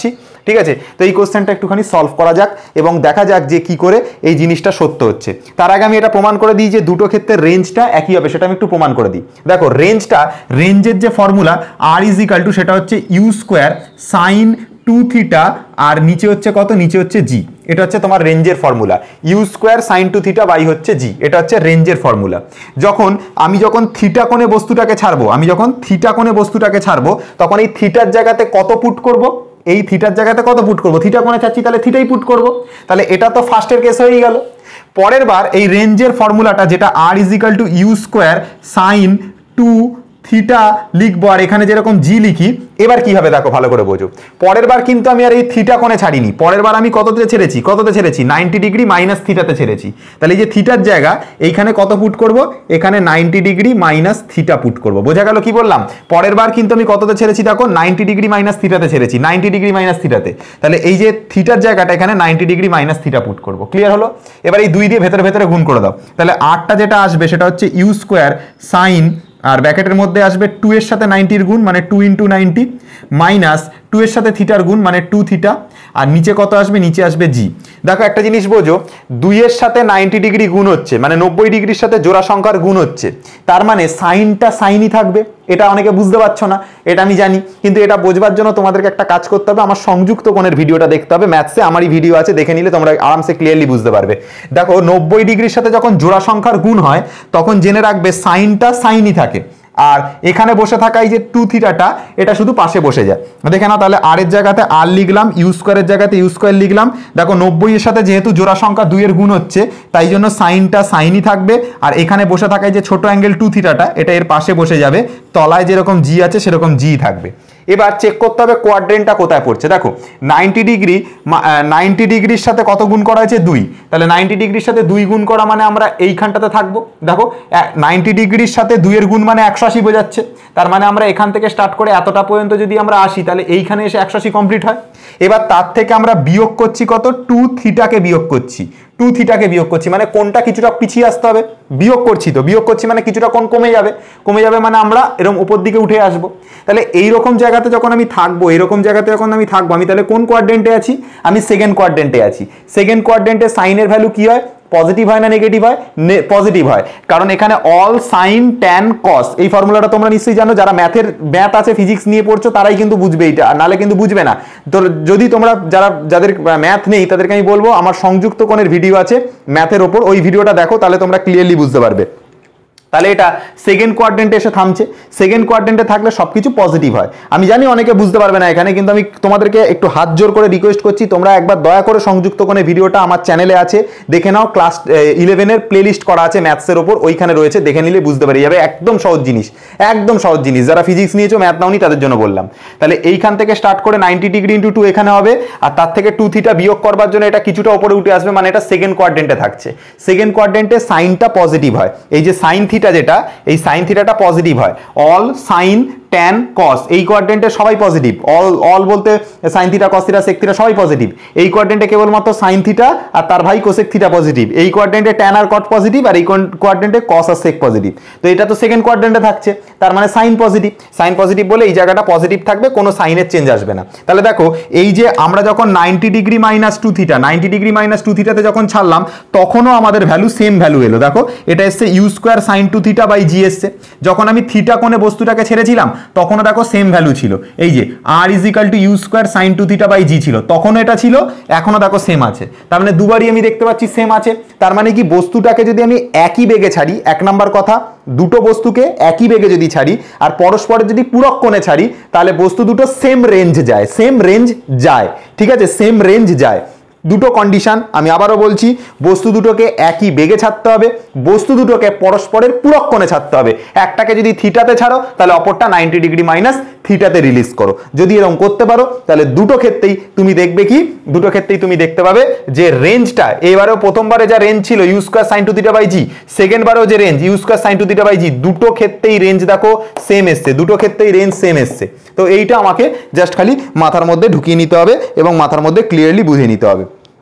ঠিক আছে, তো এই কোশ্চেনটা একটুখানি সলভ করা যাক এবং দেখা যাক যে কি করে এই জিনিসটা সত্য হচ্ছে। তার আগে আমি এটা প্রমাণ করে দিই যে দুটো ক্ষেত্রে রেঞ্জটা একই হবে, সেটা আমি একটু প্রমাণ করে দিই। দেখো রেঞ্জটা, রেঞ্জের যে formula R is equal to, সেটা হচ্ছে u square sine two theta আর নিচে হচ্ছে কত, নিচে হচ্ছে জি। এটা হচ্ছে তোমার রেঞ্জের formula, u square sine two theta by হচ্ছে জি, এটা হচ্ছে রেঞ্জের ফর্মুলা। যখন আমি যখন থিটা কোণে বস্তুটাকে ছাড়বো, আমি যখন থিটা কোণে বস্তুটাকে ছাড়বো তখন এই থিটার জায়গাতে কত পুট করব, এই থিটার জায়গাতে কত পুট করব, থিটা কোণে ছাড়ছি তাহলে থিটাই পুট করব, তাহলে এটা তো ফার্স্টের কেস হয়েই গেল। পরের বার এই রেঞ্জের ফর্মুলাটা যেটা R is equal to u square sine two theta লিখবো আর এখানে যেরকম জি লিখি, এবার কি হবে দেখো ভালো করে বোঝো। পরের বার কিন্তু আমি আর এই থিটা কোণে ছাড়িনি, পরের বার আমি কততে ছেড়েছি, কততে ছেড়েছি নাইনটি ডিগ্রি মাইনাস থিটাতে ছেড়েছি। তাহলে এই যে থিটার জায়গা এইখানে কত পুট করব, এখানে ninety degree minus theta put করব। বোঝা গেল কি বললাম? পরের বার কিন্তু আমি কততে ছেড়েছি দেখো, নাইনটি ডিগ্রি মাইনাস থিটাতে ছেড়েছি, নাইনটি ডিগ্রি মাইনাস থিটাতে। তাহলে এই যে থিটার জায়গাটা এখানে ninety degree minus theta put করব। ক্লিয়ার হলো? এবার এই দুই দিয়ে ভেতরে ভেতরে গুণ করে দাও, তাহলে আটটা যেটা আসবে সেটা হচ্ছে ইউ স্কোয়ার সাইন, আর ব্র্যাকেটের মধ্যে আসবে টু এর সাথে নাইনটির গুণ মানে two into ninety minus two এর সাথে থিটার গুণ মানে টু থিটা, আর নিচে কত আসবে, নিচে আসবে জি। দেখো একটা জিনিস বোঝো, দুইয়ের সাথে নাইনটি ডিগ্রি গুণ হচ্ছে মানে নব্বই ডিগ্রির সাথে জোড়া সংখ্যার গুণ হচ্ছে, তার মানে সাইনটা সাইনই থাকবে। এটা অনেকে বুঝতে পারছো না, এটা আমি জানি, কিন্তু এটা বোঝবার জন্য তোমাদেরকে একটা কাজ করতে হবে, আমার সংযুক্ত কোণের ভিডিওটা দেখতে হবে, ম্যাথসে আমারই ভিডিও আছে, দেখে নিলে তোমরা আরামসে ক্লিয়ারলি বুঝতে পারবে। দেখো নব্বই ডিগ্রির সাথে যখন জোড়া সংখ্যার গুণ হয় তখন জেনে রাখবে সাইনটা সাইনই থাকে, আর এখানে বসে থাকা এই যে টু থিটাটা এটা শুধু পাশে বসে যায়। দেখে না, তাহলে আর এর জায়গাতে আর লিখলাম, ইউ স্কোয়ারের জায়গাতে ইউ স্কোয়ার লিখলাম। দেখো নব্বই এর সাথে যেহেতু জোড়া সংখ্যা দুইয়ের গুণ হচ্ছে তাই জন্য সাইনটা সাইনই থাকবে, আর এখানে বসে থাকা এই যে ছোট অ্যাঙ্গেল টু থিটাটা এটা এর পাশে বসে যাবে, তলায় যেরকম জি আছে সেরকম জি থাকবে। এবার চেক করতে হবে কোয়াড্রেন্টটা কোথায় পড়ছে। দেখো নাইনটি ডিগ্রি, নাইনটি ডিগ্রির সাথে কত গুণ করা হয়েছে, দুই, তাহলে নাইনটি ডিগ্রির সাথে দুই গুণ করা মানে আমরা এইখানটাতে থাকবো। দেখো নাইনটি ডিগ্রির সাথে দুইয়ের গুণ মানে একশো আশি বোঝাচ্ছে, তার মানে আমরা এখান থেকে স্টার্ট করে এতটা পর্যন্ত যদি আমরা আসি তাহলে এইখানে এসে একশো আশি কমপ্লিট হয়। এবার তার থেকে আমরা বিয়োগ করছি কত, টু থিটাকে বিয়োগ করছি, টু থিটাকে বিয়োগ করছি মানে কোনটা কিছুটা পিছিয়ে আসতে হবে, বিয়োগ করছি তো, বিয়োগ করছি মানে কিছুটা কোণ কমে যাবে, কমে যাবে মানে আমরা এরকম উপর দিকে উঠে আসবো। তাহলে এইরকম জায়গাতে যখন আমি থাকবো, এরকম জায়গাতে যখন আমি থাকবো, আমি তাহলে কোন কোয়াড্রেন্টে আছি, আমি সেকেন্ড কোয়াড্রেন্টে আছি। সেকেন্ড কোয়াড্রেন্টে সাইনের ভ্যালু কি হয়, পজিটিভ হয় না নেগেটিভ হয়, পজিটিভ হয়, কারণ এখানে অল সাইন ট্যান কস, এই ফর্মুলাটা তোমরা নিশ্চয়ই জানো, যারা ম্যাথের ম্যাথ আছে ফিজিক্স নিয়ে পড়ছো তারাই কিন্তু বুঝবে এইটা, নালে কিন্তু বুঝবে না। তো যদি তোমরা যারা যাদের ম্যাথ নেই তাদেরকে আমি বলবো আমার সংযুক্ত কোণের ভিডিও আছে ম্যাথের ওপর, ওই ভিডিওটা দেখো, তাহলে তোমরা ক্লিয়ারলি বুঝতে পারবে। তাহলে এটা সেকেন্ড কোয়াড্রেন্টে এসে থামছে, সেকেন্ড কোয়াড্রেন্টে থাকলে সবকিছু পজিটিভ হয়। আমি জানি অনেকে বুঝতে পারবে না এখানে, কিন্তু আমি তোমাদেরকে একটু হাত জোর করে রিকোয়েস্ট করছি, তোমরা একবার দয়া করে সংযুক্ত কোণের ভিডিওটা আমার চ্যানেলে আছে, দেখে নাও, ক্লাস ইলেভেনের প্লেলিস্ট করা আছে ম্যাথসের ওপর, ওইখানে রয়েছে, দেখে নিলে বুঝতে পেরে যাবে। একদম সহজ জিনিস, একদম সহজ জিনিস, যারা ফিজিক্স নিয়েছো ম্যাথ নাওনি তাদের জন্য বললাম। তাহলে এইখান থেকে স্টার্ট করে নাইনটি ডিগ্রি ইন্টু টু এখানে হবে, আর তার থেকে টু থিটা বিয়োগ করবার জন্য এটা কিছুটা উপরে উঠে আসবে, মানে এটা সেকেন্ড কোয়াড্রেন্টে থাকছে। সেকেন্ড কোয়াড্রেন্টে সাইনটা পজিটিভ হয়, এই যে সাইন থিটা যেটা, এই সাইন থিটাটা পজিটিভ হয়, অল সাইন ট্যান কস, এই কোয়াড্রেন্টে সবাই পজিটিভ, অল অল বলতে sine theta cos theta sec theta সবাই পজিটিভ। এই কোয়াড্রেন্টে কেবলমাত্র সাইন থিটা আর তার ভাই কোসেক থিটা পজিটিভ, এই কোয়াড্রেন্টে ট্যান আর কট পজিটিভ, আর এই কোয়াড্রেন্টে কস আর সেক পজিটিভ। তো এটা তো সেকেন্ড কোয়াড্রেন্টে থাকছে, তার মানে সাইন পজিটিভ, সাইন পজিটিভ বলে এই জায়গাটা পজিটিভ থাকবে, কোনো সাইনের চেঞ্জ আসবে না। তাহলে দেখো এই যে আমরা যখন ninety degree minus two theta, ninety degree minus two থিটাতে যখন ছাড়লাম তখনও আমাদের ভ্যালু সেম ভ্যালু এলো। দেখো এটা এসছে u square sine two theta by g এসছে, যখন আমি থিটা কোণে বস্তুটাকে ছেড়েছিলাম তখনও দেখো সেম ভ্যালু ছিল, এই যে আর is equal to u square sine two theta by g ছিল, তখনও এটা ছিল, এখনো দেখো সেম আছে, তার মানে দুবারই আমি দেখতে পাচ্ছি সেম আছে। তার মানে কি বস্তুটাকে যদি আমি একই বেগে ছাড়ি, এক নাম্বার কথা, দুটো বস্তুকে একই বেগে যদি ছাড়ি আর পরস্পরের যদি পূরক কোণে ছাড়ি তাহলে বস্তু দুটো সেম রেঞ্জ যায়, সেম রেঞ্জ যায়, ঠিক আছে, সেম রেঞ্জ যায়। দুটো কন্ডিশন আমি আবারও বলছি, বস্তু দুটোকে একই বেগে ছাড়তে হবে, বস্তু দুটোকে পরস্পরের পূরক কোণে ছাড়তে হবে। একটাকে যদি থিটাতে ছাড়ো তাহলে অপরটা নাইনটি ডিগ্রি মাইনাস থিটাতে রিলিজ করো। যদি এরকম করতে পারো তাহলে দুটো ক্ষেত্রেই তুমি দেখবে কি, দুটো ক্ষেত্রেই তুমি দেখতে পাবে যে রেঞ্জটা, এবারেও প্রথমবারে যা রেঞ্জ ছিল u square sine two theta by g, second বারেও যে range u square sine two theta by g, দুটো ক্ষেত্রেই রেঞ্জ দেখো সেম এসছে, দুটো ক্ষেত্রেই রেঞ্জ সেম এসছে। তো এইটা আমাকে জাস্ট খালি মাথার মধ্যে ঢুকিয়ে নিতে হবে এবং মাথার মধ্যে ক্লিয়ারলি বুঝিয়ে নিতে হবে।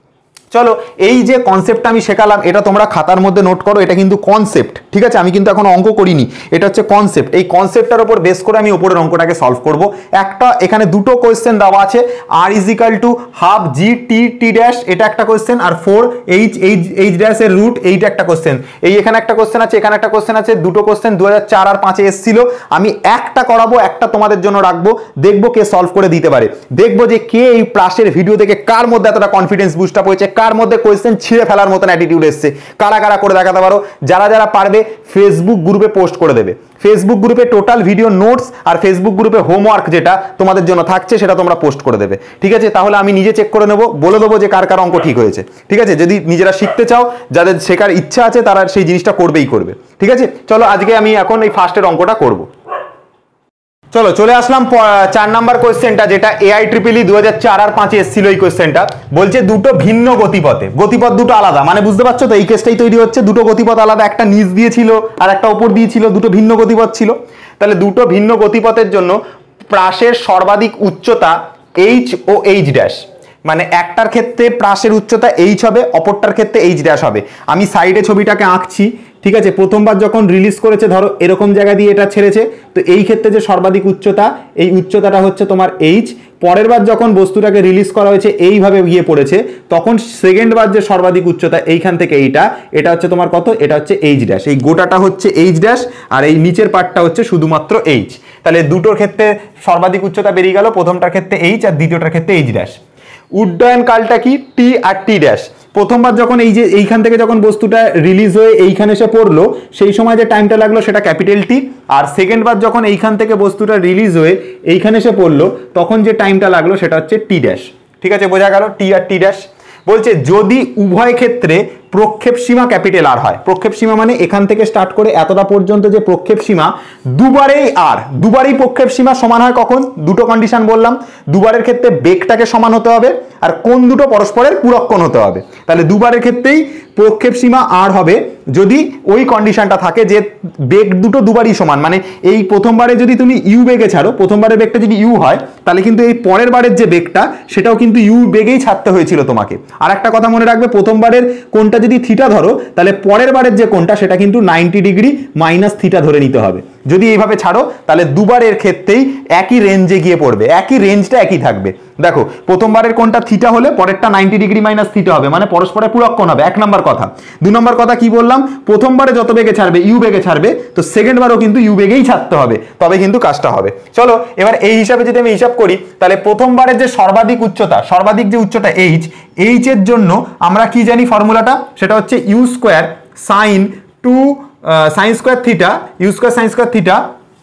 চলো এই যে কনসেপ্টটা আমি শেখালাম এটা তোমরা খাতার মধ্যে নোট করো, এটা কিন্তু কনসেপ্ট, ঠিক আছে? আমি কিন্তু এখন অঙ্ক করিনি, এটা হচ্ছে কনসেপ্ট। এই কনসেপ্টটার উপর বেস করে আমি উপরের অঙ্কটাকে সলভ করব। একটা এখানে দুটো কোয়েশ্চেন দেওয়া আছে, R is equal to half g t t dash, এটা একটা question, R four h h h dash এর রুট, এইটা একটা কোয়েশ্চেন। এই এখানে একটা কোয়েশ্চেন আছে, এখানে একটা কোয়েশ্চেন আছে, দুটো কোয়েশ্চেন দু হাজার চার আর পাঁচে এসেছিল। আমি একটা করাবো, একটা তোমাদের জন্য রাখবো, দেখবো কে সলভ করে দিতে পারে, দেখবো যে কে এই প্লাসের ভিডিও দেখে কার মধ্যে এতটা কনফিডেন্স বুস্ট আপ হয়েছে, কার মধ্যে কোয়েশ্চেন ছিঁড়ে ফেলার মতন অ্যাটিটিউড এসছে, কারা কারা করে দেখাতে পারো। যারা যারা পারবে ফেসবুক গ্রুপে পোস্ট করে দেবে, ফেসবুক গ্রুপে টোটাল ভিডিও নোটস আর ফেসবুক গ্রুপে হোমওয়ার্ক যেটা তোমাদের জন্য থাকছে সেটা তোমরা পোস্ট করে দেবে, ঠিক আছে? তাহলে আমি নিজে চেক করে নেবো, বলে দেবো যে কার কার অঙ্ক ঠিক হয়েছে, ঠিক আছে? যদি নিজেরা শিখতে চাও, যাদের শেখার ইচ্ছা আছে তারা সেই জিনিসটা করবেই করবে, ঠিক আছে? চলো আজকে আমি এখন এই ফার্স্টের অঙ্কটা করব। চলো চলে আসলাম চার নাম্বার কোয়েশ্চেনটা, যেটা এআই ট্রিপল ই দু হাজার চার আর পাঁচে এসেছিল। এই কোয়েশ্চেনটা বলছে দুটো ভিন্ন গতিপথে, গতিপথ দুটো আলাদা, মানে বুঝতে পারছো তো এই কেসটাই তৈরি হচ্ছে, দুটো গতিপথ আলাদা, একটা নিচ দিয়েছিল আর একটা উপর দিয়েছিল, দুটো ভিন্ন গতিপথ ছিল। তাহলে দুটো ভিন্ন গতিপথের জন্য প্রাসের সর্বাধিক উচ্চতা এইচ ও এইচ ড্যাশ, মানে একটার ক্ষেত্রে প্রাসের উচ্চতা এইচ হবে, অপরটার ক্ষেত্রে এইচ ড্যাশ হবে। আমি সাইডে ছবিটাকে আঁকছি, ঠিক আছে? প্রথমবার যখন রিলিজ করেছে ধরো এরকম জায়গা দিয়ে এটা ছেড়েছে, তো এই ক্ষেত্রে যে সর্বাধিক উচ্চতা, এই উচ্চতাটা হচ্ছে তোমার এইচ। পরের বার যখন বস্তুটাকে রিলিজ করা হয়েছে এইভাবে গিয়ে পড়েছে, তখন সেকেন্ড বার যে সর্বাধিক উচ্চতা এইখান থেকে এইটা, এটা হচ্ছে তোমার কত, এটা হচ্ছে এইচ ড্যাশ। এই গোটাটা হচ্ছে এইচ ড্যাশ আর এই নিচের পার্টটা হচ্ছে শুধুমাত্র এইচ। তাহলে দুটোর ক্ষেত্রে সর্বাধিক উচ্চতা বেরিয়ে গেল, প্রথমটার ক্ষেত্রে এইচ আর দ্বিতীয়টার ক্ষেত্রে এইচ ড্যাশ। উড্ডয়ন কালটা কি, টি আর টি ড্যাশ। প্রথমবার যখন এই যে এইখান থেকে যখন বস্তুটা রিলিজ হয়ে এইখানে এসে পড়লো, সেই সময় যে টাইমটা লাগলো সেটা ক্যাপিটাল টি, আর সেকেন্ড বার যখন এইখান থেকে বস্তুটা রিলিজ হয়ে এইখানে এসে পড়লো তখন যে টাইমটা লাগলো সেটা হচ্ছে টি ড্যাশ, ঠিক আছে? বোঝা গেল টি আর টি ড্যাশ। বলছে যদি উভয় ক্ষেত্রে প্রক্ষেপ সীমা ক্যাপিটাল আর হয়, প্রক্ষেপ সীমা মানে এখান থেকে স্টার্ট করে এতটা পর্যন্ত যে প্রক্ষেপ সীমা, দুবারেই আর দুবারই প্রক্ষেপ সীমা সমান হয় কখন, দুটো কন্ডিশন বললাম, দুবারের ক্ষেত্রে বেগটাকে সমান হতে হবে আর কোন দুটো পরস্পরের পূরক কোণ হতে হবে। তাহলে দুবারের ক্ষেত্রেই প্রক্ষেপ সীমা আর হবে যদি ওই কন্ডিশনটা থাকে যে বেগ দুটো দুবারই সমান, মানে এই প্রথমবারে যদি তুমি ইউ বেগে ছাড়ো, প্রথমবারের বেগটা যদি ইউ হয় তাহলে কিন্তু এই পরের বারের যে বেগটা সেটাও কিন্তু ইউ বেগেই ছাড়তে হয়েছিল তোমাকে। আর একটা কথা মনে রাখবে, প্রথমবারের কোণটা যদি থিটা ধরো তাহলে পরের বারের যে কোণটা সেটা কিন্তু নাইনটি ডিগ্রি মাইনাস থিটা ধরে নিতে হবে। যদি এইভাবে ছাড়ো তাহলে দুবারের ক্ষেত্রেই একই রেঞ্জে গিয়ে পড়বে, একই রেঞ্জটা একই থাকবে। দেখো প্রথমবারের কোণটা থিটা হলে পরেরটা নাইনটি ডিগ্রি মাইনাস থিটা হবে, মানে পরস্পরের পূরক কোণ হবে, এক নম্বর কথা। দু নম্বর কথা কি বললাম, প্রথমবারে যত বেগে ছাড়বে ইউ বেগে ছাড়বে, তো সেকেন্ড বারও কিন্তু ইউ বেগেই ছাড়তে হবে, তবে কিন্তু কাজটা হবে। চলো এবার এই হিসাবে যদি আমি হিসাব করি, তাহলে প্রথমবারের যে সর্বাধিক উচ্চতা, সর্বাধিক যে উচ্চতা এইচ, এইচ এর জন্য আমরা কি জানি ফর্মুলাটা, সেটা হচ্ছে u square sine two sine square theta, u square sine square theta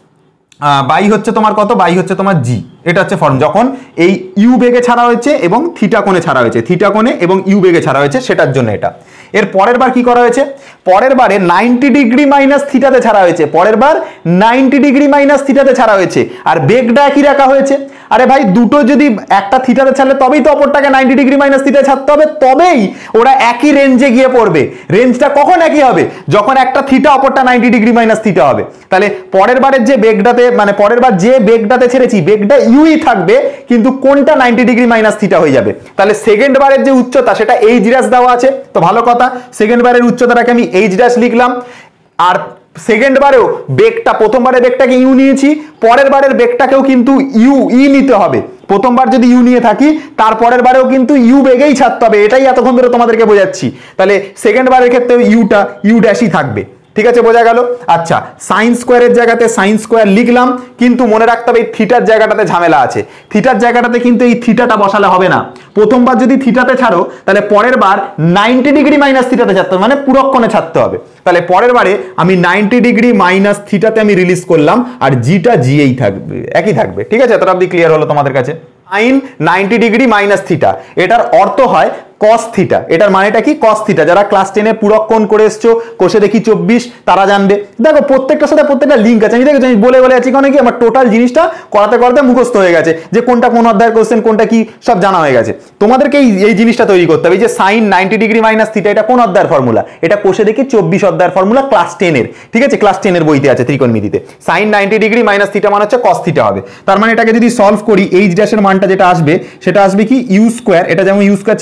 by হচ্ছে তোমার কত, বাই হচ্ছে তোমার জি। এটা হচ্ছে ফর্ম যখন এই ইউ বেগে ছাড়া হয়েছে এবং থিটা কোণে ছাড়া হয়েছে, থিটা কোণে এবং ইউ বেগে ছাড়া হয়েছে, সেটার জন্য এটা। এর পরের বার কি করা হয়েছে, পরের বারে নাইনটি ডিগ্রি মাইনাস থিটাতে ছাড়া হয়েছে, পরের বার নাইনটি ডিগ্রি মাইনাস থিটাতে ছাড়া হয়েছে, আর বেগটা একই রাখা হয়েছে। আরে ভাই দুটো যদি একটা থিটাতে ছাড়লে তবেই তো অপরটাকে নাইনটি ডিগ্রি মাইনাস থিটাতে ছাড়তে হবে, তবেই ওরা একই রেঞ্জে গিয়ে পড়বে। রেঞ্জটা কখন একই হবে, যখন একটা থিটা অপরটা নাইনটি ডিগ্রি মাইনাস থিটা হবে। তাহলে পরের বারের যে বেগটাতে, মানে পরের বার যে বেগটাতে ছেড়েছি বেগটা ইউই থাকবে, কিন্তু কোনটা নাইনটি ডিগ্রি মাইনাস থিটা হয়ে যাবে। তাহলে সেকেন্ড বারের যে উচ্চতা সেটা এইচ ড্যাশ দেওয়া আছে, তো ভালো কথা, সেকেন্ড বারের উচ্চতাটাকে আমি এইচ ড্যাশ লিখলাম। আর সেকেন্ড বারেও বেগটা, প্রথমবারের বেগটাকে ইউ নিয়েছি, পরের বারের বেগটাকেও কিন্তু ইউ ই নিতে হবে। প্রথমবার যদি ইউ নিয়ে থাকি তারপরের বারেও কিন্তু ইউ বেগেই ছাড়তে হবে, এটাই এতক্ষণ ধরে তোমাদেরকে বোঝাচ্ছি। তাহলে সেকেন্ড বারের ক্ষেত্রে ইউটা ইউ ড্যাশই থাকবে, ঠিক আছে? বোঝা গেল। আচ্ছা, সাইন স্কোয়ারের জায়গাতে সাইন স্কোয়ার লিখলাম, কিন্তু মনে রাখতে হবে এই থিটার জায়গাটাতে ঝামেলা আছে। থিটার জায়গাটাতে কিন্তু এই থিটাটা বসালে হবে না। প্রথমবার যদি থিটাতে ছাড়ো তাহলে পরের বার নাইনটি ডিগ্রি মাইনাস থিটাতে ছাড়তে হবে, মানে পূরক কোণে ছাড়তে হবে। তাহলে পরের বারে আমি নাইনটি ডিগ্রি মাইনাস থিটাতে আমি রিলিজ করলাম, আর জিটা জিয়েই থাকবে, একই থাকবে, ঠিক আছে? এতটা অবধি ক্লিয়ার হলো তোমাদের কাছে? Sine ninety degree minus theta, এটার অর্থ হয় কস থিটা। এটার মানেটা কি, কস থিটা। যারা ক্লাস টেনে পূরক কোণ করে এসছো, কোষে দেখি চব্বিশ, তারা জানবে। দেখো প্রত্যেকটার সাথে প্রত্যেকটা লিঙ্ক আছে, আমি দেখেছি, আমি বলে বলে আছি, কারণ কি আমার টোটাল জিনিসটা করাতে করাতে মুখস্থ হয়ে গেছে, যে কোনটা কোন অধ্যায়ের কোশ্চেন, কোনটা কি সব জানা হয়ে গেছে। তোমাদেরকে এই এই জিনিসটা তৈরি করতে হবে, যে sine ninety degree minus theta, এটা কোন অধ্যায়ের ফর্মুলা, এটা কোষে দেখি চব্বিশ অধ্যায়ের ফর্মুলা, ক্লাস টেনের, ঠিক আছে? ক্লাস টেনের বইতে আছে ত্রিকোণমিতিতে। Sine ninety degree minus theta মানে হচ্ছে কস থিটা হবে। তার মানে এটাকে যদি সলভ করি, এইচ ড্যাশের মানটা যেটা আসবে সেটা আসবে কি, ইউ স্কোয়ার, এটা যেমন ইউ স্কোয়ার ছিল ইউ স্কোয়ার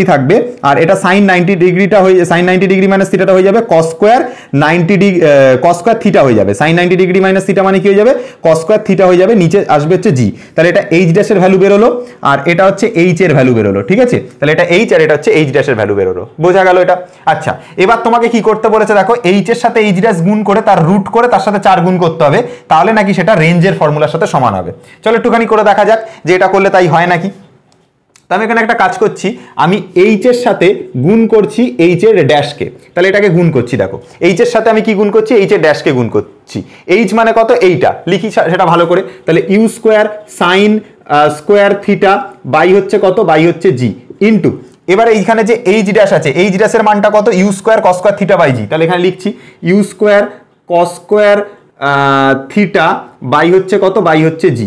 বরাবরই থাকবে, আর এটা সাইন নাইনটি ডিগ্রিটা হয়ে সাইন নাইনটি ডিগ্রি মাইনাস থিটাটা হয়ে যাবে cos square ninety degree cos square theta হয়ে যাবে। Sine ninety degree minus theta মানে কি হয়ে যাবে, কস স্কোয়ার থিটা হয়ে যাবে, নিচে আসবে হচ্ছে জি। তাহলে এটা এইচ ড্যাশের ভ্যালু বেরোলো, আর এটা হচ্ছে এইচ এর ভ্যালু বেরোলো, ঠিক আছে। তাহলে এটা এইচ আর এটা হচ্ছে এইচ ড্যাশের ভ্যালু বেরোলো, বোঝা গেল এটা। আচ্ছা, এবার তোমাকে কি করতে বলেছে দেখো, এইচ এর সাথে এইচ ড্যাশ গুণ করে তার রুট করে তার সাথে চার গুণ করতে হবে, তাহলে নাকি সেটা রেঞ্জের ফর্মুলার সাথে সমান হবে। চলো একটুখানি করে দেখা যাক যে এটা করলে তাই হয় নাকি। তো আমি এখানে একটা কাজ করছি, আমি এইচ এর সাথে গুণ করছি এইচ এর ড্যাশকে, তাহলে এটাকে গুণ করছি, দেখো এইচ এর সাথে আমি কি গুণ করছি, এইচ এর ড্যাশকে গুণ করছি। এইচ মানে কত, এইটা লিখি সেটা ভালো করে, তাহলে u square sine square theta by হচ্ছে কত, বাই হচ্ছে জি ইন্টু, এবারে এইখানে যে এইচ ড্যাশ আছে, এইচ ড্যাশের মানটা কত, u square cos square theta by g, তাহলে এখানে লিখছি u square cos square theta by হচ্ছে কত, বাই হচ্ছে জি,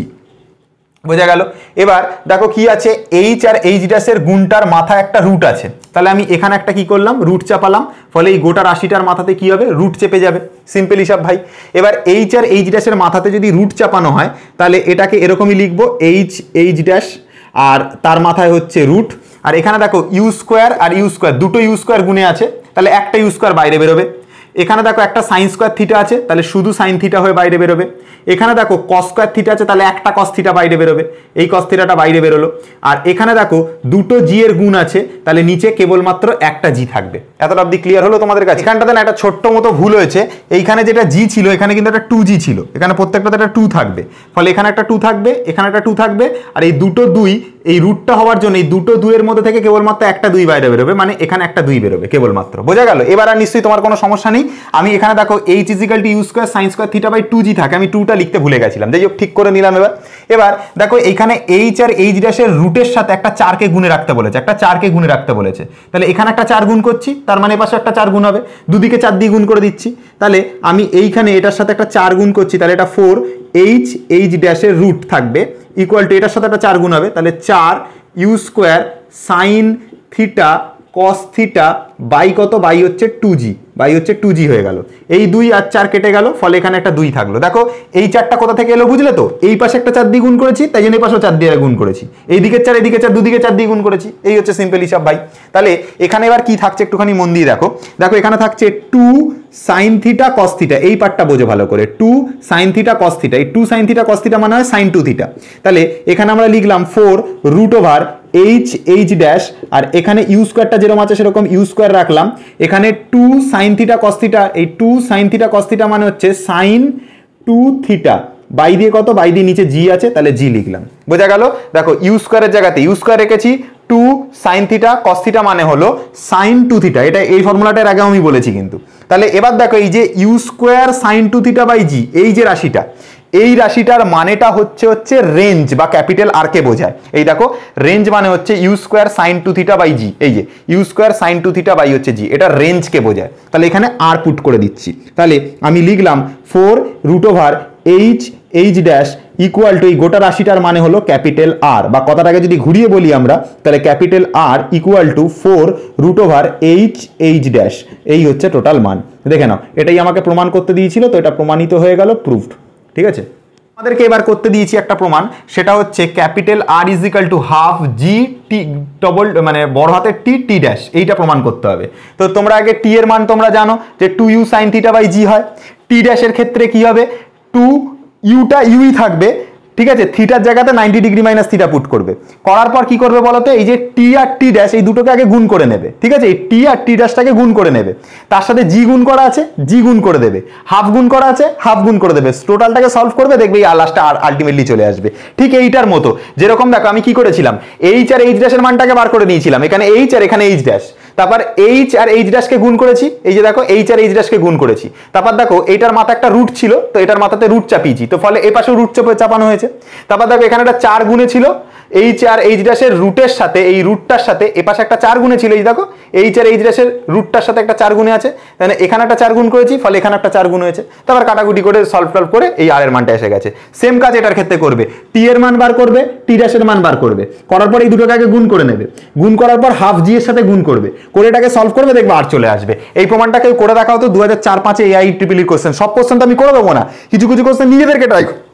বোঝা গেল। এবার দেখো কি আছে, এইচ আর এইচ ড্যাশের গুণটার মাথায় একটা রুট আছে, তাহলে আমি এখানে একটা কি করলাম, রুট চাপালাম, ফলে এই গোটা রাশিটার মাথাতে কি হবে, রুট চেপে যাবে, সিম্পল হিসাব ভাই। এবার এইচ আর এইচ ড্যাশের মাথাতে যদি রুট চাপানো হয়, তাহলে এটাকে এরকমই লিখবো, এইচ এইচ ড্যাশ আর তার মাথায় হচ্ছে রুট, আর এখানে দেখো ইউ স্কোয়ার আর ইউ স্কোয়ার, দুটো ইউ স্কোয়ার গুণে আছে, তাহলে একটা ইউ স্কোয়ার বাইরে বেরোবে। এখানে দেখো একটা সাইন স্কোয়ার থিটা আছে, তাহলে শুধু সাইন থিটা হয়ে বাইরে বেরোবে। এখানে দেখো কস স্কোয়ার থিটা আছে, তাহলে একটা কস থিটা বাইরে বেরোবে, এই কস থিটাটা বাইরে বেরোলো। আর এখানে দেখো দুটো জি এর গুণ আছে, তাহলে নিচে কেবলমাত্র একটা জি থাকবে। এতটা অব্দি ক্লিয়ার হলো তোমাদের কাছে? এখানটাতে না একটা ছোট্ট মতো ভুল হয়েছে, এইখানে যেটা জি ছিল এখানে কিন্তু একটা টু জি ছিল, এখানে প্রত্যেকটাতে একটা টু থাকবে, ফলে এখানে একটা টু থাকবে, এখানে একটা টু থাকবে, আর এই দুটো দুই এই রুটটা হওয়ার জন্য এই দুটো দুইয়ের মধ্যে থেকে কেবলমাত্র একটা দুই বাইরে বেরোবে, মানে এখানে একটা দুই বেরোবে কেবলমাত্র, বোঝা গেল? এবার আর নিশ্চয়ই তোমার কোনো সমস্যা নেই। আমি এখানে দেখো h is equal to u square sine square theta by two g থাকে, আমি টুটা লিখতে ভুলে গেছিলাম, যাই হোক ঠিক করে নিলাম। এবার এবার দেখো এইখানে এইচ আর এইচ ড্যাশের রুটের সাথে একটা চারকে গুণে রাখতে বলেছে, একটা চারকে গুণে রাখতে বলেছে, তাহলে এখানে একটা চার গুণ করছি, তার মানে পাশে একটা চার গুণ হবে, দুদিকে চার দিয়ে গুণ করে দিচ্ছি, তাহলে আমি এইখানে এটার সাথে একটা চার গুণ করছি, তাহলে এটা ফোর এইচ এইচ ড্যাশের রুট থাকবে ইকুয়াল টু এটার সাথে একটা চার গুণ হবে, তাহলে চার u square sine theta cos theta by কত, বাই হচ্ছে টু জি, বাই হচ্ছে টু জি হয়ে গেল। এই দুই আর চার কেটে গেল, ফলে এখানে একটা দুই থাকলো। দেখো এই চারটা কোথা থেকে এলো বুঝলে তো, এই পাশে একটা চার দিয়ে গুণ করেছি, তাই জন্য এই পাশেও চার দিয়ে গুণ করেছি, এই দিকের চার এদিকে চার, দুদিকে চার দিয়ে গুণ করেছি, এই হচ্ছে সিম্পল হিসাব ভাই। তাহলে এখানে এবার কি থাকছে একটুখানি মন দিয়ে দেখো, দেখো এখানে থাকছে two sine theta cos theta, এই পার্টটা বোঝো ভালো করে, two sine theta cos theta, এই two sine theta cos theta মানে হয় সাইন টু থিটা, তাহলে এখানে আমরা লিখলাম four root over h h dash, আর এখানে ইউ স্কোয়ারটা যেরকম আছে সেরকম ইউ স্কোয়ার রাখলাম, এখানে two sine theta cos theta, এই two sine theta cos theta মানে হচ্ছে সাইন টু থিটা বাই দিয়ে কত, বাই দিয়ে নিচে জি আছে, তাহলে জি লিখলাম, বোঝা গেল? দেখো ইউ স্কোয়ারের জায়গাতে ইউ স্কোয়ার রেখেছি, two sine theta cos theta মানে হলো সাইন টু থিটা, এটা এই ফর্মুলাটার আগে আমি বলেছি কিন্তু। তাহলে এবার দেখো এই যে u square sine two theta by g, এই যে রাশিটা, এই রাশিটার মানেটা হচ্ছে হচ্ছে রেঞ্জ বা ক্যাপিটাল আর কে বোঝায়। এই দেখো রেঞ্জ মানে হচ্ছে u square sine two theta by g, এই যে u square sine two theta by হচ্ছে জি, এটা রেঞ্জকে বোঝায়। তাহলে এখানে আর পুট করে দিচ্ছি, তাহলে আমি লিখলাম four root over h h dash equal to এই গোটা রাশিটার মানে হলো ক্যাপিটাল আর, বা কথাটাকে যদি ঘুরিয়ে বলি আমরা, তাহলে capital R equal to four root over h h dash, এই হচ্ছে টোটাল মান। দেখে নাও এটাই আমাকে প্রমাণ করতে দিয়েছিল, তো এটা প্রমাণিত হয়ে গেল, প্রুফড, ঠিক আছে। আমাদেরকে এবার করতে দিয়েছি একটা প্রমাণ, সেটা হচ্ছে capital R is equal to half g t double মানে বড় হাতের টি টি ড্যাশ, এইটা প্রমাণ করতে হবে। তো তোমরা আগে টি এর মান তোমরা জানো যে two u sine theta by g হয়, টি ড্যাশের ক্ষেত্রে কি হবে, টু ইউটা ইউই থাকবে, ঠিক আছে, থিটার জায়গাতে ninety degree minus theta put করবে, করার পর কি করবে বলতো, এই যে টি আর টি ড্যাশ এই দুটোকে আগে গুণ করে নেবে, ঠিক আছে, এই টি আর টি ড্যাশটাকে গুণ করে নেবে, তার সাথে জি গুণ করা আছে জি গুণ করে দেবে, হাফ গুণ করা আছে হাফ গুণ করে দেবে, টোটালটাকে সলভ করবে, দেখবে এই লাস্টটা আর আলটিমেটলি চলে আসবে। ঠিক এইটার মতো, যেরকম দেখো আমি কি করেছিলাম, এইচ আর এইচ ড্যাশের মানটাকে বার করে নিয়েছিলাম, এখানে এইচ আর এখানে এইচ ড্যাশ, তারপর এইচ আর এইচ ড্যাশকে গুণ করেছি, এই যে দেখো এইচ আর এইচ ড্যাশকে গুণ করেছি, তারপর দেখো এইটার মাথা একটা রুট ছিল, তো এটার মাথাতে রুট চাপিয়েছি, তো ফলে এই পাশেও রুট চাপে চাপানো হয়েছে। তারপর দেখো এখানে একটা চার গুণে ছিল, এইচ আর এইচ ড্যাশের রুটের সাথে এই রুটটার সাথে এপাশে একটা চার গুণে ছিল, এই দেখো এইচ আর এইচ ড্যাশের রুটটার সাথে একটা চার গুণে আছে, তাহলে এখানে একটা চার গুণ করেছি, ফলে এখানে একটা চার গুণ হয়েছে, তারপর কাটাকুটি করে সলভ টলভ করে এই আর এর মানটা এসে গেছে। সেম কাজ এটার ক্ষেত্রে করবে, টি এর মান বার করবে, টি ড্যাশের মান বার করবে, করার পর এই দুটোকে আগে গুণ করে নেবে, গুণ করার পর হাফ জি এর সাথে গুণ করবে, করে এটাকে সলভ করবে, দেখবে আর চলে আসবে। এই প্রমাণটা কেউ করে দেখা হতো দু হাজার চার পাঁচে এআই ট্রিপল ই কোশ্চেন, সব কোশ্চেন তো আমি করে দেবো না, কিছু কিছু কোশ্চেন নিজেদেরকে ট্রাই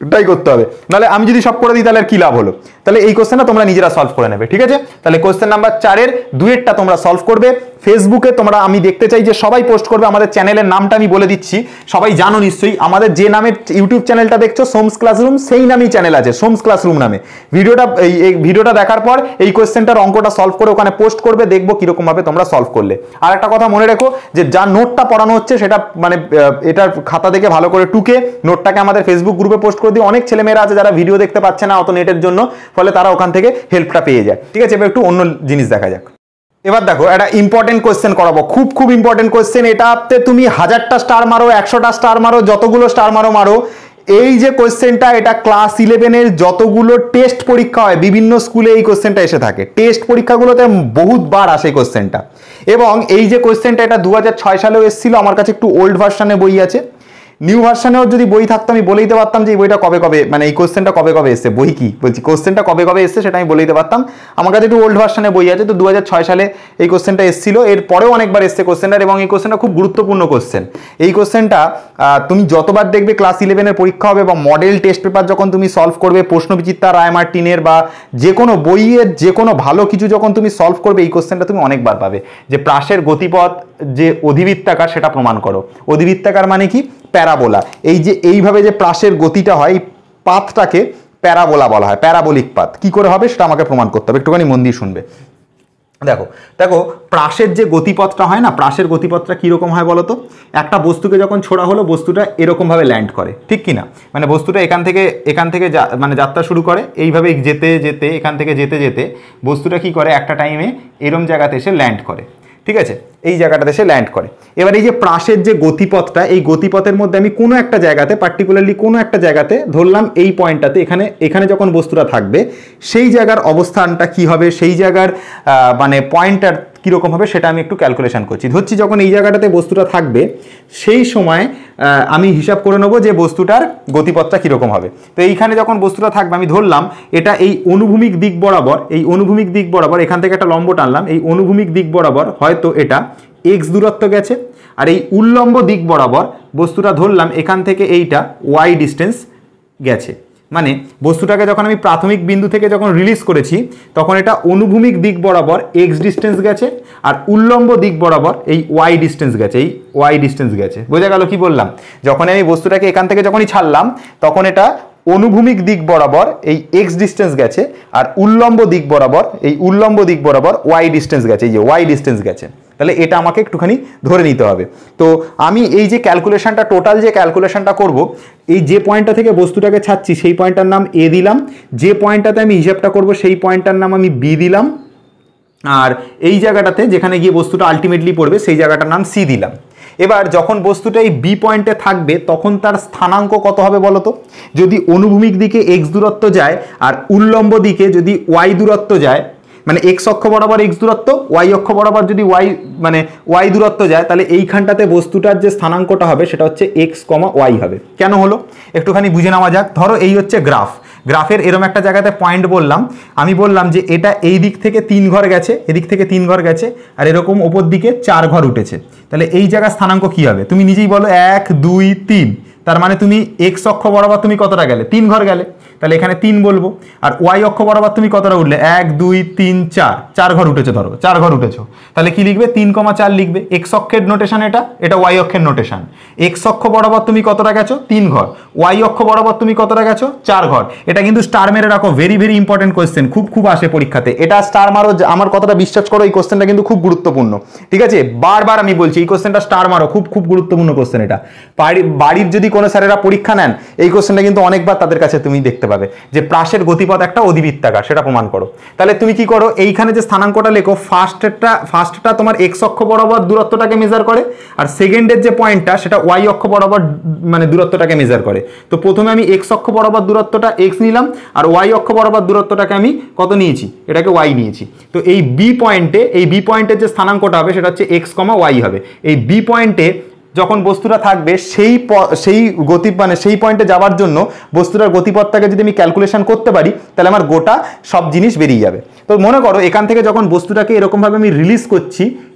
এটাই করতে হবে, নাহলে আমি যদি সব করে দিই তাহলে আর কি লাভ হলো। তাহলে এই কোশ্চেনটা তোমরা নিজেরা সলভ করে নেবে, ঠিক আছে? তাহলে কোশ্চেন নাম্বার চারের দুয়েরটা তোমরা সলভ করবে। ফেসবুকে তোমরা, আমি দেখতে চাই যে সবাই পোস্ট করবে। আমাদের চ্যানেলের নামটা আমি বলে দিচ্ছি, সবাই জানো নিশ্চয়ই, আমাদের যে নামে ইউটিউব চ্যানেলটা দেখছো সোমস ক্লাসরুম, সেই নামেই চ্যানেল আছে সোমস ক্লাসরুম নামে। ভিডিওটা এই ভিডিওটা দেখার পর এই কোশ্চেনটার অঙ্কটা সলভ করে ওখানে পোস্ট করবে, দেখবো কিরকম ভাবে তোমরা সলভ করলে। আর একটা কথা মনে রেখো, যে যা নোটটা পড়ানো হচ্ছে সেটা মানে এটার খাতা দেখে ভালো করে টুকে নোটটাকে আমাদের ফেসবুক গ্রুপে পোস্ট করে দিই। অনেক ছেলেমেয়েরা আছে যারা ভিডিও দেখতে পাচ্ছে না অত নেটের জন্য, ফলে তারা ওখান থেকে হেল্পটা পেয়ে যায়, ঠিক আছে? এবার একটু অন্য জিনিস দেখা যাক। এবার দেখো একটা ইম্পর্টেন্ট কোশ্চেন করাবো, খুব খুব ইম্পর্টেন্ট কোশ্চেন। এটাতে তুমি হাজারটা স্টার মারো, একশোটা স্টার মারো, যতগুলো স্টার মারো মারো, এই যে কোশ্চেনটা এটা ক্লাস ইলেভেনের যতগুলো টেস্ট পরীক্ষা হয় বিভিন্ন স্কুলে এই কোশ্চেনটা এসে থাকে। টেস্ট পরীক্ষাগুলোতে বহুতবার আসে এই কোশ্চেনটা। এবং এই যে কোশ্চেনটা এটা দু হাজার ছয় সালেও এসেছিল। আমার কাছে একটু ওল্ড ভার্সনে বই আছে, নিউ ভার্সনেও যদি বই থাকতো আমি বলে দিতে পারতাম যে এই বইটা কবে কবে, মানে এই কোশ্চেনটা কবে কবে এসছে, বই কি বলছি কোশ্চেনটা কবে কবে এসছে সেটা আমি বলে দিতে পারতাম। আমার কাছে একটু ওল্ড ভার্সনে বই আছে, তো দু হাজার ছয় সালে এই কোশ্চেনটা এসেছিল। এর পরেও অনেকবার এসছে কোশ্চেনটা, এবং এই কোশ্চেনটা খুব গুরুত্বপূর্ণ কোশ্চেন। এই কোশ্চেনটা তুমি যতবার দেখবে ক্লাস ইলেভেনের পরীক্ষা হবে বা মডেল টেস্ট পেপার যখন তুমি সলভ করবে, প্রশ্নবিচিত্রা রায়মার্টিনের বা যে কোনো বইয়ের যে কোনো ভালো কিছু যখন তুমি সলভ করবে, এই কোশ্চেনটা তুমি অনেকবার পাবে। যে প্রাসের গতিপথ যে অধিবৃত্তাকার সেটা প্রমাণ করো। অধিবৃত্তাকার মানে কি? প্যারাবোলা। এই যে এইভাবে যে প্রাসের গতিটা হয়, পাথটাকে প্যারাবোলা বলা হয়, প্যারাবোলিক পাথ। কি করে হবে সেটা আমাকে প্রমাণ করতে হবে, একটুখানি মন দিয়ে শুনবে। দেখো দেখো প্রাসের যে গতিপথটা হয় না, প্রাসের গতিপথটা কীরকম হয় বলো তো? একটা বস্তুকে যখন ছোড়া হলো, বস্তুটা এরকমভাবে ল্যান্ড করে, ঠিক কি না? মানে বস্তুটা এখান থেকে এখান থেকে মানে যাত্রা শুরু করে, এইভাবে যেতে যেতে এখান থেকে যেতে যেতে বস্তুটা কি করে, একটা টাইমে এরম জায়গাতে এসে ল্যান্ড করে, ঠিক আছে? এই জায়গাটাতে এসে ল্যান্ড করে। এবার এই যে প্রাসের যে গতিপথটা, এই গতিপথের মধ্যে আমি কোনো একটা জায়গাতে, পার্টিকুলারলি কোনো একটা জায়গাতে ধরলাম এই পয়েন্টটাতে, এখানে এখানে যখন বস্তুটা থাকবে সেই জায়গার অবস্থানটা কি হবে, সেই জায়গার মানে পয়েন্টটার কীরকম হবে সেটা আমি একটু ক্যালকুলেশন করছি। ধরছি যখন এই জায়গাটাতে বস্তুটা থাকবে সেই সময় আমি হিসাব করে নেবো যে বস্তুটার গতিপথটা কীরকম হবে। তো এইখানে যখন বস্তুটা থাকবে আমি ধরলাম এটা এই অনুভূমিক দিক বরাবর, এই অনুভূমিক দিক বরাবর এখান থেকে একটা লম্ব টানলাম, এই অনুভূমিক দিক বরাবর হয়তো এটা এক্স দূরত্ব গেছে, আর এই উল্লম্ব দিক বরাবর বস্তুটা ধরলাম এখান থেকে এইটা ওয়াই ডিস্টেন্স গেছে। মানে বস্তুটাকে যখন আমি প্রাথমিক বিন্দু থেকে যখন রিলিজ করেছি তখন এটা অনুভূমিক দিক বরাবর এক্স ডিস্টেন্স গেছে, আর উল্লম্ব দিক বরাবর এই ওয়াই ডিস্টেন্স গেছে, এই ওয়াই ডিস্টেন্স গেছে। বোঝা গেল কি বললাম? যখন আমি বস্তুটাকে এখান থেকে যখনই ছাড়লাম তখন এটা অনুভূমিক দিক বরাবর এই এক্স ডিস্টেন্স গেছে, আর উল্লম্ব দিক বরাবর এই উল্লম্ব দিক বরাবর ওয়াই ডিস্টেন্স গেছে, এই যে ওয়াই ডিস্টেন্স গেছে। তাহলে এটা আমাকে একটুখানি ধরে নিতে হবে। তো আমি এই যে ক্যালকুলেশনটা, টোটাল যে ক্যালকুলেশনটা করব, এই যে পয়েন্টটা থেকে বস্তুটাকে ছাড়ছি সেই পয়েন্টটার নাম এ দিলাম, যে পয়েন্টটাতে আমি হিসাবটা করব সেই পয়েন্টটার নাম আমি বি দিলাম, আর এই জায়গাটাতে যেখানে গিয়ে বস্তুটা আলটিমেটলি পড়বে সেই জায়গাটার নাম সি দিলাম। এবার যখন বস্তুটা এই বি পয়েন্টে থাকবে তখন তার স্থানাঙ্ক কত হবে বলো তো? যদি অনুভূমিক দিকে এক্স দূরত্ব যায় আর উল্লম্ব দিকে যদি ওয়াই দূরত্ব যায়, মানে এক্স অক্ষ বরাবর এক্স দূরত্ব, ওয়াই অক্ষ বরাবর যদি ওয়াই মানে ওয়াই দূরত্ব যায়, তাহলে এইখানটাতে বস্তুটার যে স্থানাঙ্কটা হবে সেটা হচ্ছে এক্স কমা ওয়াই হবে। কেন হলো একটুখানি বুঝে নেওয়া যাক। ধরো এই হচ্ছে গ্রাফ, গ্রাফের এরম একটা জায়গাতে পয়েন্ট বললাম, আমি বললাম যে এটা এই দিক থেকে তিন ঘর গেছে, এদিক থেকে তিন ঘর গেছে, আর এরকম ওপর দিকে চার ঘর উঠেছে। তাহলে এই জায়গার স্থানাঙ্ক কি হবে? তুমি নিজেই বলো, এক দুই তিন। তার মানে তুমি এক্স অক্ষ বরাবর তুমি কতটা গেলে? তিন ঘর গেলে, তাহলে এখানে তিন বলবো। আর ওয়াই অক্ষ বরাবর তুমি কতটা উঠলে? এক দুই তিন চার, চার ঘর উঠেছো, ধরো চার ঘর উঠেছো, তাহলে কি লিখবে? তিন কমা চার লিখবে। এক্স অক্ষের নোটেশন এটা, এটা ওয়াই অক্ষের নোটেশন। এক্স অক্ষ বরাবর তুমি কতটা গেছো? তিন ঘর। ওয়াই অক্ষ বরাবর তুমি কতটা গেছো? চার ঘর। এটা কিন্তু স্টার মেরে রাখো, ভেরি ভেরি ইম্পর্টেন্ট কোয়েশ্চেন, খুব খুব আসে পরীক্ষাতে। এটা স্টার মারো, আমার কথাটা বিশ্বাস করো, এই কোয়েশ্চেনটা কিন্তু খুব গুরুত্বপূর্ণ, ঠিক আছে? বারবার আমি বলছি এই কোয়েশ্চেনটা স্টার মারো, খুব খুব গুরুত্বপূর্ণ কোয়েশ্চেন এটা। বাড়ির যদি কোনো স্যারেরা পরীক্ষা নেন এই কোয়েশ্চেনটা কিন্তু অনেকবার তাদের কাছে তুমি দেখতে পাবে যে প্রাসের গতিপথ একটা অধিবৃত্তাকার, সেটা প্রমাণ করো। তাহলে তুমি কি করো, এইখানে যে স্থানাঙ্কটা লেখো, ফার্স্টটা ফার্স্টটা তোমার এক্স অক্ষ বরাবর দূরত্বটাকে মেজার করে, আর সেকেন্ডের যে পয়েন্টটা সেটা ওয়াই অক্ষ বরাবর মানে দূরত্বটাকে মেজার করে। তো প্রথমে আমি এক্স অক্ষ বরাবর দূরত্বটা এক্স নিলাম, আর ওয়াই অক্ষ বরাবর দূরত্বটাকে আমি কত নিয়েছি? এটাকে ওয়াই নিয়েছি। তো এই বি পয়েন্টে, এই বি পয়েন্টের যে স্থানাঙ্কটা হবে সেটা হচ্ছে এক্স কমা ওয়াই হবে। এই বি পয়েন্টে যখন বস্তুটা থাকবে সেই সেই গতি মানে সেই পয়েন্টে যাওয়ার জন্য বস্তুটার গতিপথটাকে যদি আমি ক্যালকুলেশন করতে পারি তাহলে আমার গোটা সব জিনিস বেরিয়ে যাবে। তো মনে করো এখান থেকে যখন বস্তুটাকে এরকমভাবে আমি রিলিজ করছি,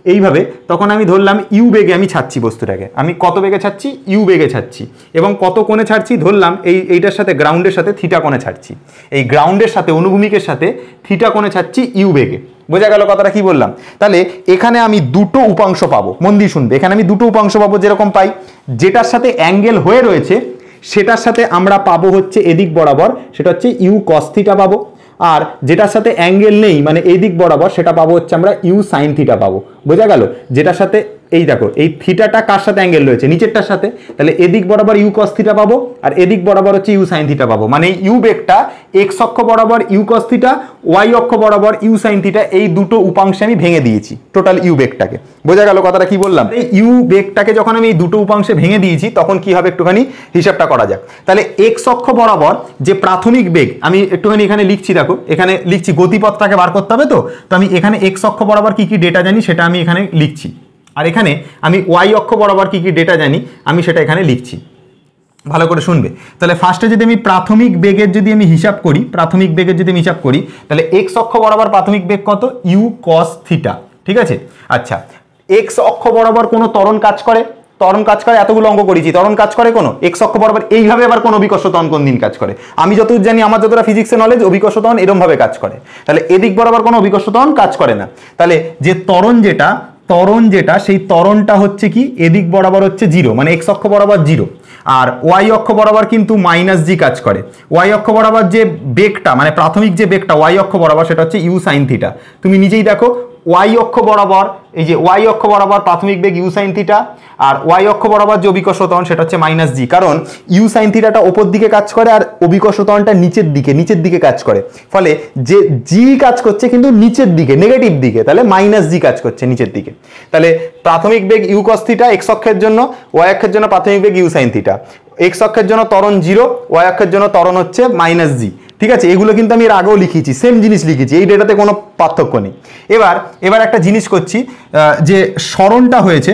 এইভাবে, তখন আমি ধরলাম ইউ বেগে আমি ছাড়ছি বস্তুটাকে। আমি কত বেগে ছাড়ছি? ইউ বেগে ছাড়ছি। এবং কত কোণে ছাড়ছি? ধরলাম এই এইটার সাথে গ্রাউন্ডের সাথে থিটা কোণে ছাড়ছি। এই গ্রাউন্ডের সাথে অনুভূমিকের সাথে থিটা কোণে ছাড়ছি ইউ বেগে। বোঝা গেল কথাটা কি বললাম? তাহলে এখানে আমি দুটো উপাংশ পাবো, মন দিয়ে শুনবে, এখানে আমি দুটো উপাংশ পাবো যেরকম পাই, যেটার সাথে অ্যাঙ্গেল হয়ে রয়েছে সেটার সাথে আমরা পাবো হচ্ছে এদিক বরাবর, সেটা হচ্ছে ইউ কস থিটা পাবো। আর যেটার সাথে অ্যাঙ্গেল নেই মানে এই দিক বরাবর, সেটা পাবো হচ্ছে আমরা ইউ সাইন থিটা পাবো। বোঝা গেল? যেটার সাথে এই দেখো এই থিটাটা কার সাথে অ্যাঙ্গেল রয়েছে? নিচেরটার সাথে। তাহলে এদিক বরাবর ইউ কস থিটা পাবো আর এদিক বরাবর হচ্ছে ইউ সাইন থিটা পাবো। মানে ইউ বেগটা এক্স অক্ষ বরাবর ইউ কস থিটা, ওয়াই অক্ষ বরাবর ইউ সাইন থিটা, এই দুটো উপাংশে আমি ভেঙে দিয়েছি টোটাল ইউ বেগটাকে। বোঝা গেল কথাটা কি বললাম? এই ইউ বেগটাকে যখন আমি এই দুটো উপাংশে ভেঙে দিয়েছি তখন কি হবে একটুখানি হিসাবটা করা যাক। তাহলে এক্স অক্ষ বরাবর যে প্রাথমিক বেগ, আমি একটুখানি এখানে লিখছি, দেখো এখানে লিখছি, গতিপথটাকে বার করতে হবে তো, তো আমি এখানে এক্স অক্ষ বরাবর কি কি ডেটা জানি সেটা আমি এখানে লিখছি। আর এখানে আমি ওয়াই অক্ষ বরাবর কি কি ডেটা জানি আমি সেটা এখানে লিখছি। ভালো করে শুনবে। তাহলে ফার্স্টে যদি আমি প্রাথমিক বেগের যদি আমি হিসাব করি, প্রাথমিক বেগের যদি আমি হিসাব করি, তাহলে এক্স অক্ষ বরাবর প্রাথমিক বেগ কত? U cos theta. ঠিক আছে? আচ্ছা, এক্স অক্ষ বরাবর কোনো ত্বরণ কাজ করে? ত্বরণ কাজ করে, এতগুলো অঙ্ক করেছি, ত্বরণ কাজ করে কোনো? এক্স অক্ষ বরাবর এইভাবে আবার কোন অভিকর্ষ ত্বরণ কোন দিন কাজ করে? আমি যতদূর জানি, আমার যতটা ফিজিক্সের নলেজ, অভিকর্ষ ত্বরণ এরকম ভাবে কাজ করে। তাহলে এদিক বরাবর কোনো অভিকর্ষ ত্বরণ কাজ করে না। তাহলে যে ত্বরণ যেটা ত্বরণ যেটা সেই ত্বরণটা হচ্ছে কি? এদিক বরাবর হচ্ছে জিরো, মানে এক্স অক্ষ বরাবর জিরো। আর ওয়াই অক্ষ বরাবর কিন্তু মাইনাস জি কাজ করে। ওয়াই অক্ষ বরাবর যে বেগটা, মানে প্রাথমিক যে বেগটা ওয়াই অক্ষ বরাবর, সেটা হচ্ছে ইউ সাইন থিটা। তুমি নিজেই দেখো, ওয়াই অক্ষ বরাবর, এই যে ওয়াই অক্ষ বরাবর প্রাথমিক বেগ ইউ সাইন থিটা, আর ওয়াই অক্ষ বরাবর যে অভিকর্ষ ত্বরণ সেটা হচ্ছে মাইনাস জি। কারণ ইউ সাইন থিটাটা ওপর দিকে কাজ করে আর অভিকর্ষ ত্বরণটা নিচের দিকে নিচের দিকে কাজ করে। ফলে যে জি কাজ করছে কিন্তু নিচের দিকে, নেগেটিভ দিকে, তাহলে মাইনাস জি কাজ করছে নিচের দিকে। তাহলে প্রাথমিক বেগ ইউ কস থিটা এক্স অক্ষের জন্য, ওয়াই অক্ষের জন্য প্রাথমিক বেগ ইউ সাইন থিটা। এক্স অক্ষের জন্য ত্বরণ জিরো, ওয়াই অক্ষের জন্য ত্বরণ হচ্ছে মাইনাস জি। ঠিক আছে? এগুলো কিন্তু আমি এর আগেও লিখেছি, সেম জিনিস লিখেছি, এই ডেটাতে কোনো পার্থক্য নেই। এবার এবার একটা জিনিস করছি, যে সরণটা হয়েছে,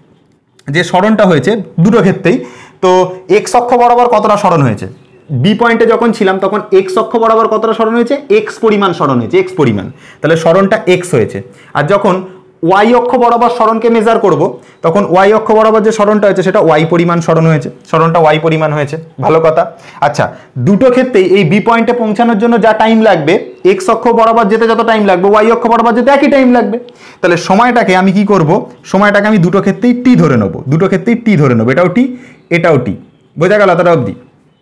যে সরণটা হয়েছে দুটো ক্ষেত্রেই, তো এক্স অক্ষ বরাবর কতটা সরণ হয়েছে? বি পয়েন্টে যখন ছিলাম তখন এক্স অক্ষ বরাবর কতটা সরণ হয়েছে? এক্স পরিমাণ সরণ হয়েছে, এক্স পরিমাণ। তাহলে সরণটা এক্স হয়েছে। আর যখন ওয়াই অক্ষ বরাবর সরণকে মেজার করব তখন ওয়াই অক্ষ বরাবর যে সরণটা হয়েছে সেটা ওয়াই পরিমাণ সরণ হয়েছে, সরণটা ওয়াই পরিমাণ হয়েছে। ভালো কথা। আচ্ছা, দুটো ক্ষেত্রেই এই বি পয়েন্টে পৌঁছানোর জন্য যা টাইম লাগবে, এক্স অক্ষ বরাবর যেতে যত টাইম লাগবে ওয়াই অক্ষ বরাবর যেতে একই টাইম লাগবে। তাহলে সময়টাকে আমি কি করব? সময়টাকে আমি দুটো ক্ষেত্রেই টি ধরে নেবো, দুটো ক্ষেত্রেই টি ধরে নেবো, এটাও টি এটাও টি। বোঝা গেল এতটা অবধি?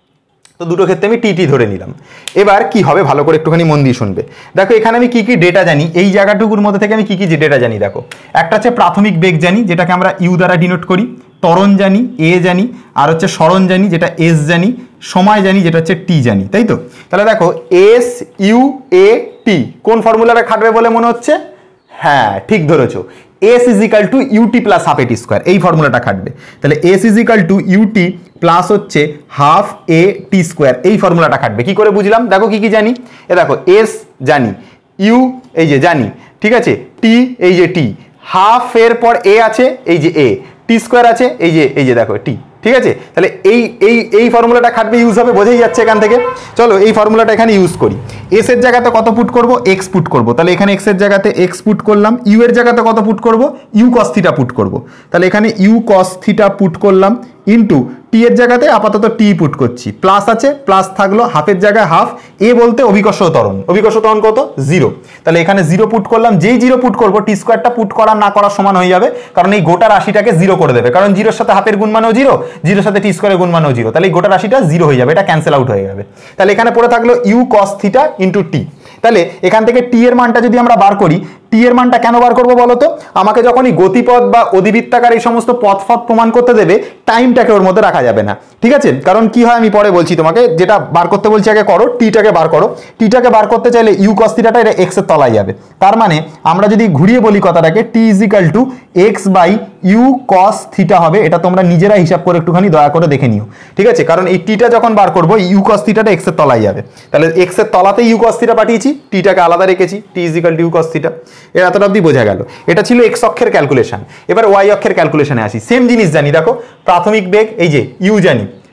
তো দুটো ক্ষেত্রে আমি টি টি ধরে নিলাম। এবার কি হবে ভালো করে একটুখানি মন দিয়ে শুনবে। দেখো এখানে আমি কি কি ডেটা জানি, এই জায়গাটুকুর মধ্যে থেকে আমি কি কি ডেটা জানি দেখো। একটা হচ্ছে প্রাথমিক বেগ জানি, যেটাকে আমরা ইউ দ্বারা ডিনোট করি, ত্বরণ জানি এ জানি, আর হচ্ছে সরণ জানি যেটা এস জানি, সময় জানি যেটা হচ্ছে টি জানি, তাই তো? তাহলে দেখো এস ইউ এ টি কোন ফর্মুলাটা খাটবে বলে মনে হচ্ছে? হ্যাঁ ঠিক ধরেছো, s is equal to u t plus half এটি স্কোয়ার, এই ফর্মুলাটা খাটবে। তাহলে s is equal to u t plus হচ্ছে হাফ এ টি স্কোয়ার, এই ফর্মুলাটা খাটবে। কি করে বুঝলাম? দেখো কি কি জানি, এ দেখো এস জানি, ইউ এই যে জানি, ঠিক আছে, টি এই যে টি, হাফ এর পর এ আছে এই যে এ, টি স্কোয়ার আছে এই যে এই যে দেখো টি, ঠিক আছে? তাহলে এই এই এই ফর্মুলাটা খাটবে, ইউজ হবে, বোঝাই যাচ্ছে এখান থেকে। চলো এই ফর্মুলাটা এখানে ইউজ করি। এস এর জায়গাতে কত পুট করব? এক্স পুট করব। তাহলে এখানে এক্স এর জায়গাতে এক্স পুট করলাম, ইউ এর জায়গাতে কত পুট করব? ইউ কস থিটা পুট করব। তাহলে এখানে ইউ কস থিটা পুট করলাম ইন্টু টি এর জায়গাতে আপাতত টি পুট করছি, প্লাস আছে প্লাস থাকলো, হাফের জায়গায় হাফ, এ বলতে অভিকর্ষ ত্বরণ, অভিকর্ষ ত্বরণ কত? জিরো। তাহলে এখানে জিরো পুট করলাম, যেই জিরো পুট করবো টি স্কোয়ারটা পুট করা না করার সমান হয়ে যাবে, কারণ এই গোটা রাশিটাকে জিরো করে দেবে, কারণ জিরোর সাথে হাফের গুণ মানেও জিরো, জিরোর সাথে টি স্কোয়ারের গুণ মানেও জিরো, তাহলে এই গোটা রাশিটা জিরো হয়ে যাবে, এটা ক্যান্সেল আউট হয়ে যাবে। তাহলে এখানে পড়ে থাকলো u cos theta into t. তাহলে এখান থেকে টি এর মানটা যদি আমরা বার করি, টি এর মানটা কেন বার করবো বলো তো? আমাকে যখন এই গতিপথ বা অধিবৃত্তাকার এই সমস্ত পথ ফথ প্রমাণ করতে দেবে, টাইমটাকে ওর মধ্যে রাখা যাবে না, ঠিক আছে? কারণ কি হয় আমি পরে বলছি তোমাকে, যেটা বার করতে বলছি আগে করো, টিটাকে বার করো। টিটাকে বার করতে চাইলে ইউ কস থিটাটা এটা এক্স এর তলায় যাবে, তার মানে আমরা যদি ঘুরিয়ে বলি কথাটাকে, t is equal to x by u cos theta হবে। এটা তোমরা নিজেরা হিসাব করে একটুখানি দয়া করে দেখে নিও, ঠিক আছে? কারণ এই টিটা যখন বার করবো ইউ কস থিটাটা এক্স এর তলায় যাবে, তাহলে এক্স এর তলাতে ইউ কস থিটা পাঠিয়েছি, টিটাকে আলাদা রেখেছি, t is equal to u cos theta. এর এতটা অবধি বোঝা গেল। এটা ছিল এক্স অক্ষের ক্যালকুলেশন। এবার ওয়াই অক্ষের ক্যালকুলেশনে আসি, সেম জিনিস জানি, দেখো প্রাথমিক বেগ এই যে ইউ জানি,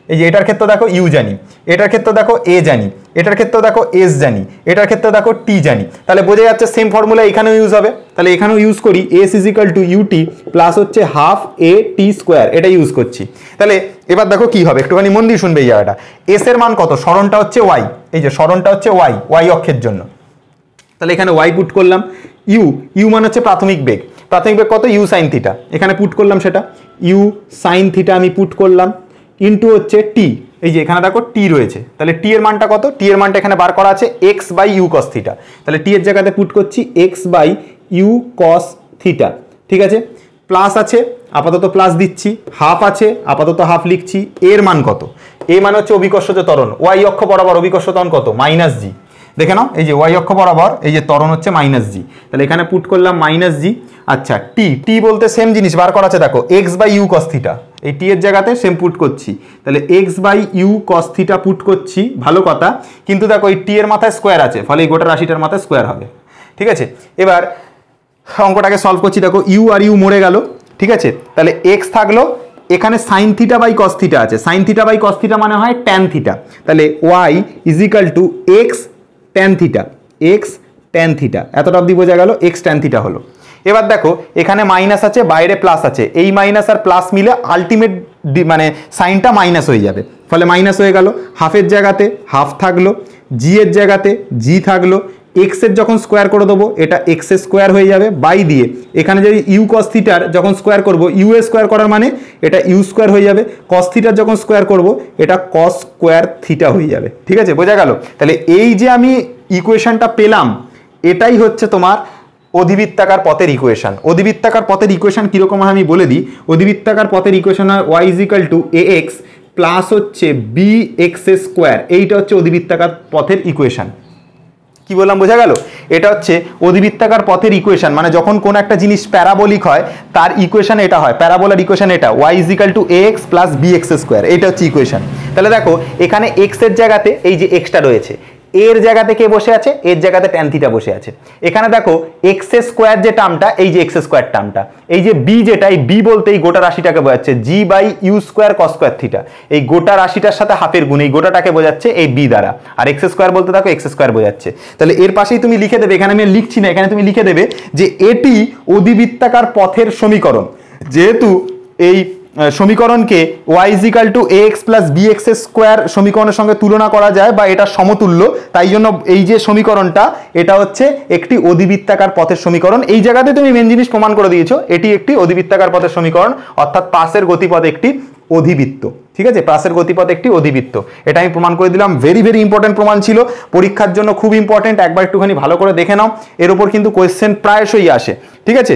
এই যে এটার ক্ষেত্রে দেখো ইউ জানি, এটার ক্ষেত্রে দেখো এ জানি, এটার ক্ষেত্রে দেখো এস জানি, এটার ক্ষেত্রে দেখো টি জানি, তাহলে বোঝা যাচ্ছে সেম ফর্মুলা এখানেও ইউজ হবে। তাহলে এখানেও ইউজ করি s is equal to u t plus হচ্ছে হাফ এ টি স্কোয়ার, এটা ইউজ করছি। তাহলে এবার দেখো কি হবে, একটুখানি মন দিয়ে শুনবে এই জায়গাটা। এস এর মান কত, সরণটা হচ্ছে ওয়াই, এই যে সরণটা হচ্ছে ওয়াই, ওয়াই অক্ষের জন্য। তাহলে এখানে ওয়াই পুট করলাম, ইউ ইউ মানে হচ্ছে প্রাথমিক বেগ, প্রাথমিক বেগ কত, ইউ সাইন থিটা, এখানে পুট করলাম সেটা, ইউ সাইন থিটা আমি পুট করলাম, ইন্টু হচ্ছে টি, এই যে এখানে দেখো টি রয়েছে, তাহলে টি এর মানটা কত, টি এর মানটা এখানে বার করা আছে x by u cos theta, তাহলে টি এর জায়গাতে পুট করছি x by u cos theta, ঠিক আছে। প্লাস আছে, আপাতত প্লাস দিচ্ছি, হাফ আছে, আপাতত হাফ লিখছি। এর মান কত, এ মান হচ্ছে অভিকর্ষজ ত্বরণ, ওয়াই অক্ষ বরাবর অভিকর্ষ ত্বরণ কত, মাইনাস জি, দেখে নাও এই যে ওয়াই অক্ষ বরাবর এই যে ত্বরণ হচ্ছে মাইনাস জি, তাহলে এখানে পুট করলাম মাইনাস জি। আচ্ছা টি, টি বলতে সেম জিনিস বার করা আছে, দেখো x by u cos theta, এই টি এর জায়গাতে সেম পুট করছি, তাহলে x by u cos theta put করছি, ভালো কথা, কিন্তু দেখো এই টি এর মাথায় স্কোয়ার আছে, ফলে এই গোটা রাশিটার মাথায় স্কোয়ার হবে, ঠিক আছে। এবার অঙ্কটাকে সলভ করছি, দেখো ইউ আর ইউ মরে গেল, ঠিক আছে। তাহলে এক্স থাকলো, এখানে sine theta by cos theta আছে, sine theta by cos theta মানে হয় ট্যান থিটা, তাহলে y is equal to x tan theta, x tan theta, এতটা অবধি বোঝা গেল, এক্স ট্যান থিটা হলো। এবার দেখো এখানে মাইনাস আছে, বাইরে প্লাস আছে, এই মাইনাস আর প্লাস মিলে আলটিমেট মানে সাইনটা মাইনাস হয়ে যাবে, ফলে মাইনাস হয়ে গেল, হাফের জায়গাতে হাফ থাকলো, জি এর জায়গাতে জি থাকলো, এক্স এর যখন স্কোয়ার করে দেবো এটা এক্স এর স্কোয়ার হয়ে যাবে, বাই দিয়ে এখানে যদি ইউ কস থিটার যখন স্কোয়ার করবো, ইউ এর স্কোয়ার করার মানে এটা ইউ স্কোয়ার হয়ে যাবে, কস থিটার যখন স্কোয়ার করবো এটা কস স্কোয়ার থিটা হয়ে যাবে, ঠিক আছে, বোঝা গেল। তাহলে এই যে আমি ইকুয়েশনটা পেলাম, এটাই হচ্ছে তোমার অধিবৃত্তাকার পথের ইকুয়েশন। অধিবৃত্তাকার পথের ইকুয়েশন কিরকম হয় আমি বলে দিই, অধিবৃত্তাকার পথের ইকুয়েশন হয় y is equal to a x plus হচ্ছে বি এক্স স্কোয়ার, এইটা হচ্ছে অধিবৃত্তাকার পথের ইকুয়েশন। কি বললাম বোঝা গেল, এটা হচ্ছে অধিবৃত্তাকার পথের ইকুয়েশন, মানে যখন কোন একটা জিনিস প্যারাবোলিক হয় তার ইকুয়েশন এটা হয়, প্যারাবোলার ইকুয়েশন এটা, y is equal to a x plus b x square, এটা হচ্ছে ইকুয়েশন। তাহলে দেখো এখানে এক্স এর জায়গাতে এই যে এক্সটা রয়েছে, এর জায়গাতে কে বসে আছে, এর জায়গাতে ট্যান থিটা বসে আছে। এখানে দেখো এক্স স্কোয়ার যে টার্মটা, এই যে এক্স স্কোয়ার টার্মটা, এই যে বি যেটা, এই বি বলতে এই গোটা রাশিটাকে বোঝাচ্ছে, g by u square cos square theta, এই গোটা রাশিটার সাথে হাফের গুণ, এই গোটাটাকে বোঝাচ্ছে এই বি দ্বারা, আর এক্স স্কোয়ার বলতে দেখো এক্স স্কোয়ার বোঝাচ্ছে। তাহলে এর পাশেই তুমি লিখে দেবে, এখানে আমি লিখছি না, এখানে তুমি লিখে দেবে যে এটি অধিবৃত্তাকার পথের সমীকরণ, যেহেতু এই সমীকরণকে y is equal to a x plus b x square সমীকরণের সঙ্গে তুলনা করা যায় বা এটা সমতুল্য, তাই জন্য এই যে সমীকরণটা এটা হচ্ছে একটি অধিবৃত্তাকার পথের সমীকরণ। এই জায়গাতে তুমি মেন জিনিস প্রমাণ করে দিয়েছো, এটি একটি অধিবৃত্তাকার পথের সমীকরণ, অর্থাৎ পাশের গতিপথ একটি অধিবৃত্ত, ঠিক আছে, পাশের গতিপথ একটি অধিবৃত্ত, এটা আমি প্রমাণ করে দিলাম। ভেরি ভেরি ইম্পর্টেন্ট প্রমাণ ছিল, পরীক্ষার জন্য খুব ইম্পর্টেন্ট, একবার একটুখানি ভালো করে দেখে নাও, এর উপর কিন্তু কোয়েশ্চেন প্রায়শই আসে, ঠিক আছে।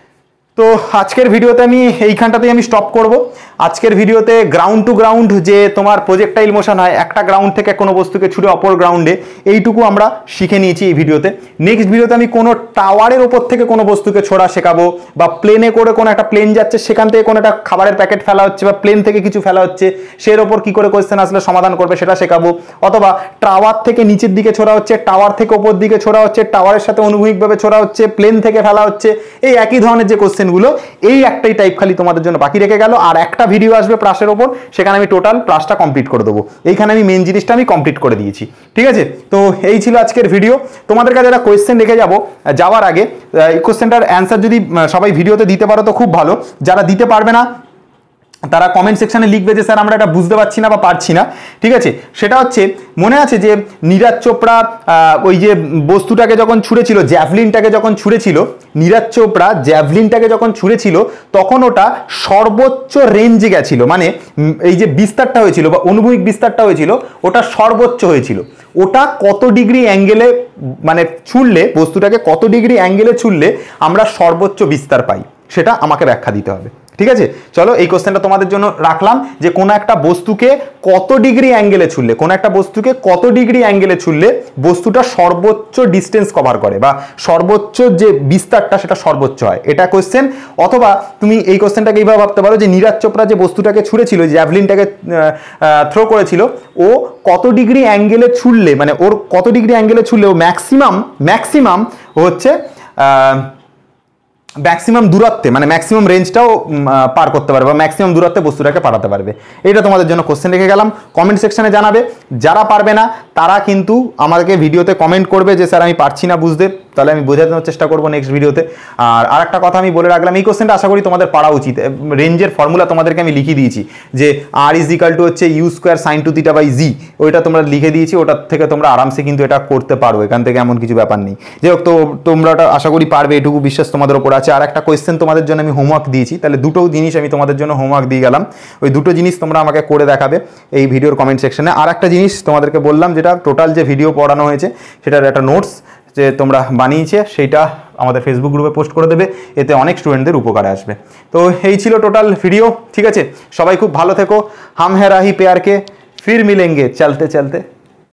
তো আজকের ভিডিওতে আমি এইখানটাতেই আমি স্টপ করব। আজকের ভিডিওতে গ্রাউন্ড টু গ্রাউন্ড যে তোমার প্রজেক্টাইল মোশন হয়, একটা গ্রাউন্ড থেকে কোনো বস্তুকে ছুড়ে অপর গ্রাউন্ডে, এইটুকু আমরা শিখে নিয়েছি এই ভিডিওতে। নেক্সট ভিডিওতে আমি কোনো টাওয়ারের ওপর থেকে কোনো বস্তুকে ছোড়া শেখাবো, বা প্লেনে করে কোনো একটা প্লেন যাচ্ছে সেখান থেকে কোনো একটা খাবারের প্যাকেট ফেলা হচ্ছে বা প্লেন থেকে কিছু ফেলা হচ্ছে, সের ওপর কি করে কোয়েশ্চেন আসলে সমাধান করবে সেটা শেখাবো। অথবা টাওয়ার থেকে নিচের দিকে ছোড়া হচ্ছে, টাওয়ার থেকে ওপর দিকে ছোড়া হচ্ছে, টাওয়ারের সাথে অনুভূমিকভাবে ছোড়া হচ্ছে, প্লেন থেকে ফেলা হচ্ছে, এই একই ধরনের যে কোয়েশ্চেনগুলো, এই একটাই টাইপ খালি তোমাদের জন্য বাকি রেখে গেল। আর একটা ভিডিও আসবে প্রাসের ওপর, সেখানে আমি টোটাল প্রাসটা কমপ্লিট করে দেবো। এইখানে আমি মেন জিনিসটা আমি কমপ্লিট করে দিয়েছি, ঠিক আছে। তো এই ছিল আজকের ভিডিও। তোমাদের কাছে একটা কোয়েশ্চেন রেখে যাবো যাওয়ার আগে, এই কোয়েশ্চেনটার অ্যান্সার যদি সবাই ভিডিওতে দিতে পারো তো খুব ভালো, যারা দিতে পারবে না তারা কমেন্ট সেকশনে লিখবে যে স্যার আমরা এটা বুঝতে পারছি না বা পারছি না, ঠিক আছে। সেটা হচ্ছে, মনে আছে যে নীরাজ চোপড়া ওই যে বস্তুটাকে যখন ছুঁড়েছিল, জ্যাভলিনটাকে যখন ছুঁড়েছিল, নীরাজ চোপড়া জ্যাভলিনটাকে যখন ছুঁড়েছিল তখন ওটা সর্বোচ্চ রেঞ্জে গেছিল, মানে এই যে বিস্তারটা হয়েছিল বা অনুভূমিক বিস্তারটা হয়েছিল ওটা সর্বোচ্চ হয়েছিল। ওটা কত ডিগ্রি অ্যাঙ্গেলে মানে ছুঁড়লে, বস্তুটাকে কত ডিগ্রি অ্যাঙ্গেলে ছুঁড়লে আমরা সর্বোচ্চ বিস্তার পাই, সেটা আমাকে ব্যাখ্যা দিতে হবে, ঠিক আছে। চলো এই কোশ্চেনটা তোমাদের জন্য রাখলাম, যে কোনো একটা বস্তুকে কত ডিগ্রি অ্যাঙ্গেলে ছুড়লে, কোনো একটা বস্তুকে কত ডিগ্রি অ্যাঙ্গেলে ছুড়লে বস্তুটা সর্বোচ্চ ডিস্টেন্স কভার করে বা সর্বোচ্চ যে বিস্তারটা সেটা সর্বোচ্চ হয়, এটা কোশ্চেন। অথবা তুমি এই কোশ্চেনটাকে এইভাবে ভাবতে পারো যে নীরাজ চোপড়া যে বস্তুটাকে ছুঁড়েছিল, জ্যাভলিনটাকে থ্রো করেছিল, ও কত ডিগ্রি অ্যাঙ্গেলে ছুড়লে, মানে ওর কত ডিগ্রি অ্যাঙ্গেলে ছুড়লে ও ম্যাক্সিমাম ম্যাক্সিমাম হচ্ছে ম্যাক্সিমাম দূরত্বে মানে ম্যাক্সিমাম রেঞ্জটাও পার করতে পারবে বা ম্যাক্সিমাম দূরত্বে বস্তুটাকে পাঠাতে পারবে। এটা তোমাদের জন্য কোশ্চেন রেখে গেলাম, কমেন্ট সেকশনে জানাবে। যারা পারবে না তারা কিন্তু আমাকে ভিডিওতে কমেন্ট করবে যে স্যার আমি পারছি না বুঝতে, তাহলে আমি বোঝানোর চেষ্টা করবো নেক্সট ভিডিওতে। আর আরেকটা কথা আমি বলে রাখলাম, এই কোশ্চেনটা আশা করি তোমাদের পারা উচিত। রেঞ্জের ফর্মুলা তোমাদেরকে আমি লিখে দিয়েছি যে আর ইজ ইকাল টু হচ্ছে u square sine two theta by g, ওইটা তোমরা লিখে দিয়েছি, ওটার থেকে তোমরা আরামসে কিন্তু এটা করতে পারো, এখান থেকে এমন কিছু ব্যাপার নেই। যাই হোক, তো তোমরা ওটা আশা করি পারবে, এটুকু বিশ্বাস তোমাদের ওপর আছে। আর একটা কোয়েশ্চেন তোমাদের জন্য আমি হোমওয়ার্ক দিয়েছি, তাহলে দুটো জিনিস আমি তোমাদের জন্য হোমওয়ার্ক দিয়ে গেলাম, ওই দুটো জিনিস তোমরা আমাকে করে দেখাবে এই ভিডিওর কমেন্ট সেকশনে। আর একটা জিনিস তোমাদেরকে বললাম, যেটা টোটাল যে ভিডিও পড়ানো হয়েছে সেটার একটা নোটস যে তোমরা বানিয়েছে সেইটা আমাদের ফেসবুক গ্রুপে পোস্ট করে দেবে, এতে অনেক স্টুডেন্টদের উপকারে আসবে। তো এই ছিল টোটাল ভিডিও, ঠিক আছে? সবাই খুব ভালো থেকো। হাম হ্যাঁ রাহি প্যার কে, ফির মিলেঙ্গে চলতে চলতে।